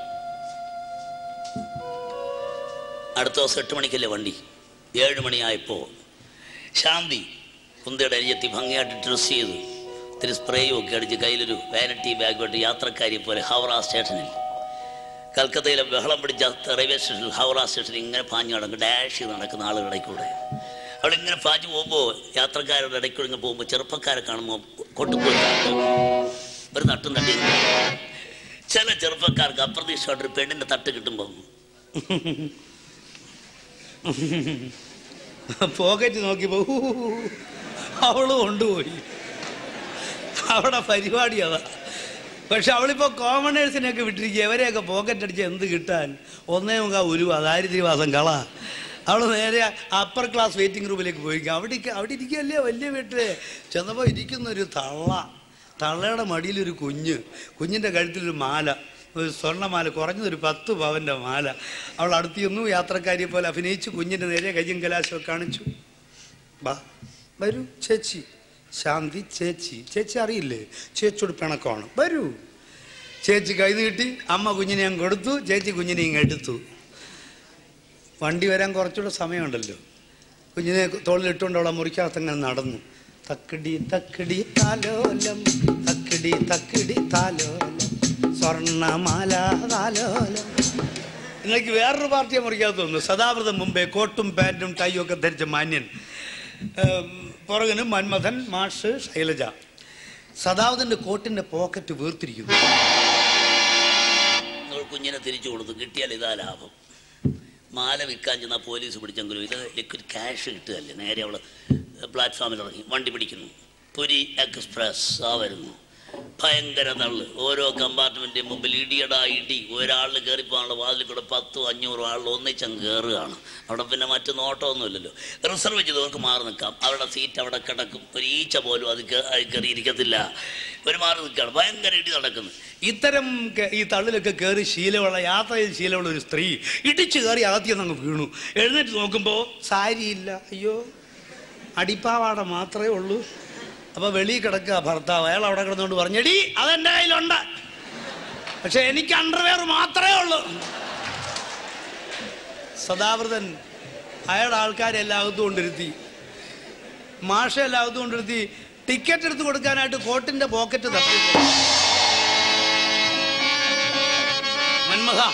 അടുത്ത ദിവസം 8 മണിക്കല്ലേ വണ്ടി. 7 മണിയായപ്പോൾ ശാന്തി കുന്തിയുടെ അരിയത്തി ഭംഗിയായിട്ട് ഡ്രസ് ചെയ്തു, ഇത്തിരി സ്പ്രേയും ഒക്കെ അടിച്ച് കയ്യിലൊരു വാനിറ്റി ബാഗുമായിട്ട് യാത്രക്കാരിയെ പോലെ ഹൗറ സ്റ്റേഷനിൽ, കൽക്കത്തയിലെ ബഹളം പിടിച്ച റെയിൽവേ സ്റ്റേഷനിൽ ഹൗറ സ്റ്റേഷനിൽ ഇങ്ങനെ പാഞ്ഞു നടക്കും, ഡാഷ് ചെയ്ത് നടക്കുന്ന ആളുകളുടെ ഇടയ്ക്കൂടെ. അവിടെ ഇങ്ങനെ പാഞ്ഞു പോകുമ്പോൾ യാത്രക്കാരുടെ ഇടയ്ക്കൂടെ ഇങ്ങനെ പോകുമ്പോൾ ചെറുപ്പക്കാരെ കാണുമ്പോൾ കൊട്ടുപോയി ഒരു തട്ടും തട്ടി. ചില ചെറുപ്പക്കാർക്ക് അപ്രതീക്ഷിതമായിട്ടൊരു പെണ്ണിൻ്റെ തട്ട് കിട്ടുമ്പോൾ പോക്കറ്റ് നോക്കിയപ്പോ അവള് കൊണ്ടുപോയി. അവിടെ പരിപാടി അതാ. പക്ഷെ അവളിപ്പോ കോമണേഴ്സിനെയൊക്കെ വിട്ടിരിക്കുക. ഇവരെയൊക്കെ പോക്കറ്റ് അടിച്ച് എന്ത് കിട്ടാൻ? 1.25 ഉരുവ ദാരിദ്ര്യവാസം കള. അവൾ നേരെ അപ്പർ ക്ലാസ് വെയിറ്റിംഗ് റൂമിലേക്ക് പോയിരിക്കും. അവിടെ ഇരിക്കുകയല്ലേ വലിയ വീട്ടില്. ചെന്നപ്പോൾ ഇരിക്കുന്നൊരു തള്ളയുടെ മടിയിലൊരു കുഞ്ഞിൻ്റെ കഴുത്തിലൊരു മാല, ഒരു സ്വർണ്ണമാല, കുറഞ്ഞതൊരു 10 പവൻ്റെ മാല. അവൾ അടുത്ത് ചെന്നു, യാത്രക്കാരിയെ പോലെ അഭിനയിച്ചു, കുഞ്ഞിൻ്റെ നേരെ കയ്യും കലാശമൊക്കെ കാണിച്ചു. വരൂ ചേച്ചി, ശാന്തി ചേച്ചി അറിയില്ലേ? ചേച്ചിയോട് പിണക്കമാണ്, വരൂ. ചേച്ചി കൈ നീട്ടി, അമ്മ കുഞ്ഞിനെ അങ്ങ് കൊടുത്തു, ചേച്ചി കുഞ്ഞിനെ ഇങ്ങ് എടുത്തു. വണ്ടി വരാൻ കുറച്ചുകൂടെ സമയമുണ്ടല്ലോ. കുഞ്ഞിനെ തോളിലിട്ടുകൊണ്ട് അവളെ മുറിക്കകത്തങ്ങനെ നടന്നു. തക്കിടി തക്കിടി താലോലം, തക്കിടി തക്കിടി താലോലം, സ്വർണ്ണമാല താലോലം. നിങ്ങൾക്ക് വേറൊരു പാർട്ടിയെ മുറിക്കാത്ത തോന്നുന്നു. സദാവൃതം മുമ്പേ കോട്ടും പാൻറ്റും ടൈയും ഒക്കെ ധരിച്ച മാന്യൻ, പുറകിന് മന്മഥൻ, മാഷ്, ശൈലജ. സദാവൃതന്റെ കോട്ടിന്റെ പോക്കറ്റ് വീർത്തിരിക്കുന്നു. കുഞ്ഞിനെ തിരിച്ചു കൊടുത്തു, കിട്ടിയാൽ ഇതാ ലാഭം. മാല വിൽക്കാൻ ചെന്നാൽ പോലീസ് പിടിച്ചെങ്കിലും ഇത് ലിക്വിഡ് ക്യാഷ് കിട്ടുകയല്ലേ. നേരെ അവൾ പ്ലാറ്റ്ഫോമിൽ ഇറങ്ങി വണ്ടി പിടിക്കുന്നു. പുരി എക്സ്പ്രസ് ആ വരുന്നു. ഭയങ്കര തള്ളു. ഓരോ കമ്പാർട്ട്മെന്റിന്റെ മുമ്പിൽ ഇടിയടാ ഇടി. ഒരാളിൽ കയറിപ്പോകാനുള്ള വാതിൽ കൂടെ 100-500 ആളിൽ ഒന്നിച്ചങ്ങ് കയറുകയാണ്. അവിടെ പിന്നെ മറ്റു നോട്ടമൊന്നുമില്ലല്ലോ. റിസർവ് ചെയ്തവർക്ക് മാറി നിൽക്കാം. അവരുടെ സീറ്റ് അവിടെ കിടക്കും. ഒരു ഈച്ച പോലും അത് കയറിയിരിക്കത്തില്ല. ഒരു മാറി നിൽക്കുകയാണ്. ഭയങ്കര ഇടി നടക്കുന്നു. ഇത്തരം ഈ തള്ളിലൊക്കെ കയറി ശീലമുള്ള യാത്രയിൽ ശീലമുള്ള ഒരു സ്ത്രീ ഇടിച്ചു കയറി ആദ്യം അങ്ങ് വീണു. എഴുന്നേറ്റ് നോക്കുമ്പോൾ സാരിയില്ല. അയ്യോ, അടിപ്പാവാട മാത്രമേ ഉള്ളൂ. അപ്പോൾ വെളിയിൽ കിടക്കുക ഭർത്താവ്. അയാൾ അവിടെ കിടന്നുകൊണ്ട് പറഞ്ഞെടി അതെൻ്റെ കയ്യിലുണ്ട്, പക്ഷെ എനിക്ക് അണ്ടർവെയർ മാത്രമേ ഉള്ളൂ. സദാവൃതൻ അയാളുടെ ആൾക്കാരെല്ലാം അകത്തു കൊണ്ടിരുത്തി, മാഷെല്ലാം അകത്തു കൊണ്ടിരുത്തി. ടിക്കറ്റ് എടുത്ത് കൊടുക്കാനായിട്ട് കോട്ടിന്റെ പോക്കറ്റ് തപ്പി. മന്മഥ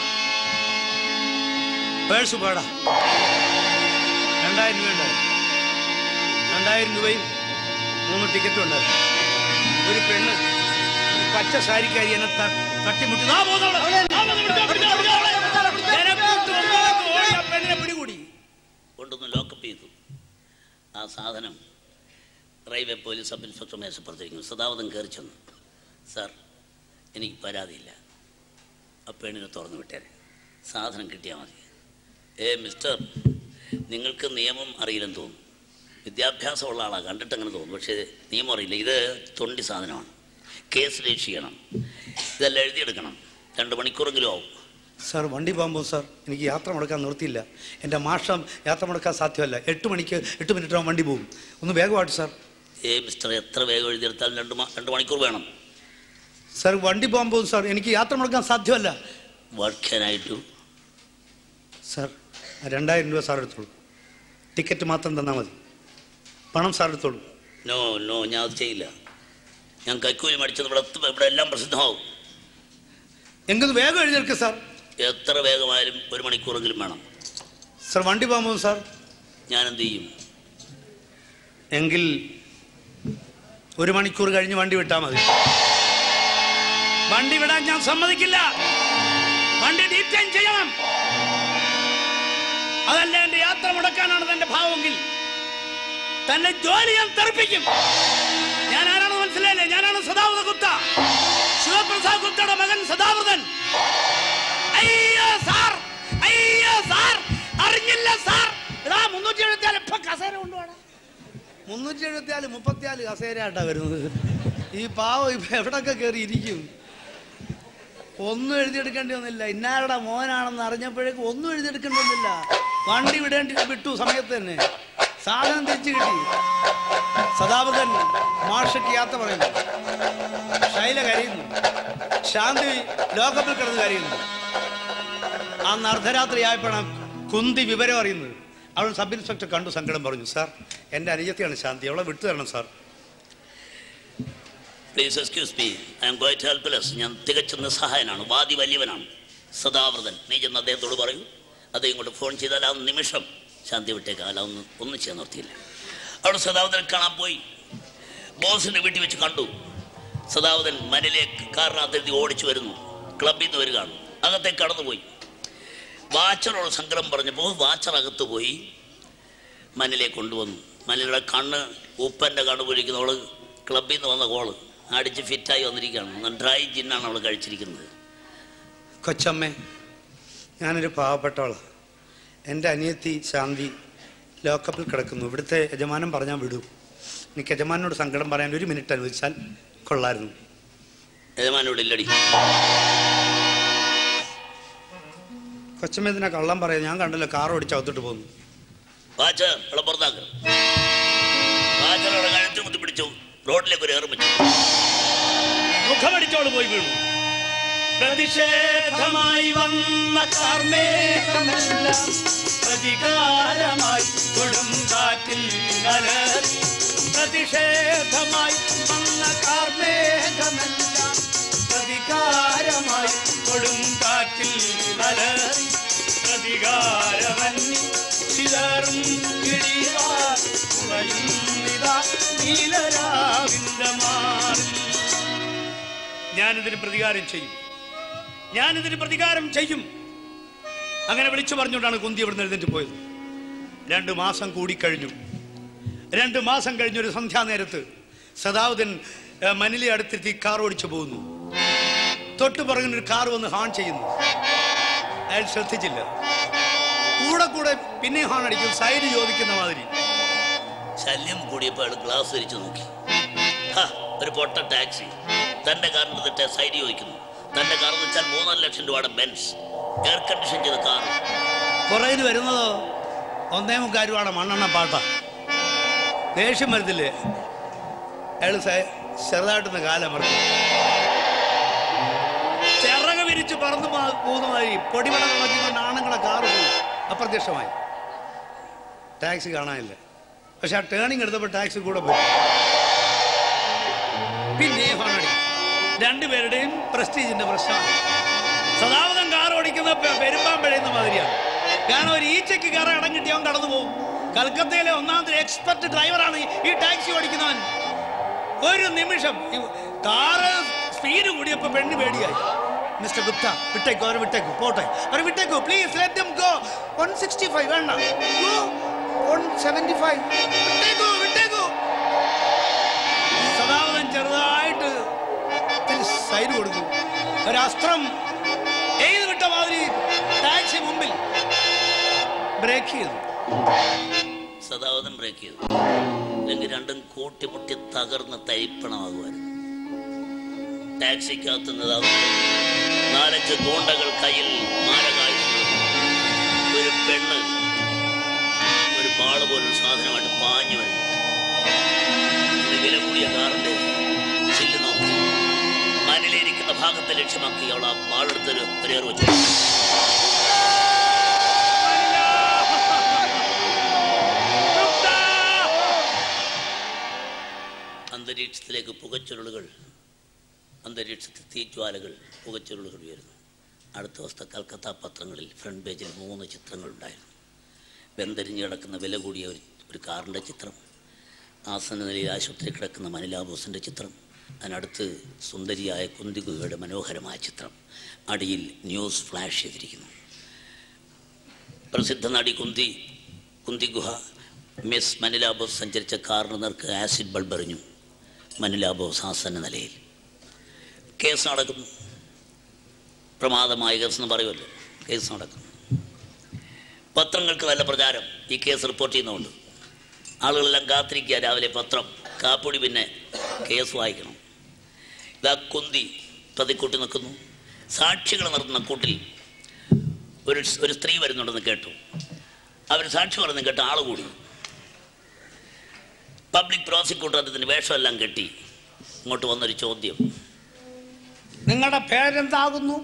പേഴ്സ് പേടാ 2000 രൂപ ഉണ്ടായിരുന്നു. 2000 രൂപയും 3 ടിക്കറ്റും ഉണ്ടായിരുന്നു. ഒരു പെണ്ണ് പച്ച സാരിക്കാരി എന്നെ തട്ടിമുട്ടി പെണ്ണിനെ പിടികൂടി കൊണ്ടൊന്ന് ലോക്കപ്പ് ചെയ്തു. ആ സാധനം റെയിൽവേ പോലീസ് സബ് ഇൻസ്പെക്ടർ മേശപ്പുറത്തിരിക്കുന്നു. സദാവതം കയറി ചെന്നു. സാർ, എനിക്ക് പരാതിയില്ല, ആ പെണ്ണിനെ തുറന്നു വിട്ടേരെ, സാധനം കിട്ടിയാൽ മതി. മിസ്റ്റർ, നിങ്ങൾക്ക് നിയമം അറിയില്ലെന്ന് തോന്നുന്നു. വിദ്യാഭ്യാസമുള്ള ആളാണ്, കണ്ടിട്ട് അങ്ങനെ തോന്നുന്നു, പക്ഷേ നിയമം അറിയില്ല. ഇത് തൊണ്ടി സാധനമാണ്, കേസ് രജിസ്റ്റർ ചെയ്യണം, ഇതെല്ലാം എഴുതിയെടുക്കണം. 2 മണിക്കൂറെങ്കിലും ആവും. സാർ, വണ്ടി പോകുമ്പോൾ സാർ എനിക്ക് യാത്ര മുടക്കാൻ നിർത്തിയില്ല. എൻ്റെ മാഷം യാത്ര മുടക്കാൻ സാധ്യമല്ല. 8 മണിക്ക് 8 മിനിറ്റ് ആവും വണ്ടി പോകും. ഒന്ന് വേഗമായിട്ട് സാർ. മിസ്റ്റർ, എത്ര വേഗം എഴുതിയെടുത്താലും 2 മണിക്കൂർ വേണം. സാർ, വണ്ടി പോകുമ്പോൾ സാർ എനിക്ക് യാത്ര മുടക്കാൻ സാധ്യമല്ല. What can I do? Sir, 2000 രൂപ സാർ എടുത്തോളൂ. ടിക്കറ്റ് മാത്രം തന്നാൽ മതി. പണം സാർ എടുത്തോളൂ. നോ നോ, ഞാൻ അത് ചെയ്യില്ല. ഞാൻ കൈക്കൂലി മടിച്ചത് ഇവിടെ എല്ലാം പ്രസിദ്ധമാവും. എങ്കിൽ വേഗം എഴുതിയെടുക്കുക സാർ. എത്ര വേഗമായാലും 1 മണിക്കൂറെങ്കിലും വേണം. സാർ, വണ്ടി പോകുമ്പോൾ സാർ ഞാൻ എന്ത് ചെയ്യും? എങ്കിൽ 1 മണിക്കൂർ കഴിഞ്ഞ് വണ്ടി വിട്ടാൽ മതി. വണ്ടി വിടാൻ ഞാൻ സമ്മതിക്കില്ല. വണ്ടി ഡീറ്റെയിൻ ചെയ്യണം. അതല്ല എന്റെ യാത്ര മുടക്കാനാണ് തന്റെ ഭാവമെങ്കിൽ തന്നെ ജോലി ഞാൻ തെറിപ്പിക്കും. ഞാൻ ആരാണെന്ന് മനസ്സിലായില്ലേ? ഞാനാണ് സദാവൃത ഗുപ്ത, ശിവപ്രസാദ് ഗുപ്തയുടെ മകൻ സദാവൃതൻ. അയ്യോ സാർ, അയ്യോ സാർ, അറിഞ്ഞില്ല സാർ. 374 ഇപ്പൊ കസേര കൊണ്ടുപോകണം. 374 34 കസേരയായിട്ടാ വരുന്നത്. ഈ പാവം ഇപ്പൊ എവിടൊക്കെ കയറി ഇരിക്കും. ഒന്നും എഴുതിയെടുക്കേണ്ടി വന്നില്ല. ഇന്നാരുടെ മോനാണെന്ന് അറിഞ്ഞപ്പോഴേക്കും ഒന്നും എഴുതിയെടുക്കേണ്ടി വന്നില്ല. വണ്ടി വിട്ടു സമയത്ത് തന്നെ. സാധനം തിരിച്ചു കിട്ടി. സദാവൃതൻ മാഷയ്ക്ക് യാത്ര പറയുന്നു. ശൈല കരയുന്നു. ശാന്തി ലോകപ്പിൽ കിടന്ന് കരയുന്നു. അന്ന് അർദ്ധരാത്രി ആയപ്പോഴാണ് കുന്തി വിവരം അറിയുന്നത്. അവൾ സബ് ഇൻസ്പെക്ടർ കണ്ടു, സങ്കടം പറഞ്ഞു. സാർ, എൻ്റെ അനുജത്തിയാണ് ശാന്തി, അവളെ വിട്ടു തരണം sir. Please excuse me, I am quite helpless. ഞാൻ തികച്ചും നിസ്സഹായനാണ്. വാദി വലിയവനാണ് സദാവൃതൻ. നീ ചെന്ന് അദ്ദേഹത്തോട് പറയൂ. അദ്ദേഹം ഇങ്ങോട്ട് ഫോൺ ചെയ്താൽ ആ നിമിഷം ശാന്തി വിട്ടേക്ക്. അല്ല, ഒന്നും ചെയ്യാൻ നിർത്തിയില്ല. അവിടെ സദാവൃതൻ കാണാൻ പോയി. ബോസിന്റെ വീട്ടിൽ വെച്ച് കണ്ടു. സദാവൃതൻ മനിലെ കാറിനകത്തെഴുതി ഓടിച്ചു വരുന്നു. ക്ലബിൽ നിന്ന് വരികയാണ്. അകത്തേക്ക് കടന്നുപോയി. വാച്ചറോട് സങ്കടം പറഞ്ഞപ്പോൾ വാച്ചർ അകത്ത് പോയി മനിലെ കൊണ്ടുവന്നു. മനിലയുടെ കണ്ണ് ഉപ്പൻ്റെ കണ്ണ് പോലിരിക്കുന്നവള് ക്ലബിൽ നിന്ന് വന്ന കോള് അടിച്ച് ഫിറ്റായി വന്നിരിക്കുകയാണ്. ഡ്രൈ ജിന്നാണ് അവൾ കഴിച്ചിരിക്കുന്നത്. കൊച്ചമ്മേ, ഞാനൊരു പാവപ്പെട്ടവളാണ്. എൻ്റെ അനിയത്തി ശാന്തി ലോക്കപ്പിൽ കിടക്കുന്നു. ഇവിടുത്തെ യജമാനൻ പറഞ്ഞാൽ വിടൂ. എനിക്ക് യജമാനോട് സങ്കടം പറയാൻ 1 മിനിറ്റ് അനുവദിച്ചാൽ കൊള്ളായിരുന്നു. യജമാനോട് ഇല്ലടി. കൊച്ചമ്മ ഇതിനെ കള്ളം പറയാം. ഞാൻ കണ്ടല്ലോ, കാർ ഓടിച്ച് അകത്തോട്ട് പോകുന്നു. വാച്ചർ പുറത്താക്ക്. വാച്ചറോടെ കഴുത്തിൽ കുത്തി പിടിച്ചു. റോഡിലേക്ക് ഒരു ഏറും വെച്ചു. മുഖമടിച്ചോള് പോയി വീണു. പ്രതിഷേധമായി വന്ന കാർമേഘമെല്ലാം പ്രതികാരമായി കൊടുങ്കാറ്റിൽ അലറി. പ്രതിഷേധമായി വന്ന കാർമേഘമെല്ലാം പ്രതികാരമായി കൊടുങ്കാറ്റിൽ അലറി. പ്രതികാരമന്നി ചിതറും കിളിവാർ കുറയുന്നിതാ നീലരാവിന്റെ മാറിൽ. ഞാനിതിന് പ്രതികാരം ചെയ്യും, ഞാനിതിന് പ്രതികാരം ചെയ്യും. അങ്ങനെ വിളിച്ചു പറഞ്ഞുകൊണ്ടാണ് കുന്തി ഇവിടെ നിന്ന് എഴുന്നേറ്റ് പോയത്. 2 മാസം കൂടിക്കഴിഞ്ഞു. 2 മാസം കഴിഞ്ഞൊരു സന്ധ്യാനേരത്ത് സദാവൃതൻ മനിലെ അടുത്തെത്തി കാർ ഓടിച്ചു പോകുന്നു. തൊട്ടു പുറകിനൊരു കാർ വന്ന് ഹാൺ ചെയ്യുന്നു. അയാൾ ശ്രദ്ധിച്ചില്ല. കൂടെ കൂടെ പിന്നെ ഹാൺ അടിക്കും, സൈഡ് ചോദിക്കുന്ന മാതിരി. ശല്യം കൂടിയപ്പോൾ അയാൾ ഗ്ലാസ് ധരിച്ചു നോക്കി. ഒരു പൊട്ട ടാക്സി തന്റെ കാറിന് തെറ്റ സൈഡ് ചോദിക്കുന്നു. തന്റെ കാർ എന്ന് വെച്ചാൽ 3-4 ലക്ഷം രൂപയുടെ ബെൻസ്, എയർ കണ്ടീഷൻ ചെയ്ത കാർ. പുറകിന് വരുന്നതോ 1.25 രൂപയുടെ മണ്ണെണ്ണ പാട്ട. ദേഷ്യം വരുത്തില്ലേ? അയാൾ ചെറുതായിട്ടൊന്ന് കാലമർത്തി ചിറക് വിരിച്ച് പറന്നു പോകുന്ന മാതിരി പൊടിമണ നോക്കിക്കൊണ്ട് ആണുങ്ങളെ കാറ് പോകും. അപ്രത്യക്ഷമായി. ടാക്സി കാണാനില്ല. പക്ഷെ ആ ടേണിങ് എടുത്തപ്പോൾ ടാക്സി കൂടെ പോയി. പിന്നെ ഹോണടി. രണ്ടുപേരുടെയും പ്രസ്റ്റീജിന്റെ പ്രശ്നമാണ്. സദാവതം കാർ ഓടിക്കുന്ന പെരുമ്പാമ്പഴയുന്ന മാതിരിയാണ്. കാരണം ഒരു ഈച്ചയ്ക്ക് കാർ ഇടം കിട്ടിയവൻ കടന്നു പോകും. കൽക്കത്തയിലെ ഒന്നാമത്തെ എക്സ്പെർട്ട് ഡ്രൈവറാണ് ഈ ടാക്സി ഓടിക്കുന്നവൻ. ഒരു നിമിഷം കാറ് സ്പീഡ് കൂടിയപ്പോ പെണ്ണ് പേടിയായി. മിസ്റ്റർ ഗുപ്ത, വിട്ടേക്കോ, അവരെ വിട്ടേക്കോ, പോട്ടെ, അവരെ വിട്ടേക്കോ, പ്ലീസ് ലെറ്റ് ദം ഗോ. 165 വേണ്ട, 175 വിട്ടേക്കോ, വിട്ടേക്കോ. സദാവതൻ ചെറുതായിട്ട് സൈഡ് കൊടുത്തു. ഒരസ്ത്രം എഴുതി വിട്ട മാതിരി ടാക്സി മുമ്പിൽ ബ്രേക്ക് ചെയ്തു. സദാവതൻ ബ്രേക്ക് ചെയ്തു. അല്ലെങ്കിൽ രണ്ടും കൂട്ടിമുട്ടി തകർന്ന് തരിപ്പണമാകുമായിരുന്നു. ടാക്സിക്കകത്ത് നിന്നത് 4-5 ഗോണ്ടകൾ കയ്യിൽ മാലകായി. ഒരു പെണ്ണ് ഒരു ബാള് പോലൊരു സാധനമായിട്ട് പാഞ്ഞു വരുന്നു. വില കൂടിയ കാറിന്റെ ചില്ല് നോക്കി മനിലിരിക്കുന്ന ഭാഗത്തെ ലക്ഷ്യമാക്കി അവൾ ആ ബാളെടുത്തൊരു ഏർ വെച്ചു. അന്തരീക്ഷത്തിലേക്ക് പുകച്ചുരുളുകൾ, അന്തരീക്ഷത്തിൽ തീജ്വാലകൾ, പുകച്ചുരുളുകൾ ഉയരുന്നു. അടുത്ത ദിവസത്തെ കൽക്കത്ത പത്രങ്ങളിൽ ഫ്രണ്ട് പേജിൽ 3 ചിത്രങ്ങളുണ്ടായിരുന്നു. വെന്തരിഞ്ഞ് കിടക്കുന്ന വില കൂടിയ ഒരു കാറിൻ്റെ ചിത്രം, ആസന്ന നിലയിൽ ആശുപത്രി കിടക്കുന്ന മനിലാ ബോസിൻ്റെ ചിത്രം, അതിനടുത്ത് സുന്ദരിയായ കുന്തി ഗുഹയുടെ മനോഹരമായ ചിത്രം, അടിയിൽ ന്യൂസ് ഫ്ലാഷ് ചെയ്തിരിക്കുന്നു. പ്രസിദ്ധ നടി കുന്തി ഗുഹ മിസ് മനിലാ ബോസ് സഞ്ചരിച്ച കാറിന് നേർക്ക് ആസിഡ് ബൾബ് എറിഞ്ഞു. മനിലാ ബോസ് ആസന്ന നിലയിൽ. കേസ് നടക്കുന്നു. പ്രമാദമായ കേസ് എന്ന് പറയുമല്ലോ. കേസ് നടക്കുന്നു. പത്രങ്ങൾക്ക് നല്ല പ്രചാരം. ഈ കേസ് റിപ്പോർട്ട് ചെയ്യുന്നതുകൊണ്ട് ആളുകളെല്ലാം കാത്തിരിക്കുക. രാവിലെ പത്രം, കാപ്പൊടി, പിന്നെ കേസ് വായിക്കണം. ഇതാ കുന്തി പ്രതിക്കൂട്ടി നിൽക്കുന്നു. സാക്ഷികൾ നിർത്തുന്ന കൂട്ടിൽ ഒരു സ്ത്രീ വരുന്നുണ്ടെന്ന് കേട്ടു. അവർ സാക്ഷി പറഞ്ഞു കേട്ട ആൾ കൂടി. പബ്ലിക് പ്രോസിക്യൂട്ടർ അദ്ദേഹത്തിന് വേഷമെല്ലാം കെട്ടി ഇങ്ങോട്ട് വന്നൊരു ചോദ്യം. നിങ്ങളുടെ പേരെന്താകുന്നു?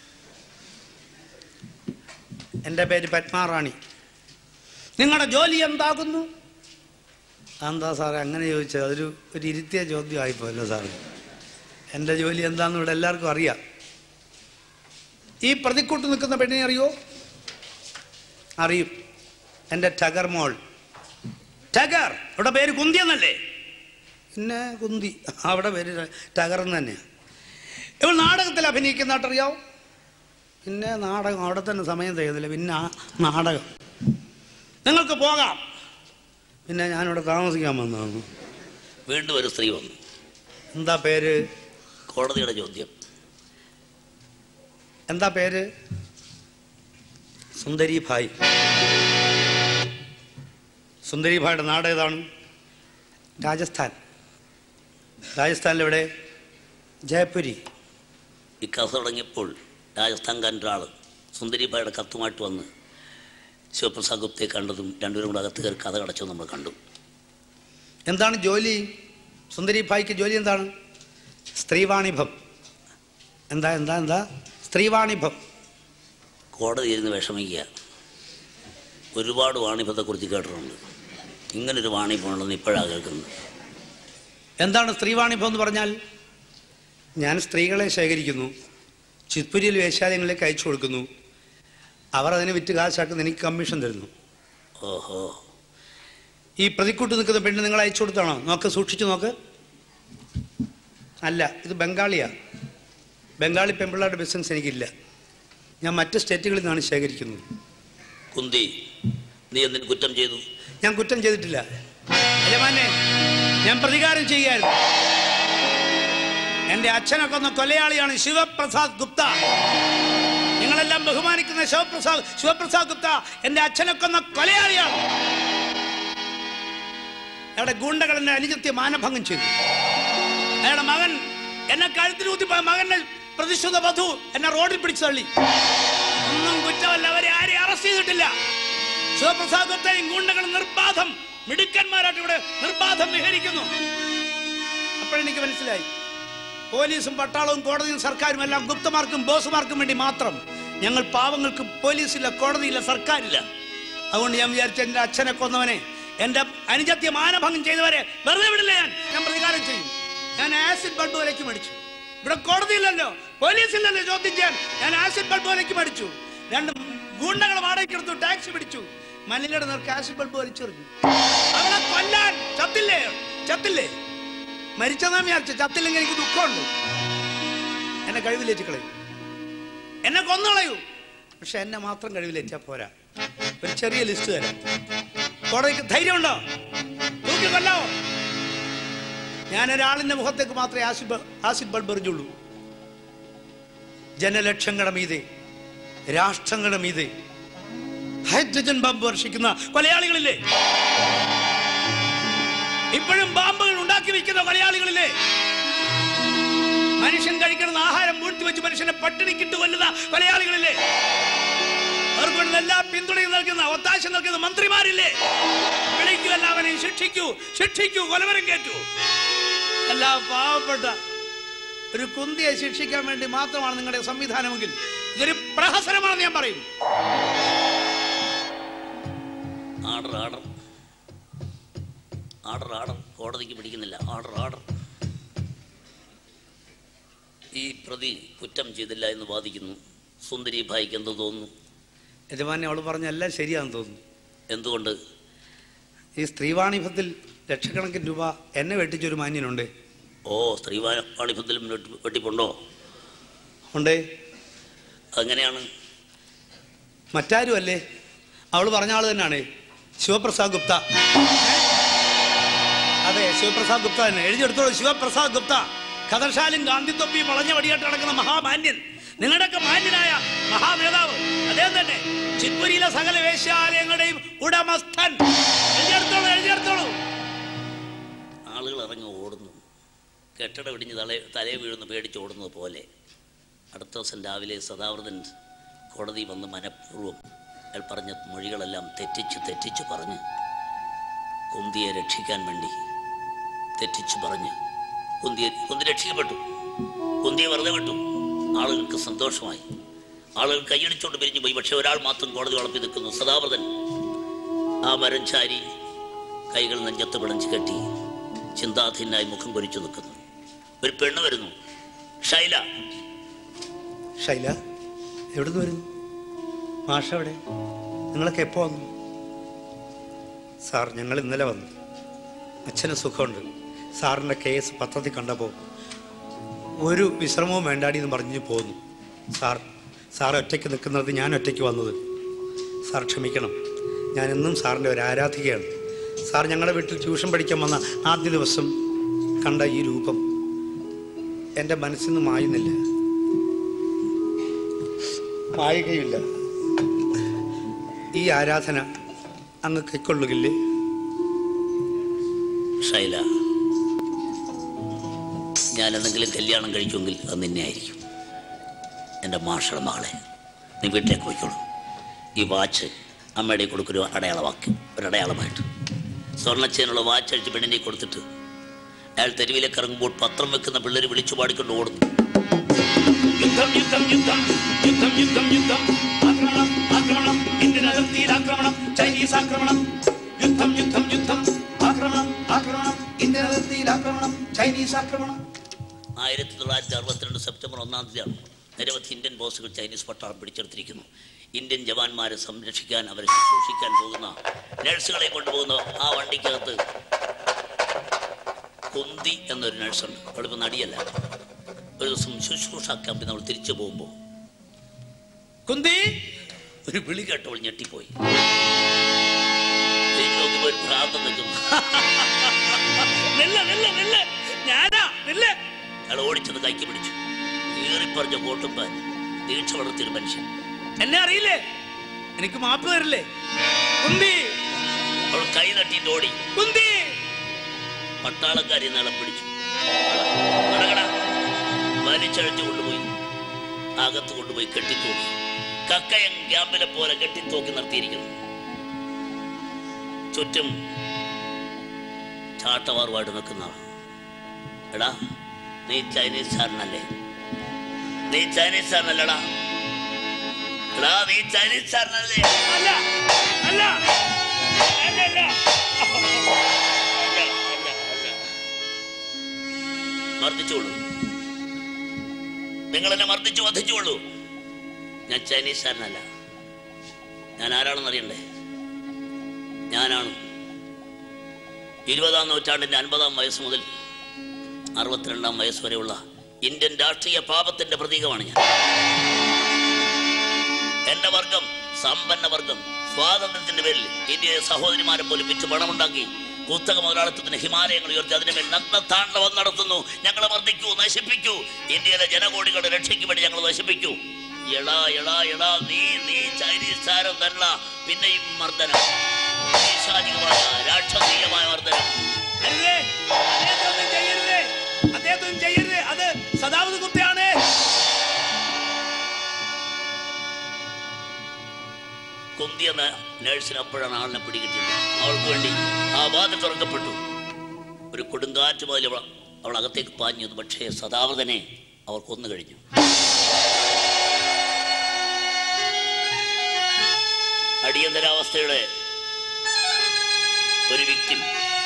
എൻ്റെ പേര് പത്മാറാണി. നിങ്ങളുടെ ജോലി എന്താകുന്നു? എന്താ സാറേ അങ്ങനെ ചോദിച്ചത്? ഒരു ഇരുത്തിയ ചോദ്യമായിപ്പോയല്ലോ സാറ്. എൻ്റെ ജോലി എന്താണെന്ന് ഇവിടെ എല്ലാവർക്കും അറിയാം. ഈ പ്രതിക്കൂട്ട് നിൽക്കുന്ന പെണ്ണിനെ അറിയോ? അറിയും. എൻ്റെ ടഗർ മോൾ. ടഗർ. ഇവിടെ പേര് കുന്തി എന്നല്ലേ? പിന്നെ കുന്തി, അവിടെ പേര് ടഗർ എന്ന് തന്നെയാണ്. ഇവൾ നാടകത്തിൽ അഭിനയിക്കുന്നതായിട്ടറിയാവും. പിന്നെ നാടകം അവിടെ തന്നെ സമയം തികയുന്നില്ല. പിന്നെ ആ നാടകം. നിങ്ങൾക്ക് പോകാം. പിന്നെ ഞാനിവിടെ താമസിക്കാൻ വന്നതാണ്. വീണ്ടും ഒരു സ്ത്രീ വന്നു. എന്താ പേര്? കോടതിയുടെ ചോദ്യം. എന്താ പേര്? സുന്ദരി ഭായ്. സുന്ദരി ഭായുടെ നാട് ഏതാണ്? രാജസ്ഥാൻ. രാജസ്ഥാനിലെവിടെ? ജയപുരി. ഈ കഥ തുടങ്ങിയപ്പോൾ രാജസ്ഥാൻകാരൻ്റെ ഒരാൾ സുന്ദരിഭായുടെ കത്തുമായിട്ട് വന്ന് ശിവപ്രസാദ് ഗുപ്തയെ കണ്ടതും രണ്ടുപേരും കൂടെ അകത്ത് കയറി കഥ കടച്ചു നമ്മൾ കണ്ടു. എന്താണ് ജോലി? സുന്ദരി ഭായിക്ക് ജോലി എന്താണ്? സ്ത്രീവാണിഭം. എന്താ എന്താ എന്താ സ്ത്രീവാണിഭം. കോടതി ഇരുന്ന് വിഷമിക്കുക. ഒരുപാട് വാണിഭത്തെക്കുറിച്ച് കേട്ടിട്ടുണ്ട്. ഇങ്ങനൊരു വാണിഭമുണ്ടെന്ന് ഇപ്പോഴാണ് കേൾക്കുന്നത്. എന്താണ് സ്ത്രീവാണിഭം എന്ന് പറഞ്ഞാൽ? ഞാൻ സ്ത്രീകളെ ശേഖരിക്കുന്നു, ചിത്പുരിയിൽ വേശ്യാലയങ്ങളിലേക്ക് അയച്ചു കൊടുക്കുന്നു, അവർ അതിനെ വിറ്റ് കാശാക്കുന്ന എനിക്ക് കമ്മീഷൻ തരുന്നു. ഓഹോ. ഈ പ്രതിക്കൂട്ട് നിൽക്കുന്ന പെണ്ണ് നിങ്ങൾ അയച്ചു കൊടുത്താണോ? നോക്ക്, സൂക്ഷിച്ചു നോക്ക്. അല്ല, ഇത് ബംഗാളിയാണ്. ബംഗാളി പെമ്പിള്ളാരുടെ ബിസിനസ് എനിക്കില്ല. ഞാൻ മറ്റ് സ്റ്റേറ്റുകളിൽ നിന്നാണ് ശേഖരിക്കുന്നത്. കുന്തി, നീ എന്തിന് കുറ്റം ചെയ്തു? ഞാൻ കുറ്റം ചെയ്തിട്ടില്ല യജമാനെ. ഞാൻ പ്രതികാരം ചെയ്യായിരുന്നു. എന്റെ അച്ഛനെ കൊന്ന കൊലയാളിയാണ് ശിവപ്രസാദ് ഗുപ്ത. നിങ്ങളെല്ലാം ബഹുമാനിക്കുന്ന ശിവപ്രസാദ് ഗുപ്ത എന്റെ അച്ഛനെ കൊന്ന കൊലയാളിയാണ്. അയാളുടെ ഗുണ്ടകൾ എന്നെ അനുജത്യ മാനഭംഗം ചെയ്തു. അയാളുടെ മകൻ എന്നെ കഴുത്തിലൂത്തി, മകന്റെ പ്രതിശുദ്ധ വധു എന്നെ റോഡിൽ പിടിച്ചു തള്ളി. ഒന്നും കുറ്റമല്ല, അവരെ ആരെയും അറസ്റ്റ് ചെയ്തിട്ടില്ല. ശിവപ്രസാദ് ഗുപ്തയും ഗുണ്ടകൾ നിർബാധം മിടുക്കന്മാരായിട്ട് ഇവിടെ നിർബാധം വിഹരിക്കുന്നു. അപ്പോഴെനിക്ക് മനസ്സിലായി, പോലീസും പട്ടാളവും കോടതിയും സർക്കാരും എല്ലാം ഗുപ്തമാർക്കും ബോസുമാർക്കും വേണ്ടി മാത്രം. ഞങ്ങൾ പാവങ്ങൾക്ക് പോലീസില്ല, കോടതിയില്ല, സർക്കാരില്ല. അതുകൊണ്ട് ഞാൻ വിചാരിച്ച എൻ്റെ അച്ഛനെ കൊന്നവനെ, എൻ്റെ അനുജത്യ മാനഭംഗം ചെയ്തവരെ വെറുതെ വിടില്ല. ഞാൻ പ്രതികാരം ചെയ്യും. ഞാൻ ആസിഡ് ബൾബ് വിലയ്ക്ക് മേടിച്ചു. ഇവിടെ കോടതിയില്ലല്ലോ, പോലീസില്ലല്ലോ ചോദ്യം ചെയ്യാൻ. ഞാൻ ആസിഡ് ബൾബ് വിലയ്ക്ക് മേടിച്ചു. 2 ഗുണ്ടകൾ വാടകയ്ക്ക് എടുത്തു, ടാക്സി പിടിച്ചു. മനിലയുടെ നേർക്ക് ആസിഡ് ബൾബ് വലിച്ചെറിഞ്ഞു. അവളെ കൊല്ലാൻ ചത്തില്ലേ? മരിച്ചെന്നാ വിചാരിച്ചു. ചത്തില്ലെങ്കിൽ എനിക്ക് ദുഃഖമുണ്ട്. എന്നെ കഴിവിലേറ്റ് കളയൂ, എന്നെ കൊന്നുകളയൂ. പക്ഷെ എന്നെ മാത്രം കഴിവിലേറ്റാ പോരാ. ഒരു ചെറിയ ലിസ്റ്റ് തരാം. കോടതിക്ക് ധൈര്യമുണ്ടോ? തൂക്കി കൊല്ലാവോ? ഞാനൊരാളിന്റെ മുഖത്തേക്ക് മാത്രമേ ആസിഡ് ബൾബ് എറിഞ്ഞുള്ളൂ. ജനലക്ഷങ്ങളുടെ മീതെ, രാഷ്ട്രങ്ങളുടെ മീതെ ഹൈഡ്രജൻ ബോംബ് വർഷിക്കുന്ന കൊലയാളികളില്ലേ? ഇപ്പോഴും ബോംബുകൾ ഉണ്ടാക്കി വയ്ക്കുന്ന കൊലയാളികളില്ലേ? മനുഷ്യൻ കഴിക്കുന്ന ആഹാരം മൂഴ്ത്തി വെച്ച് മനുഷ്യനെ പട്ടിണിക്കിട്ട് കൊല്ലുന്ന കൊലയാളികളില്ലേ? അവർക്ക് എല്ലാ പിന്തുണയും നൽകുന്ന, ഒത്താശ നൽകുന്ന മന്ത്രിമാരില്ലേ? വിളിക്കൂ, എല്ലാവരെയും ശിക്ഷിക്കൂ, കൊലവരം കേറ്റൂ. എല്ലാ പാവപ്പെട്ട ഒരു കുന്തിയെ ശിക്ഷിക്കാൻ വേണ്ടി മാത്രമാണ് നിങ്ങളുടെ സംവിധാനമെങ്കിൽ ഇതൊരു പ്രഹസനമാണെന്ന് ഞാൻ പറയും. ആർഡർ കോടതിക്ക് പിടിക്കുന്നില്ല. ആർഡർ. ഈ പ്രതി കുറ്റം ചെയ്തില്ല എന്ന് വാദിക്കുന്നു. സുന്ദരി ഭായിക്ക് എന്ത് തോന്നുന്നു? യജമാനെ, അവൾ പറഞ്ഞ എല്ലാം ശരിയാണെന്ന് തോന്നുന്നു. എന്തുകൊണ്ട്? ഈ സ്ത്രീവാണിഭത്തിൽ ലക്ഷക്കണക്കിന് രൂപ എന്നെ വെട്ടിച്ചൊരു മാന്യനുണ്ട്. ഓ, സ്ത്രീവാണിഭത്തിലും വെട്ടിപ്പുണ്ടോ? ഉണ്ടേ. അതെങ്ങനെയാണ്? മറ്റാരും അല്ലേ, അവൾ പറഞ്ഞ ആള് തന്നെയാണ്, ശിവപ്രസാദ് ഗുപ്ത. അതെ, ശിവപ്രസാദ് ഗുപ്ത തന്നെ. എഴുതിയെടുത്തോളൂ, ശിവപ്രസാദ് ഗുപ്ത. കഥശാലും ഗാന്ധിത്തൊപ്പിയും വളഞ്ഞ വടിയായിട്ട് നടക്കുന്ന മഹാമാന്യൻ, നിങ്ങളുടെയൊക്കെ മാന്യനായ മഹാനേതാവ് അദ്ദേഹം തന്നെ. ചിത്പുരിയിലെ സകല വേശ്യാലയങ്ങളുടെയും ഉടമസ്ഥൻ. എഴുതിയെടുത്തോളൂ. ആളുകൾ ഇറങ്ങി ഓടുന്നു. കെട്ടിടം ഇടിഞ്ഞ് തലയെ വീഴുന്നു പേടിച്ച് ഓടുന്നത് പോലെ. അടുത്ത ദിവസം രാവിലെ സദാവൃതൻ കോടതി വന്ന് മനഃപൂർവ്വം അയാൾ പറഞ്ഞ മൊഴികളെല്ലാം തെറ്റിച്ച് പറഞ്ഞ് കുന്തിയെ രക്ഷിക്കാൻ വേണ്ടി തെറ്റിച്ച് പറഞ്ഞ് കുന്തി രക്ഷിക്കപ്പെട്ടു. കുന്തിയെ വെറുതെ വിട്ടു. ആളുകൾക്ക് സന്തോഷമായി. ആളുകൾ കൈയടിച്ചുകൊണ്ട് പിരിഞ്ഞു പോയി. പക്ഷെ ഒരാൾ മാത്രം കോടതി വളപ്പി നിൽക്കുന്നു, സദാവൃതൻ. ആ മരം ചാരി കൈകൾ നെഞ്ചത്ത് പിടഞ്ച് കെട്ടി ചിന്താധീനായി മുഖം കുരിച്ചു നിൽക്കുന്നു. ഒരു പെണ്ണ് വരുന്നു, ഷൈല. എവിടുന്ന് വരുന്നു? മാഷ എവിടെ? നിങ്ങളൊക്കെ എപ്പോ വന്നു? സാർ, ഞങ്ങൾ ഇന്നലെ വന്നു. അച്ഛന് സുഖമുണ്ട്. സാറിൻ്റെ കേസ് പത്രത്തിൽ കണ്ടപ്പോൾ ഒരു വിശ്രമവും വേണ്ടാടി എന്ന് പറഞ്ഞു പോന്നു. സാർ ഒറ്റയ്ക്ക് നിൽക്കുന്നത്, ഞാൻ ഒറ്റയ്ക്ക് വന്നത്. സാർ ക്ഷമിക്കണം, ഞാൻ എന്നും സാറിൻ്റെ ഒരു ആരാധികയാണ്. സാർ ഞങ്ങളുടെ വീട്ടിൽ ട്യൂഷൻ പഠിക്കാൻ വന്ന ആദ്യ ദിവസം കണ്ട ഈ രൂപം എൻ്റെ മനസ്സിൽ നിന്ന് മായുന്നില്ല, മായുകയില്ല. ഈ ആരാധന അങ്ങ് കൈക്കൊള്ളുകില്ലേ? ഷൈല, ഞാൻ എന്തെങ്കിലും കല്യാണം കഴിക്കുമെങ്കിൽ അത് നിന്നെ ആയിരിക്കും. എൻ്റെ മാഷയുടെ മകളെ, നീ വീട്ടിലേക്ക് പോയിക്കോളൂ. ഈ വാച്ച് അമ്മയുടെ കൊടുക്കൊരു ഒരടയാളമായിട്ട് സ്വർണ്ണച്ചേനുള്ള വാച്ച് അഴിച്ച് പെണ്ണിനെ കൊടുത്തിട്ട് അയാൾ തെരുവിലേക്ക് ഇറങ്ങുമ്പോൾ പത്രം വെക്കുന്ന പിള്ളേർ വിളിച്ചു പാടിക്കൊണ്ട് ഓടുന്നു. യുദ്ധം യുദ്ധം യുദ്ധം യുദ്ധം യുദ്ധം യുദ്ധം ആക്രമണം ആക്രമണം ഇന്ത്യൻ അതിർത്തിയിൽ ആക്രമണം ചൈനീസ് ആക്രമണം യുദ്ധം യുദ്ധം യുദ്ധം ആക്രമണം ആക്രമണം ഇന്ത്യൻ അതിർത്തിയിൽ ആക്രമണം ചൈനീസ് ആക്രമണം. 1962 സെപ്റ്റംബർ 1-ാം തീയതിയാണ് നിരവധി ഇന്ത്യൻ ബോസുകൾ ചൈനീസ് പട്ടാളം പിടിച്ചെടുത്തിരിക്കുന്നു. ഇന്ത്യൻ ജവാന്മാരെ സംരക്ഷിക്കാൻ, അവരെ ശുശ്രൂഷിക്കാൻ പോകുന്ന നഴ്സുകളെ കൊണ്ടുപോകുന്ന ആ വണ്ടിക്കകത്ത് കുന്തി എന്നൊരു നഴ്സുണ്ട്. അവളിപ്പോൾ നടിയല്ല. ഒരു ദിവസം ശുശ്രൂഷ ക്യാമ്പിൽ നമ്മൾ തിരിച്ചു പോകുമ്പോൾ കുന്തി ഒരു വിളി കേട്ടവൾ ഞെട്ടിപ്പോയി. നോക്കിയപ്പോൾ ഒരു ഭ്രാന്തം നിൽക്കുന്നു. അയാൾ ഓടിച്ചത് കൈക്ക് പിടിച്ചു. ഏറിപ്പറഞ്ഞ കോട്ടുമ്പാൻ, ദീക്ഷ വളർത്തിയൊരു മനുഷ്യൻ. എന്നെ അറിയില്ലേ? എനിക്ക് മാപ്പ് തരില്ലേ? കുന്തി അവൾ കൈ തട്ടിയിട്ട് ഓടി. കുന്തി പട്ടാളക്കാരി നാളെ പിടിച്ചു. വലിച്ചഴച്ചു കൊണ്ടുപോയി അകത്ത് കൊണ്ടുപോയി കെട്ടിത്തൂക്കി. കക്കയൻ ക്യാമ്പിലെ പോലെ കെട്ടിത്തൂക്കി നിർത്തിയിരിക്കുന്നു. ചുറ്റും ചാട്ടവാറുമായിട്ട് നിൽക്കുന്ന ആൾ. എടാ, നീ ചൈനീസുകാരനല്ലേ? നീ ചൈനീസുകാരനല്ലടാ? എടാ, നീ ചൈനീസുകാരനല്ലേ? അല്ല അല്ല അല്ല അല്ല. മർദ്ദിച്ചോളൂ, നിങ്ങളെന്നെ മർദ്ദിച്ചു വധിച്ചോളൂ. ഞാൻ ചൈനീസുകാരനല്ല. ഞാൻ ആരാണെന്ന് അറിയണ്ടേ? ഞാനാണ് 20-ാം നൂറ്റാണ്ടിന്റെ 50-ാം വയസ്സ് മുതൽ 62-ാം വയസ്സ് വരെയുള്ള ഇന്ത്യൻ രാഷ്ട്രീയ പാപത്തിന്റെ പ്രതീകമാണ് ഞാൻ. എന്റെ വർഗം, സമ്പന്ന വർഗം, സ്വാതന്ത്ര്യത്തിന്റെ പേരിൽ ഇന്ത്യയിലെ സഹോദരിമാരെ പോലും വിറ്റ് പണമുണ്ടാക്കി കുത്തക മുതലാളിത്തത്തിന് ഹിമാലയങ്ങൾ ഉയർത്തി അതിന്റെ മേൽ നഗ്നതാണ്ഡവം നടത്തുന്നു. ഞങ്ങളെ മർദ്ദിക്കൂ, നശിപ്പിക്കൂ. ഇന്ത്യയിലെ ജനകോടികളുടെ രക്ഷയ്ക്ക് വേണ്ടി ഞങ്ങൾ നശിപ്പിക്കൂ. എടാ എടാ എടാ, നീ ചൈനീസ് താരം തന്നെ. പിന്നെയും മർദ്ദനം, പൈശാചികമായ രാക്ഷസീയമായ മർദ്ദനം. അദ്ദേഹത്തൊന്നും ചെയ്യരുത്. അത് സദാവത് കുത്തയാണ്. കുന്തി എന്ന നേഴ്സിന് അപ്പോഴാണ് ആളിനെ പിടികിട്ടിയത്. അവൾക്ക് വേണ്ടി ആ വാതിൽ തുറക്കപ്പെട്ടു. ഒരു കൊടുങ്കാറ്റ് പോലെ അവൾ അകത്തേക്ക് പാഞ്ഞു. പക്ഷേ സദാവതനെ അവർ കൊന്നു കഴിഞ്ഞു. അടിയന്തരാവസ്ഥയുടെ ഒരു വ്യക്തി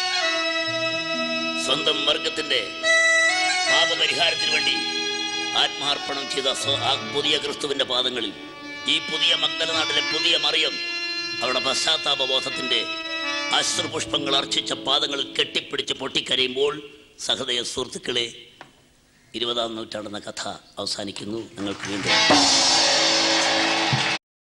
സ്വന്തം വർഗത്തിന്റെ പാപപരിഹാരത്തിന് വേണ്ടി ആത്മാർപ്പണം ചെയ്ത ആ പുതിയ ക്രിസ്തുവിന്റെ പാദങ്ങളിൽ ഈ പുതിയ മഗ്ദല നാട്ടിലെ പുതിയ മറിയം അവരുടെ പശ്ചാത്താപബോധത്തിന്റെ അശ്രുപുഷ്പങ്ങൾ അർച്ചിച്ച പാദങ്ങളിൽ കെട്ടിപ്പിടിച്ച് പൊട്ടിക്കരയുമ്പോൾ സഹൃദയ സുഹൃത്തുക്കളെ 20-ാം നൂറ്റാണ്ടെന്ന കഥ അവസാനിക്കുന്നു. നിങ്ങൾക്ക് വീണ്ടും